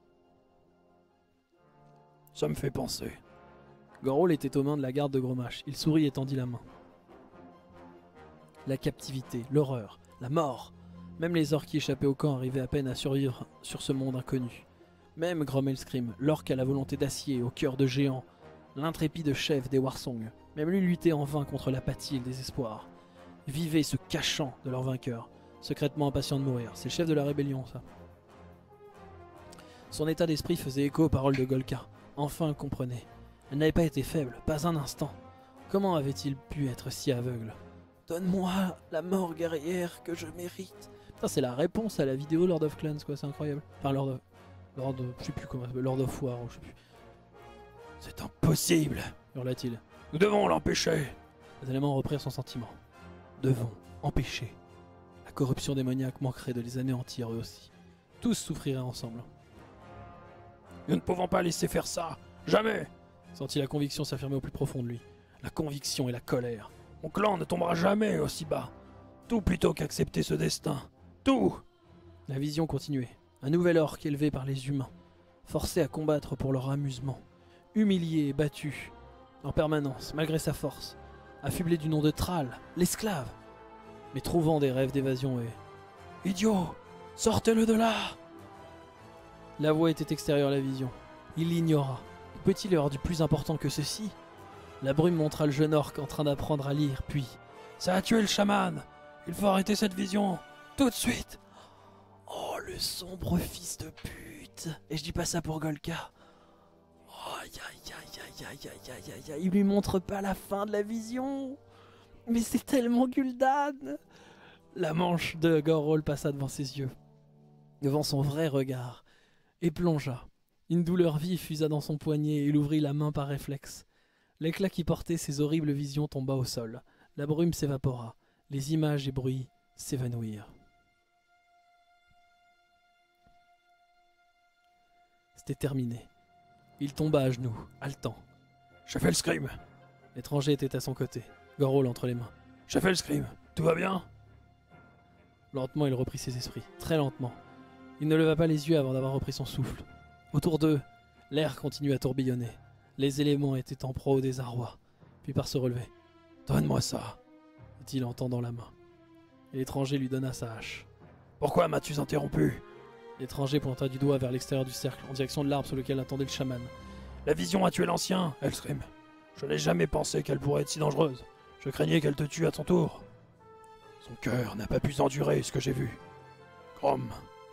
Ça me fait penser. Gorol était aux mains de la garde de Grommash. Il sourit et tendit la main. La captivité, l'horreur, la mort. Même les orques qui échappaient au camp arrivaient à peine à survivre sur ce monde inconnu. Même Grommelskrim, l'orque à la volonté d'acier, au cœur de géant, l'intrépide chef des Warsong, même lui luttait en vain contre l'apathie et le désespoir. Vivaient se cachant de leur vainqueur, secrètement impatient de mourir. C'est le chef de la rébellion, ça. Son état d'esprit faisait écho aux paroles de Golka. Enfin, elle comprenait. Elle n'avait pas été faible, pas un instant. Comment avait-il pu être si aveugle? Donne-moi la mort guerrière que je mérite. Putain, c'est la réponse à la vidéo Lord of Clans, quoi, c'est incroyable. Enfin, Lord of... Lord of... Je sais plus comment ça s'appelle, Lord of War, je sais plus. C'est impossible, hurla-t-il. Nous devons l'empêcher. Les éléments reprirent son sentiment. Devons empêcher. La corruption démoniaque manquerait de les anéantir eux aussi. Tous souffriraient ensemble. Nous ne pouvons pas laisser faire ça. Jamais. Sentit la conviction s'affirmer au plus profond de lui. La conviction et la colère. Mon clan ne tombera jamais aussi bas. Tout plutôt qu'accepter ce destin. Tout. La vision continuait. Un nouvel orc élevé par les humains. Forcé à combattre pour leur amusement. Humilié et battu. En permanence, malgré sa force. Affublé du nom de Thrall, l'esclave. Mais trouvant des rêves d'évasion et... Idiot, sortez-le de là. La voix était extérieure à la vision. Il l'ignora. Peut-il y avoir du plus important que ceci? La brume montra le jeune orc en train d'apprendre à lire, puis... Ça a tué le chaman. Il faut arrêter cette vision. Tout de suite. Oh, le sombre fils de pute. Et je dis pas ça pour Golka. Oh, aïe aïe aïe aïe aïe aïe aïe aïe aïe. Il lui montre pas la fin de la vision. Mais c'est tellement Gul'dan. La manche de Gorol passa devant ses yeux. Devant son vrai regard. Et plongea. Une douleur vive fusa dans son poignet et il ouvrit la main par réflexe. L'éclat qui portait ces horribles visions tomba au sol. La brume s'évapora. Les images et bruits s'évanouirent. C'était terminé. Il tomba à genoux, haletant. J'ai fait le scream. L'étranger était à son côté, Gorol entre les mains. J'ai fait le scream. Tout va bien? Lentement, il reprit ses esprits, très lentement. Il ne leva pas les yeux avant d'avoir repris son souffle. Autour d'eux, l'air continuait à tourbillonner. Les éléments étaient en proie au désarroi. Puis par se relever. « Donne-moi ça !» dit-il en tendant la main. Et l'étranger lui donna sa hache. « Pourquoi m'as-tu interrompu ?» L'étranger pointa du doigt vers l'extérieur du cercle, en direction de l'arbre sur lequel attendait le chaman. « La vision a tué l'ancien, Hellscream. Je n'ai jamais pensé qu'elle pourrait être si dangereuse. Je craignais qu'elle te tue à ton tour. Son cœur n'a pas pu endurer ce que j'ai vu. Grom,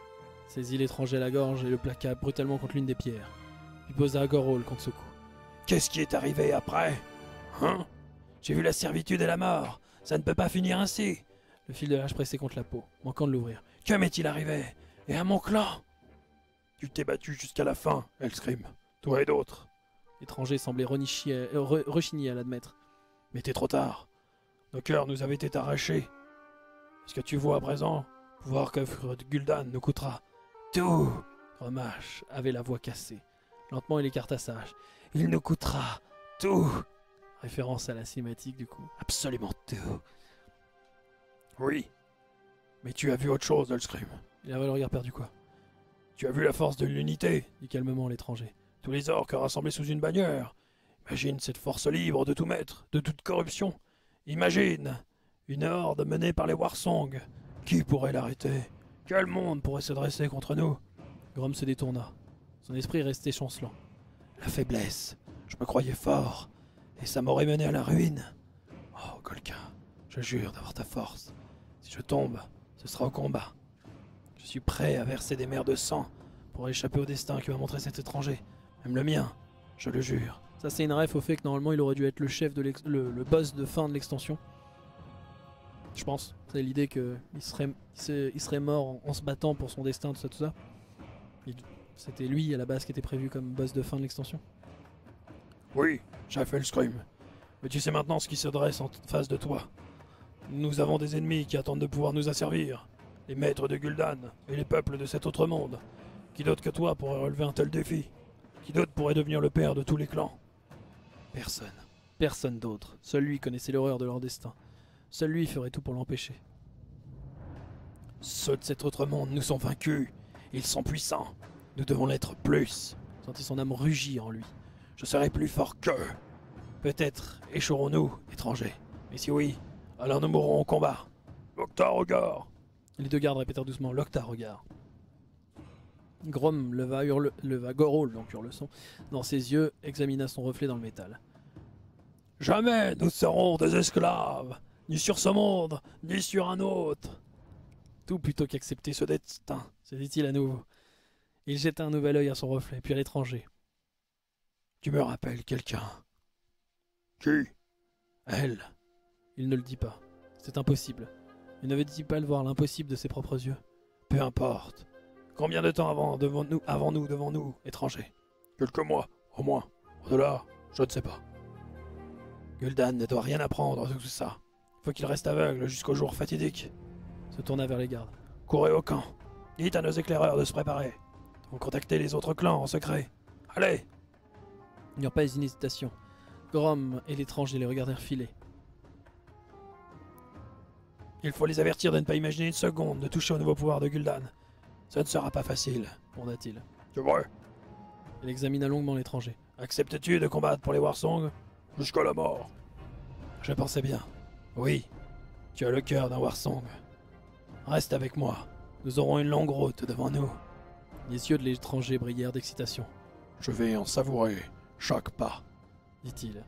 Saisit l'étranger à la gorge et le plaqua brutalement contre l'une des pierres. Puis posa Gorol contre ce coup. Qu'est-ce qui est arrivé après? Hein? J'ai vu la servitude et la mort. Ça ne peut pas finir ainsi. Le fil de la hache pressé contre la peau, manquant de l'ouvrir. Que m'est-il arrivé? Et à mon clan? Tu t'es battu jusqu'à la fin, Hellscream. Toi et d'autres. L'étranger semblait renicher- euh, re- rechigner à l'admettre. Mais t'es trop tard. Nos cœurs nous avaient été arrachés. Est-ce que tu vois à présent? Le pouvoir que Gul'dan nous coûtera tout. Romash avait la voix cassée. Lentement, il écarta sa hache. Il nous coûtera tout. Référence à la cinématique du coup. Absolument tout. Oui. Mais tu as vu autre chose, Hellscream. Il avait le regard perdu quoi. Tu as vu la force de l'unité. Dit calmement l'étranger. Tous les orques rassemblés sous une bannière. Imagine cette force libre de tout maître, de toute corruption. Imagine une horde menée par les Warsong. Qui pourrait l'arrêter? Quel monde pourrait se dresser contre nous? Grom se détourna. Son esprit restait chancelant. La faiblesse. Je me croyais fort. Et ça m'aurait mené à la ruine. Oh, Golka, je jure d'avoir ta force. Si je tombe, ce sera au combat. Je suis prêt à verser des mers de sang pour échapper au destin qui m'a montré cet étranger. Même le mien, je le jure. Ça c'est une ref au fait que normalement il aurait dû être le chef de l'ex- le, le boss de fin de l'extension. Je pense. C'est l'idée qu'il serait, il se- il serait mort en, en se battant pour son destin, tout ça, tout ça. Il- C'était lui à la base qui était prévu comme boss de fin de l'extension. Oui, j'ai fait le scream. Mais tu sais maintenant ce qui se dresse en face de toi. Nous avons des ennemis qui attendent de pouvoir nous asservir. Les maîtres de Gul'dan et les peuples de cet autre monde. Qui d'autre que toi pourrait relever un tel défi? Qui d'autre pourrait devenir le père de tous les clans? Personne. Personne d'autre. Seul lui connaissait l'horreur de leur destin. Seul lui ferait tout pour l'empêcher. Ceux de cet autre monde nous sont vaincus. Ils sont puissants. Nous devons l'être plus. Sentit son âme rugir en lui. Je serai plus fort qu'eux. Peut-être échouerons-nous, étrangers. Mais si oui, alors nous mourrons au combat. Octa-regard. Les deux gardes répétèrent doucement l'octa regard. Grom leva, hurle, leva Gorol, donc hurle-son, dans ses yeux, examina son reflet dans le métal. Jamais nous serons des esclaves, ni sur ce monde, ni sur un autre. Tout plutôt qu'accepter ce destin, se dit-il à nouveau. Il jeta un nouvel œil à son reflet, puis à l'étranger. Tu me rappelles quelqu'un. Qui? Elle. Il ne le dit pas. C'est impossible. Il ne veut-il pas le voir l'impossible de ses propres yeux? Peu importe. Combien de temps avant devant nous, avant nous, devant nous, étrangers? Quelques mois, au moins. Au-delà, je ne sais pas. Gul'dan ne doit rien apprendre de tout ça. Il faut qu'il reste aveugle jusqu'au jour fatidique. Se tourna vers les gardes. Courez au camp. Dites à nos éclaireurs de se préparer. Vous contactez les autres clans en secret. Allez! Il n'y a pas une hésitation. Grom et l'étranger les regardèrent filer. Il faut les avertir de ne pas imaginer une seconde de toucher au nouveau pouvoir de Gul'dan. Ça ne sera pas facile. Gronda-t-il. C'est vrai. Il examina longuement l'étranger. Acceptes-tu de combattre pour les Warsong? Jusqu'à la mort. Je pensais bien. Oui, tu as le cœur d'un Warsong. Reste avec moi. Nous aurons une longue route devant nous. Les yeux de l'étranger brillèrent d'excitation. Je vais en savourer chaque pas, dit-il.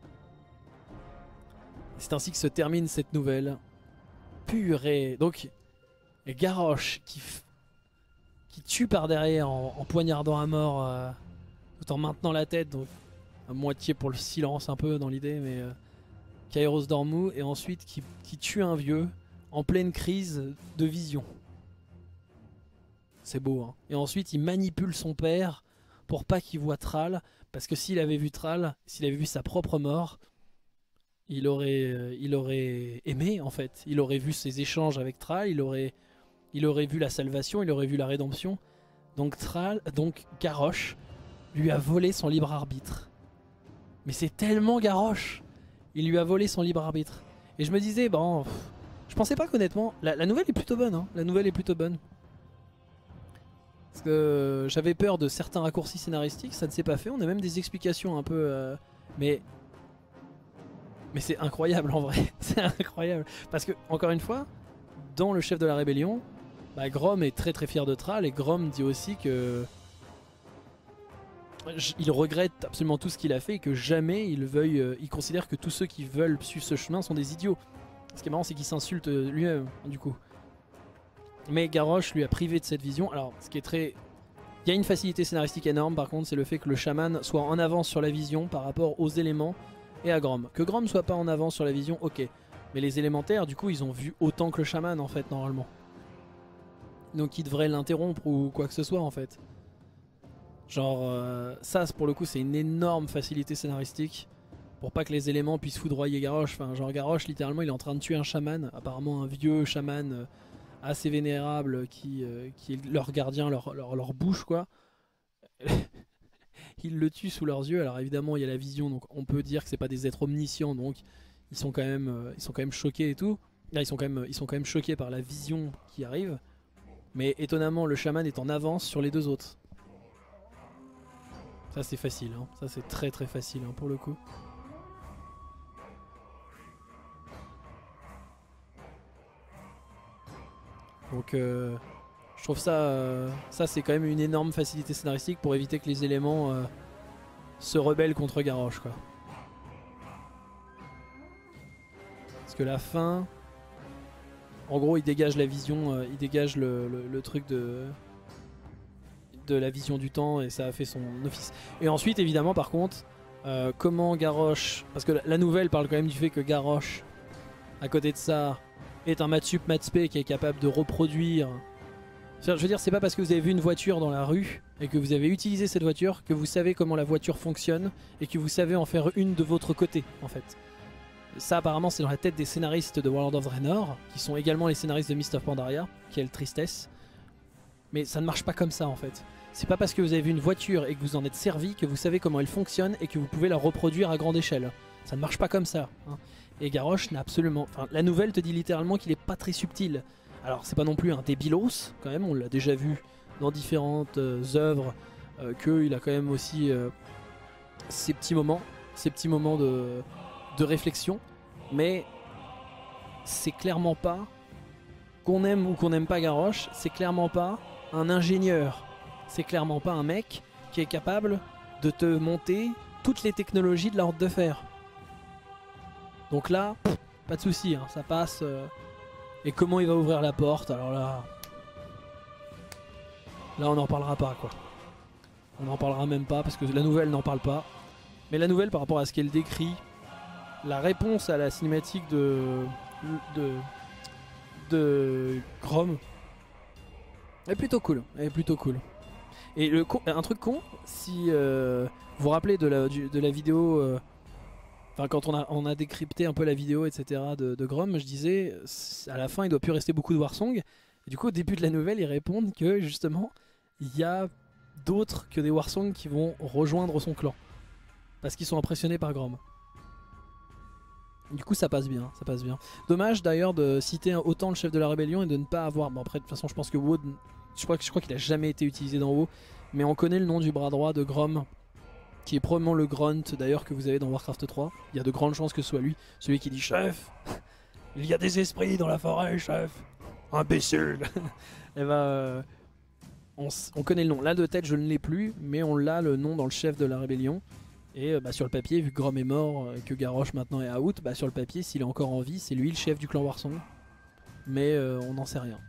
C'est ainsi que se termine cette nouvelle. Pure et... Donc, et Garrosh qui, f... qui tue par derrière en, en poignardant à mort, euh, tout en maintenant la tête, donc à moitié pour le silence un peu dans l'idée, mais euh, Kairos Dormou, et ensuite qui, qui tue un vieux en pleine crise de vision. C'est beau, hein. Et ensuite il manipule son père pour pas qu'il voit Thrall, parce que s'il avait vu Thrall, s'il avait vu sa propre mort, il aurait, euh, il aurait aimé en fait. Il aurait vu ses échanges avec Thrall, il aurait, il aurait vu la salvation, il aurait vu la rédemption. Donc Thrall, donc Garrosh, lui a volé son libre arbitre. Mais c'est tellement Garrosh, il lui a volé son libre arbitre. Et je me disais, bon, pff, je pensais pas qu'honnêtement, la, la nouvelle est plutôt bonne, hein. La nouvelle est plutôt bonne. Parce que j'avais peur de certains raccourcis scénaristiques, ça ne s'est pas fait. On a même des explications un peu, euh, mais mais c'est incroyable en vrai. C'est incroyable parce que encore une fois, dans le chef de la rébellion, bah, Grom est très très fier de Thrall et Grom dit aussi que il regrette absolument tout ce qu'il a fait et que jamais il veuille, euh, il considère que tous ceux qui veulent suivre ce chemin sont des idiots. Ce qui est marrant, c'est qu'il s'insulte lui-même du coup. Mais Garrosh lui a privé de cette vision. Alors, ce qui est très... Il y a une facilité scénaristique énorme par contre, c'est le fait que le chaman soit en avance sur la vision par rapport aux éléments et à Grom. Que Grom soit pas en avance sur la vision, ok. Mais les élémentaires, du coup, ils ont vu autant que le chaman en fait, normalement. Donc ils devraient l'interrompre ou quoi que ce soit en fait. Genre, euh, ça pour le coup, c'est une énorme facilité scénaristique pour pas que les éléments puissent foudroyer Garrosh. Enfin, genre Garrosh, littéralement, il est en train de tuer un chaman, apparemment un vieux chaman... Euh, assez vénérable qui, euh, qui est leur gardien, leur, leur, leur bouche quoi. Ils le tuent sous leurs yeux. Alors évidemment il y a la vision, donc on peut dire que c'est pas des êtres omniscients, donc ils sont quand même, euh, ils sont quand même choqués et tout. Là, ils sont quand même, ils sont quand même choqués par la vision qui arrive. Mais étonnamment le chaman est en avance sur les deux autres. Ça c'est facile, hein. Ça c'est très très facile hein, pour le coup. Donc euh, je trouve ça, euh, ça c'est quand même une énorme facilité scénaristique pour éviter que les éléments euh, se rebellent contre Garrosh quoi. Parce que la fin, en gros il dégage la vision, euh, il dégage le, le, le truc de, de la vision du temps et ça a fait son office. Et ensuite évidemment par contre, euh, comment Garrosh, parce que la, la nouvelle parle quand même du fait que Garrosh, à côté de ça, est un Matsup Matspe qui est capable de reproduire. Je veux dire, c'est pas parce que vous avez vu une voiture dans la rue et que vous avez utilisé cette voiture que vous savez comment la voiture fonctionne et que vous savez en faire une de votre côté en fait. Ça apparemment c'est dans la tête des scénaristes de World of Draenor, qui sont également les scénaristes de Mist of Pandaria. Quelle tristesse. Mais ça ne marche pas comme ça en fait. C'est pas parce que vous avez vu une voiture et que vous en êtes servi que vous savez comment elle fonctionne et que vous pouvez la reproduire à grande échelle. Ça ne marche pas comme ça hein. Et Garrosh n'a absolument... Enfin, la nouvelle te dit littéralement qu'il est pas très subtil. Alors, c'est pas non plus un débilos, quand même, on l'a déjà vu dans différentes euh, œuvres, euh, qu'il a quand même aussi euh, ses petits moments, ses petits moments de, de réflexion. Mais c'est clairement pas, qu'on aime ou qu'on n'aime pas Garrosh, c'est clairement pas un ingénieur. C'est clairement pas un mec qui est capable de te monter toutes les technologies de l'ordre de fer. Donc là, pff, pas de souci, hein, ça passe. Euh, et comment il va ouvrir la porte? Alors là, là on n'en parlera pas quoi. On n'en parlera même pas parce que la nouvelle n'en parle pas. Mais la nouvelle par rapport à ce qu'elle décrit, la réponse à la cinématique de de de Grom est plutôt cool. Elle est plutôt cool. Et le con, un truc con, si euh, vous vous rappelez de la du, de la vidéo. Euh, Enfin, quand on a, on a décrypté un peu la vidéo, et cetera de, de Grom, je disais, à la fin, il doit plus rester beaucoup de Warsong. Et du coup, au début de la nouvelle, ils répondent que, justement, il y a d'autres que des Warsong qui vont rejoindre son clan. Parce qu'ils sont impressionnés par Grom. Du coup, ça passe bien, ça passe bien. Dommage, d'ailleurs, de citer autant le chef de la rébellion et de ne pas avoir... Bon, après, de toute façon, je pense que Wood... Je crois, je crois qu'il a jamais été utilisé dans WoW. Mais on connaît le nom du bras droit de Grom, qui est probablement le grunt d'ailleurs que vous avez dans Warcraft trois. Il y a de grandes chances que ce soit lui, celui qui dit chef, il y a des esprits dans la forêt, chef. Imbécile. Et bah, euh, on, on connaît le nom. Là de tête je ne l'ai plus, mais on l'a le nom dans le chef de la rébellion. Et euh, bah, sur le papier, vu que Grom est mort et que Garrosh maintenant est out, bah, sur le papier, s'il est encore en vie, c'est lui le chef du clan Warsong. Mais euh, on n'en sait rien.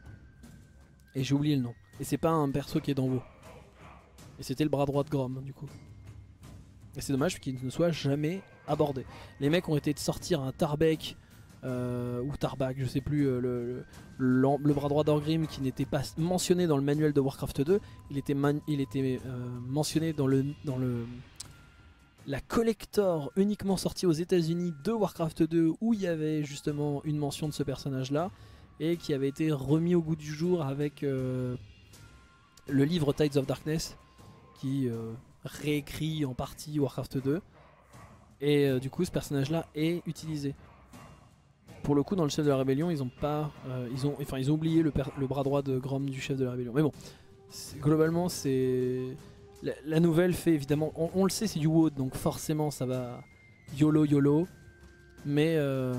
Et j'ai oublié le nom. Et c'est pas un perso qui est dans WoW. Et c'était le bras droit de Grom du coup. Et c'est dommage qu'il ne soit jamais abordé. Les mecs ont été de sortir un Tarbek euh, ou Tarbak, je sais plus, euh, le, le, le bras droit d'Orgrim qui n'était pas mentionné dans le manuel de Warcraft deux. Il était, man, il était euh, mentionné dans le dans le la collector uniquement sortie aux États-Unis de Warcraft deux où il y avait justement une mention de ce personnage-là et qui avait été remis au goût du jour avec euh, le livre Tides of Darkness qui euh, réécrit en partie Warcraft deux et euh, du coup ce personnage là est utilisé. Pour le coup dans le chef de la rébellion ils ont pas euh, ils ont enfin ils ont oublié le, le bras droit de Grom du chef de la rébellion, mais bon globalement c'est la, la nouvelle fait évidemment on, on le sait, c'est du WoD donc forcément ça va YOLO YOLO, mais euh,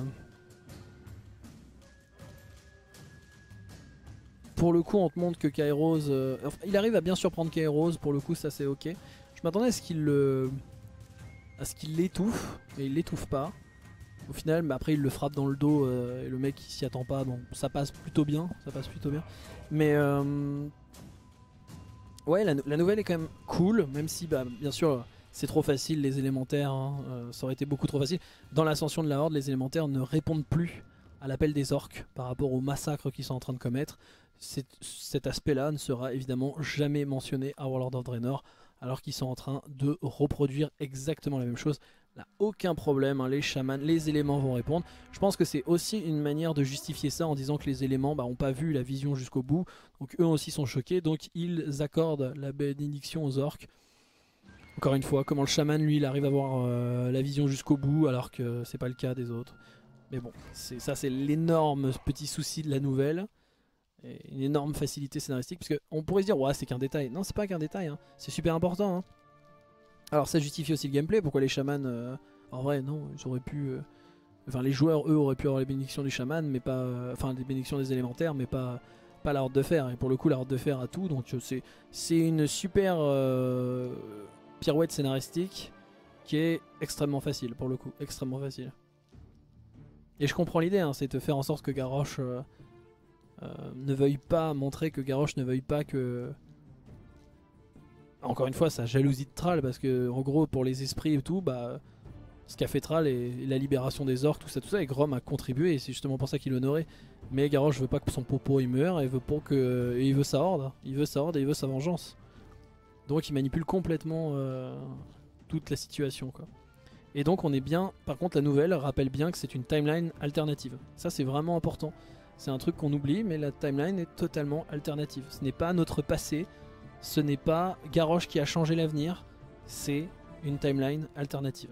pour le coup on te montre que Kairos euh, enfin, il arrive à bien surprendre Kairos, pour le coup ça c'est ok. Je m'attendais à ce qu'il le... à ce qu'il l'étouffe, mais il l'étouffe pas. Au final, mais après il le frappe dans le dos euh, et le mec il s'y attend pas, donc ça passe plutôt bien, ça passe plutôt bien. Mais euh, ouais, la, la nouvelle est quand même cool, même si bah, bien sûr c'est trop facile les élémentaires, hein, euh, ça aurait été beaucoup trop facile. Dans l'ascension de la Horde, les élémentaires ne répondent plus à l'appel des orques par rapport au massacre qu'ils sont en train de commettre. Cet, cet aspect-là ne sera évidemment jamais mentionné à Warlord of Draenor, alors qu'ils sont en train de reproduire exactement la même chose. Là, aucun problème, hein, les chamans, les éléments vont répondre. Je pense que c'est aussi une manière de justifier ça en disant que les éléments bah, ont pas vu la vision jusqu'au bout, donc eux aussi sont choqués, donc ils accordent la bénédiction aux orques. Encore une fois, comment le chaman lui il arrive à voir euh, la vision jusqu'au bout alors que c'est pas le cas des autres. Mais bon, ça c'est l'énorme petit souci de la nouvelle. Et une énorme facilité scénaristique, parce qu'on pourrait se dire ouais c'est qu'un détail. Non, c'est pas qu'un détail, hein. C'est super important, hein. Alors ça justifie aussi le gameplay, pourquoi les chamans euh, en vrai non, ils auraient pu euh, enfin les joueurs eux auraient pu avoir les bénédictions du chaman, mais pas euh, enfin les bénédictions des élémentaires, mais pas pas la Horde de Fer. Et pour le coup la Horde de Fer a tout, donc c'est c'est une super euh, pirouette scénaristique qui est extrêmement facile pour le coup, extrêmement facile. Et je comprends l'idée, hein, c'est de faire en sorte que Garrosh euh, euh, ne veuille pas montrer que Garrosh ne veuille pas que encore une fois sa jalousie de Thrall, parce que en gros pour les esprits et tout, bah ce qu'a fait Thrall et la libération des orques, tout ça tout ça, et Grom a contribué et c'est justement pour ça qu'il l'honorait. Mais Garrosh veut pas que son popo il meure, et veut pas que et il veut sa horde, il veut sa horde et il veut sa vengeance. Donc il manipule complètement euh, toute la situation quoi. Et donc on est bien, par contre la nouvelle rappelle bien que c'est une timeline alternative. Ça c'est vraiment important. C'est un truc qu'on oublie, mais la timeline est totalement alternative. Ce n'est pas notre passé, ce n'est pas Garrosh qui a changé l'avenir, c'est une timeline alternative.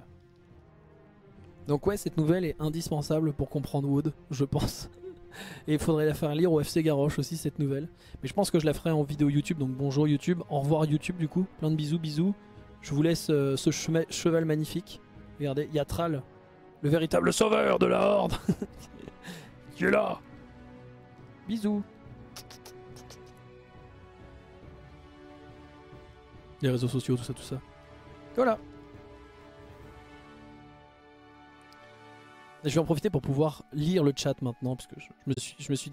Donc ouais, cette nouvelle est indispensable pour comprendre Wood, je pense. Et il faudrait la faire lire au F C Garrosh aussi cette nouvelle. Mais je pense que je la ferai en vidéo YouTube, donc bonjour YouTube, au revoir YouTube du coup, plein de bisous, bisous. Je vous laisse euh, ce cheval magnifique. Regardez, il y a Thrall, le véritable sauveur de la Horde, qui est là. Bisous. Les réseaux sociaux, tout ça, tout ça. Voilà. Je vais en profiter pour pouvoir lire le chat maintenant, parce que je, je me suis, je me suis